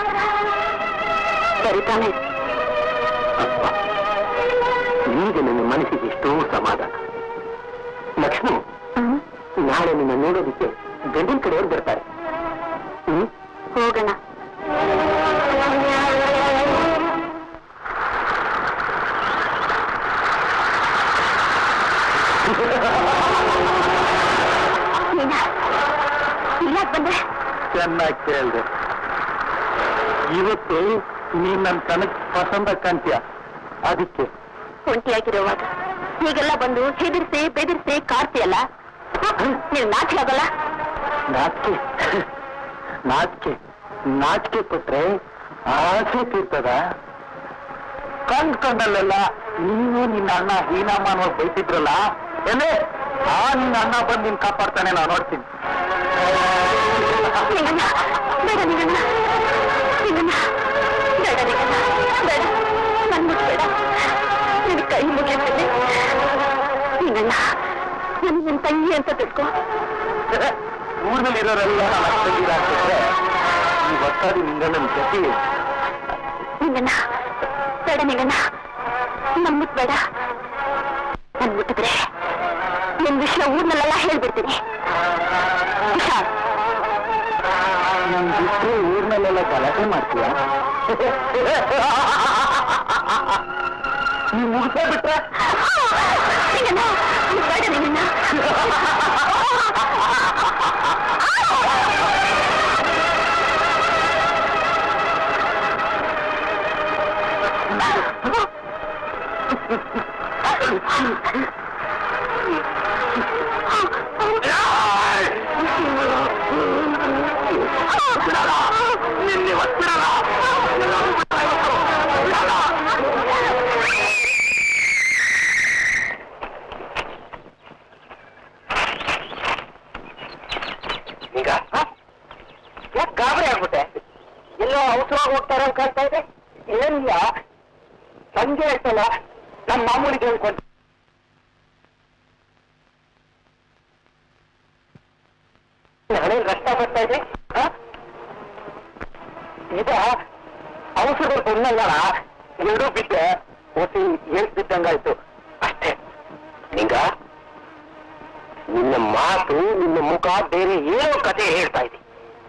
ಸರಿ ತಾನೆ? ಅಪ್ಪ, ಈಗ ನನ್ನ ಮನಸ್ಸಿಗೆ ಎಷ್ಟೋ ಸಮಾಧಾನ. ಲಕ್ಷ್ಮಿ, ನಾಳೆ ನಿನ್ನ ನೋಡೋದಕ್ಕೆ ಗಂಡಿನ ಕಡೆಯವರು ಬರ್ತಾರೆ. ಹೋಗೋಣ. ಇಲ್ಲಾಕ್ ಬಂದೆ? ಚೆನ್ನಾಗಿ ಕೇಳಿದೆ. ಇವತ್ತು ನೀನ್ ನನ್ನ ಕನಕ್ ಪಸಂದ ಕಾಣ್ತೀಯ, ಅದಕ್ಕೆ. ಒಂಟಿಯಾಗಿರುವಾಗ ಹೀಗೆಲ್ಲ ಬಂದು ಹೆದರ್ಸಿ ಬೆದರ್ಸಿ ಕಾಡ್ತೀಯಲ್ಲ, ನೀವು ನಾಚಿಕೆ ಆಗಲ್ಲ? ನಾಚಿಕೆ ಪಟ್ರೆ ಆಸೆ ತೀರ್ತದ? ಕಂಡ್ಕೊಂಡಲ್ಲೆಲ್ಲ ನೀನು ನಿನ್ನ ಅಣ್ಣ ಹೀನಾಮಾನವಾಗಿ ಬೈತಿದ್ರಲ್ಲ, ಏನೇ ನಿನ್ನ ಅಣ್ಣ ಬಂದು ನಿನ್ ಕಾಪಾಡ್ತಾನೆ, ನಾನು ನೋಡ್ತೀನಿ. ಬೇಡ ನಿಗಣ್ಣ, ಬೇಡ ನಿಗಣ್ಣ, ಬೇಡ, ನನ್ ಮುಟ್ಬೇಡ, ನಿನ್ ಕೈ ಮುಗಿಯುತ್ತದೆ. ನಿಗಣ್ಣ, ನಿನ್ನ ತಂಗಿ ಅಂತ ತಿಳ್ಕೊ. ಊರಿನಲ್ಲಿರೋರೆಲ್ಲ ಹಾಕಿದ್ರೆ ಈ ಒತ್ತಾಡಿ ನಿಂಗಣ್ಣನ ಜೊತೆ. ನಿಗಣ್ಣ, ಬೇಡ ನಿಗಣ್ಣ, ನನ್ ಮುಟ್ಬೇಡ. ನನ್ ಮುಟ್ಟಿದ್ರೆ ನಿನ್ ವಿಷಯ ಊರ್ನಲ್ಲೆಲ್ಲ ಹೇಳ್ಬಿಡ್ತೀನಿ. ಹುಷಾರ್. ನನ್ ಬಿಟ್ಟು ಊರ್ನಲ್ಲೆಲ್ಲ ಗಲಾಟೆ ಮಾಡ್ತೀಯ? ನೀವು ಮುಗಿಸೇ ಬಿಟ್ರೆ ನಿಗಣ್ಣ, ಬೇಡ ನಿಗಣ್ಣ. ನಿನ್ನೆ ಒತ್ತಿರಲ್ಲ. ಈಗ ಯಾಕೆ ಗಾಬರಿ ಆಗ್ಬಿಟ್ಟೆ? ಎಲ್ಲೋ ಅವಸರವಾಗಿ ಹೋಗ್ತಾರೆ ಅಂತ ಕಾಣ್ತಾ ಇದೆ. ಏನಿಲ್ಲ, ಸಂಜೆ ಆಯ್ತಲ್ಲ, ನಮ್ಮ ಮಾಮೂಲಿಗೆ ಹೇಳ್ಕೊಂಡು ಹಣೆ ರಕ್ತ ಬರ್ತಾ ಇದೆ. ಈಗ ಅವಸರದಲ್ಲಿ ಬಂದಲ್ಲ, ಎರಡೂ ಬಿದ್ದೆ ಓಸಿ ಏನ್ ಬಿದ್ದಂಗಾಯ್ತು ಅಷ್ಟೇ. ನಿಂಗ ನಿನ್ನ ಮಾತು, ನಿನ್ನ ಮುಖ ಬೇರೆ ಏನೋ ಕತೆ ಹೇಳ್ತಾ ಇದೆ.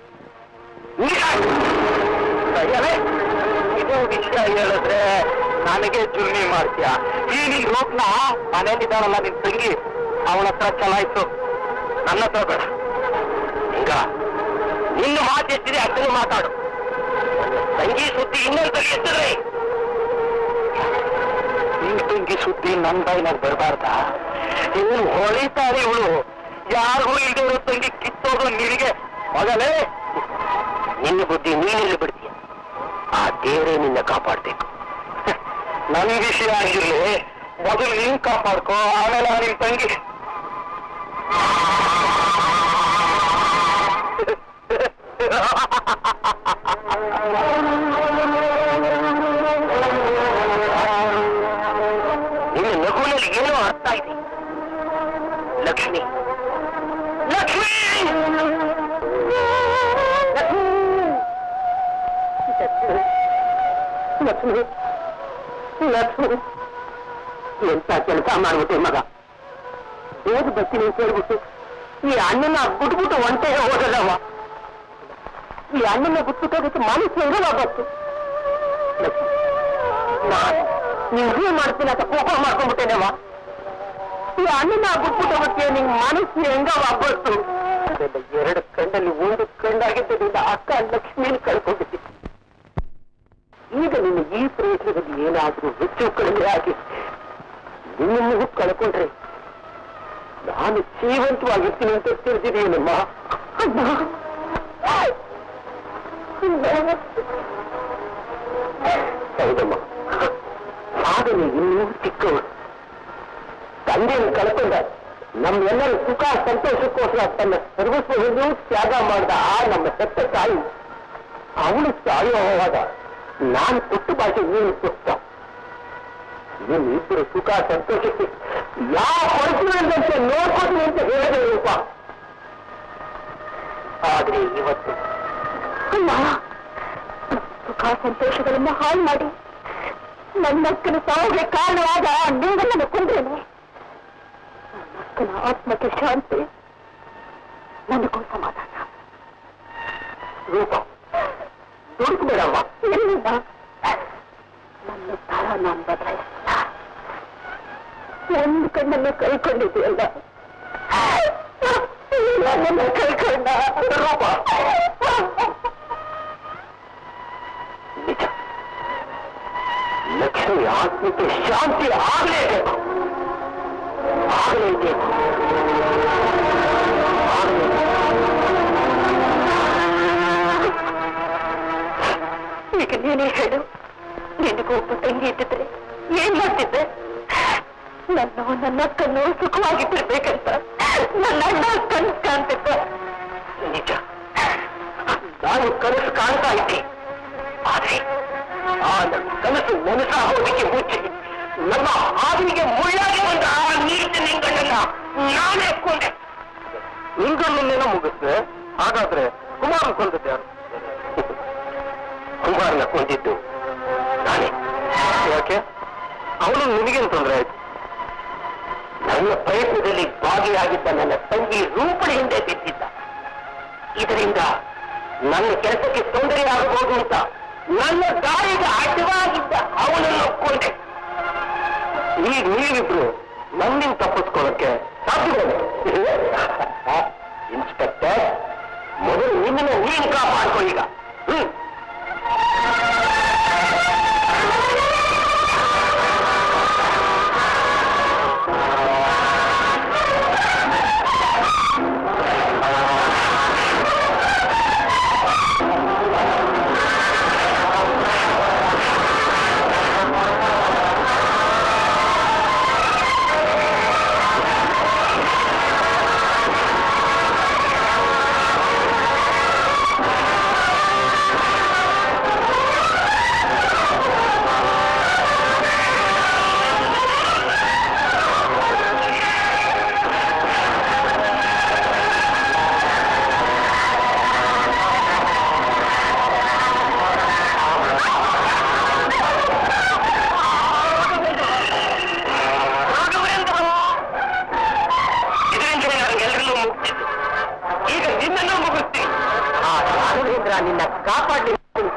ಇದು ವಿಷಯ ಹೇಳಿದ್ರೆ ನನಗೆ ಜುಲ್ಮಿ ಮಾಡ್ತೀಯ. ಈ ನಿನ್ ರೂಪ್ನ ಮನೇಲಿದ್ದಾರಲ್ಲ ನಿನ್ ತಂಗಿ, ಅವಳ ಹತ್ರ ಚಲಾಯಿತು, ನನ್ನ ಹತ್ರ ಬೇಡ. ಈಗ ನಿನ್ನ ಮಾತು ಎಷ್ಟಿದೆ ಅದನ್ನು ಮಾತಾಡು. ತಂಗಿ ಸುದ್ದಿ ಇನ್ನೊಂದ್ಸಲಿ ಎತ್ತಿದ್ರೆ ನಿನ್ ತಂಗಿ ಸುದ್ದಿ ನನ್ನ ಬಾಯಿನಾಗ ಬರಬಾರ್ದಾ? ಇವಳು ಹೊಳಿತಾರೆ, ಇವಳು ಯಾರಿಗೂ ಇಲ್ದೇ ಇರೋ ತಂಗಿ ಕಿತ್ತೋದು ನಿನಗೆ ಮಗಲೇ. ನಿನ್ನ ಬುದ್ಧಿ ನೀನೆಲ್ಲಿ ಬಿಡ್ತೀಯ? ಆ ದೇವರೇ ನಿನ್ನ ಕಾಪಾಡ್ಬೇಕು. ನನ್ನ ವಿಷಯ ಆಗಿರ್ಲಿ, ಮೊದಲು ನೀನ್ ಕಾಪಾಡ್ಕೋ, ಆಮೇಲೆ ನಿನ್ ತಂಗಿ. ನಿನ್ನ ನಗುವಿನಲ್ಲಿ ಏನೋ ಅರ್ಥ ಇದೆ. ಲಕ್ಷ್ಮಿ, ಲಕ್ಷ್ಮಿ, ಲಕ್ಷ್ಮಿ, ಲಕ್ಷ್ಮಿ, ಎಂತ ಕೆಲಸ ಮಾಡ್ಬಿಟ್ಟೆ ಮಗ. ಹೇಗೆ ಬರ್ತೀನಿ ಅಂತ ಹೇಳ್ಬಿಟ್ಟು ಈ ಅಣ್ಣನ ಬಿಟ್ಬಿಟ್ಟು ಒಂಟೆ ಹೋಗಲ್ಲವ. ಈ ಅಣ್ಣನ ಬಿಟ್ಬಿಟ್ಟೋದಕ್ಕೆ ಮನಸ್ಸು ಹೆಂಗವಾಗತ್ತು. ನಾನು ನೀವು ಮಾಡ್ತೀನಿ ಅಂತ ಕೋಪ ಮಾಡ್ಕೊಂಡ್ಬಿಟ್ಟೇನವ. ಈ ಅಣ್ಣನ ಬಿಟ್ಬಿಟ್ಟು ಹೋಗುತ್ತೆ, ನಿಂಗೆ ಮನಸ್ಸು ಹೆಂಗವಾಗತ್ತು. ಎರಡು ಕಣ್ಣಲ್ಲಿ ಒಂದು ಕಣ್ಣಾಗಿದ್ದರಿಂದ ಅಕ್ಕ ಲಕ್ಷ್ಮಿನ ಕಳ್ಕೊಂಡಿದ್ದೆ. ಈಗ ನಿನ್ನ ಈ ಪ್ರಯತ್ನದಲ್ಲಿ ಏನಾದರೂ ಹೆಚ್ಚು ಕಡಿಮೆ ಆಗಿ ನಿನ್ನನ್ನು ಕಳ್ಕೊಂಡ್ರೆ ನಾನು ಜೀವಂತವಾಗಿರ್ತೀನಿ ಅಂತ ತಿಳಿದಿದೆಯೇನಮ್ಮ. ಹೌದಮ್ಮ, ಸಾಧನೆ ಇನ್ನೂ ಚಿಕ್ಕವಳು. ತಂದೆಯನ್ನು ಕಳ್ಕೊಂಡ ನಮ್ಮೆಲ್ಲರ ಸುಖ ಸಂತೋಷಕ್ಕೋಸ್ಕರ ತನ್ನ ಸರ್ವಸ್ವವನ್ನು ತ್ಯಾಗ ಮಾಡಿದ ಆ ನಮ್ಮ ಹೆತ್ತ ತಾಯಿ, ಅವಳು ಸಾಯುವಾಗ ನಾನು ಕೊಟ್ಟು ಭಾಷೆ ನೀನು ಪುಸ್ತ. ನೀನು ಇಬ್ಬರು ಸುಖ ಸಂತೋಷಕ್ಕೆ ಯಾವ ಪರಿಸ್ಥಿತಿಯಂತೆ ನೋಡ್ಕೊತೀನಿ ಅಂತ ಹೇಳಿದೆ ರೂಪ. ಆದ್ರೆ ಇವತ್ತು ಸುಖ ಸಂತೋಷಗಳನ್ನು ಹಾಳು ಮಾಡಿ ನನ್ನಕ್ಕನ ಸಾವಿಗೆ ಕಾರಣವಾದ ನೀವೆಲ್ಲ ಕೊಂಡ್ರೇನೆ. ನನ್ನಕ್ಕನ ಆತ್ಮಕ್ಕೆ ಶಾಂತಿ, ನನಗೂ ಸಮಾಧಾನ. ರೂಪ ದುಡುಕಬೇಡಮ್ಮ. ಎಲ್ಲಿಂದ ನನ್ನ ತರ ನಾನು ಬದಲಾಯಿಸಿಲ್ಲ. ಒಂದು ಕಣ್ಣನ್ನು ಕಳ್ಕೊಂಡಿದ್ದೀಯಲ್ಲ, ನನ್ನನ್ನು ಕಳ್ಕೊಂಡ ರೂಪ. ನಿಜ, ಲಕ್ಷ್ಮಿ ಆತ್ಮಕ್ಕೆ ಶಾಂತಿ ಆಗಲೇಬೇಕು, ಆಗಲೇಬೇಕು. ಈಗ ನೀನೇ ಹೇಳು, ನಿನಗೂ ಒಬ್ಬ ತಂಗಿ ಇದ್ದಿದ್ರೆ ಏನ್ ಮಾಡ್ತಿದ್ದೆ? ನನ್ನ ಅಕ್ಕನ್ನು ಸುಖವಾಗಿ ಬಿಡ್ಬೇಕಂತ ನನ್ನ ಅಣ್ಣ ಕನಸು ಕಾಣ್ತಿದ್ದ. ನಿಜ, ನಾನು ಕನಸು ಕಾಣ್ತಾ ಇದ್ದೆ. ಆದ್ರೆ ಆ ನನ್ನ ಕನಸು ನನಸಾಗೋದಕ್ಕೆ ಮುಂಚೆ ನಮ್ಮ ಹಾವಿಗೆ ಮುಳ್ಳಾಗಿ ಬಂದ ಆ ನೀತಿ ನಿಂಗಣ್ಣನ್ನ ನಾನೇ ಒಪ್ಕೊಂಡೆ. ನಿಂಗಣ್ಣನ್ನೇನೋ ಮುಗಿಸ್ದೆ. ಹಾಗಾದ್ರೆ ಕುಮಾರನ್ ಕೊಂದಿದ್ದೆ ಯಾರು? ಕುಮಾರನ ಕೊಂದಿದ್ದು ನಾನೇ. ಯಾಕೆ? ಅವನು ನಿನಗೇನು ತೊಂದರೆ ಆಯ್ತು? ನನ್ನ ಪ್ರಯತ್ನದಲ್ಲಿ ಭಾಗಿಯಾಗಿದ್ದ ನನ್ನ ತಂಗಿ ರೂಪಡಿ ಹಿಂದೆ ಬಿದ್ದಿದ್ದ. ಇದರಿಂದ ನನ್ನ ಕೆಲಸಕ್ಕೆ ತೊಂದರೆ ಆಗಬಹುದು ಅಂತ ನನ್ನ ದಾರಿಗೆ ಅಡ್ಡವಾಗಿದ್ದ ಅವನನ್ನು ಒಪ್ಕೊಂಡೆ. ಈಗ ನೀವಿಬ್ರು ನನ್ನಿಂದ ತಪ್ಪಿಸ್ಕೊಳ್ಳೋಕ್ಕೆ ಸಾಧ್ಯವಿದೆ. ಇನ್ಸ್ಪೆಕ್ಟರ್, ಮೊದಲು ನಿಮ್ಮನ್ನ ನೀನು ಕಾಪಾಡ್ಕೊ. ಈಗ ಕಾಪಾಡ್ಲಿ.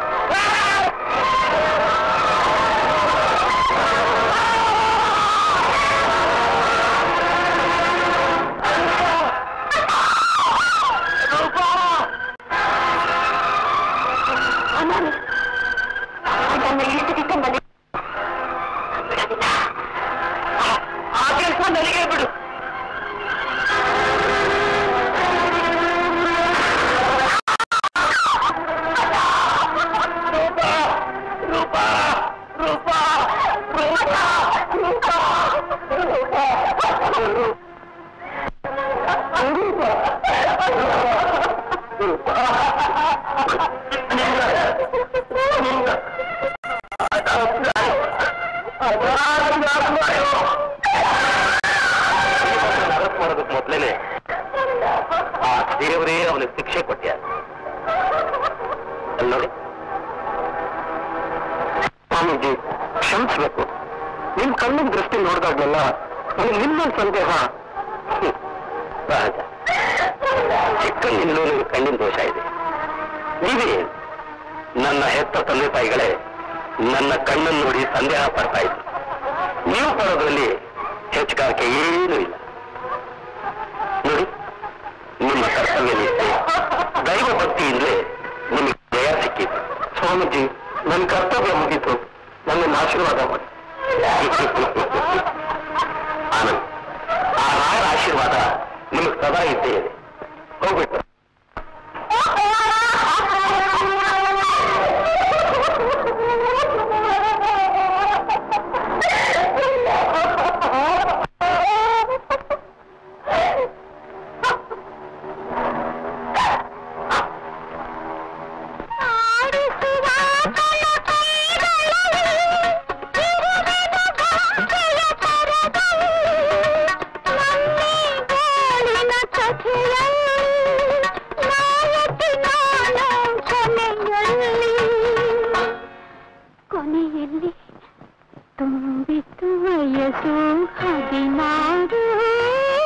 ಆ ಕೆಲಸ ನನಗೆ ಬಿಡು. ಮಾಡೋದಕ್ಕೆ ಮೊದಲೇನೆ ಆ ದೇವರೇ ಅವನಿಗೆ ಶಿಕ್ಷೆ ಕೊಟ್ಟ. ಅಲ್ಲಿ ನೋಡಿ ಸ್ವಾಮೀಜಿ, ಕ್ಷಮಿಸ್ಬೇಕು. ನಿಮ್ ಕಣ್ಣಿನ ದೃಷ್ಟಿ ನೋಡಿದಾಗ್ಲೆಲ್ಲ ನನಗೆ ನಿಮ್ಮೊಂದು ಸಂದೇಹ. ಸಹಜ, ಚಿಕ್ಕಂದಿನಲ್ಲೂ ನಿಮ್ಗೆ ಕಣ್ಣಿನ ದೋಷ ಇದೆ. ನೀವೇ ನನ್ನ ಹೆತ್ತ ತಂದೆ ತಾಯಿಗಳೇ ನನ್ನ ಕಣ್ಣನ್ನು ನೋಡಿ ಸಂದೇಹ ಪಡ್ತಾ ಇದ್ರು. ನೀವು ಪಡೋದ್ರಲ್ಲಿ ಹೆಚ್ಚುಗಾರಿಕೆ ಏನೂ ಇಲ್ಲ. ನೋಡಿ, ನಿಮ್ಮ ಕರ್ತವ್ಯ ನಿಷ್ಠೆ ದೈವ ಭಕ್ತಿಯಿಂದಲೇ ನಿಮಗೆ ಜಯ ಸಿಕ್ಕಿತು. ಸ್ವಾಮೀಜಿ, ನನ್ನ ಕರ್ತವ್ಯ ಮುಗೀತು, ನನ್ನನ್ನು ಆಶೀರ್ವಾದ ಮಾಡಿ. ಆನಂದ್, ಆ ರಾಯರ ಆಶೀರ್ವಾದ ನಿಮಗೆ ಸದಾ ಇದ್ದೇ ಇದೆ. ಹೋಗ್ಬಿಟ್ಟು ಕೊನೆಯಲ್ಲಿ ತುಂಬಿತು ವಯಸ್ಸು 16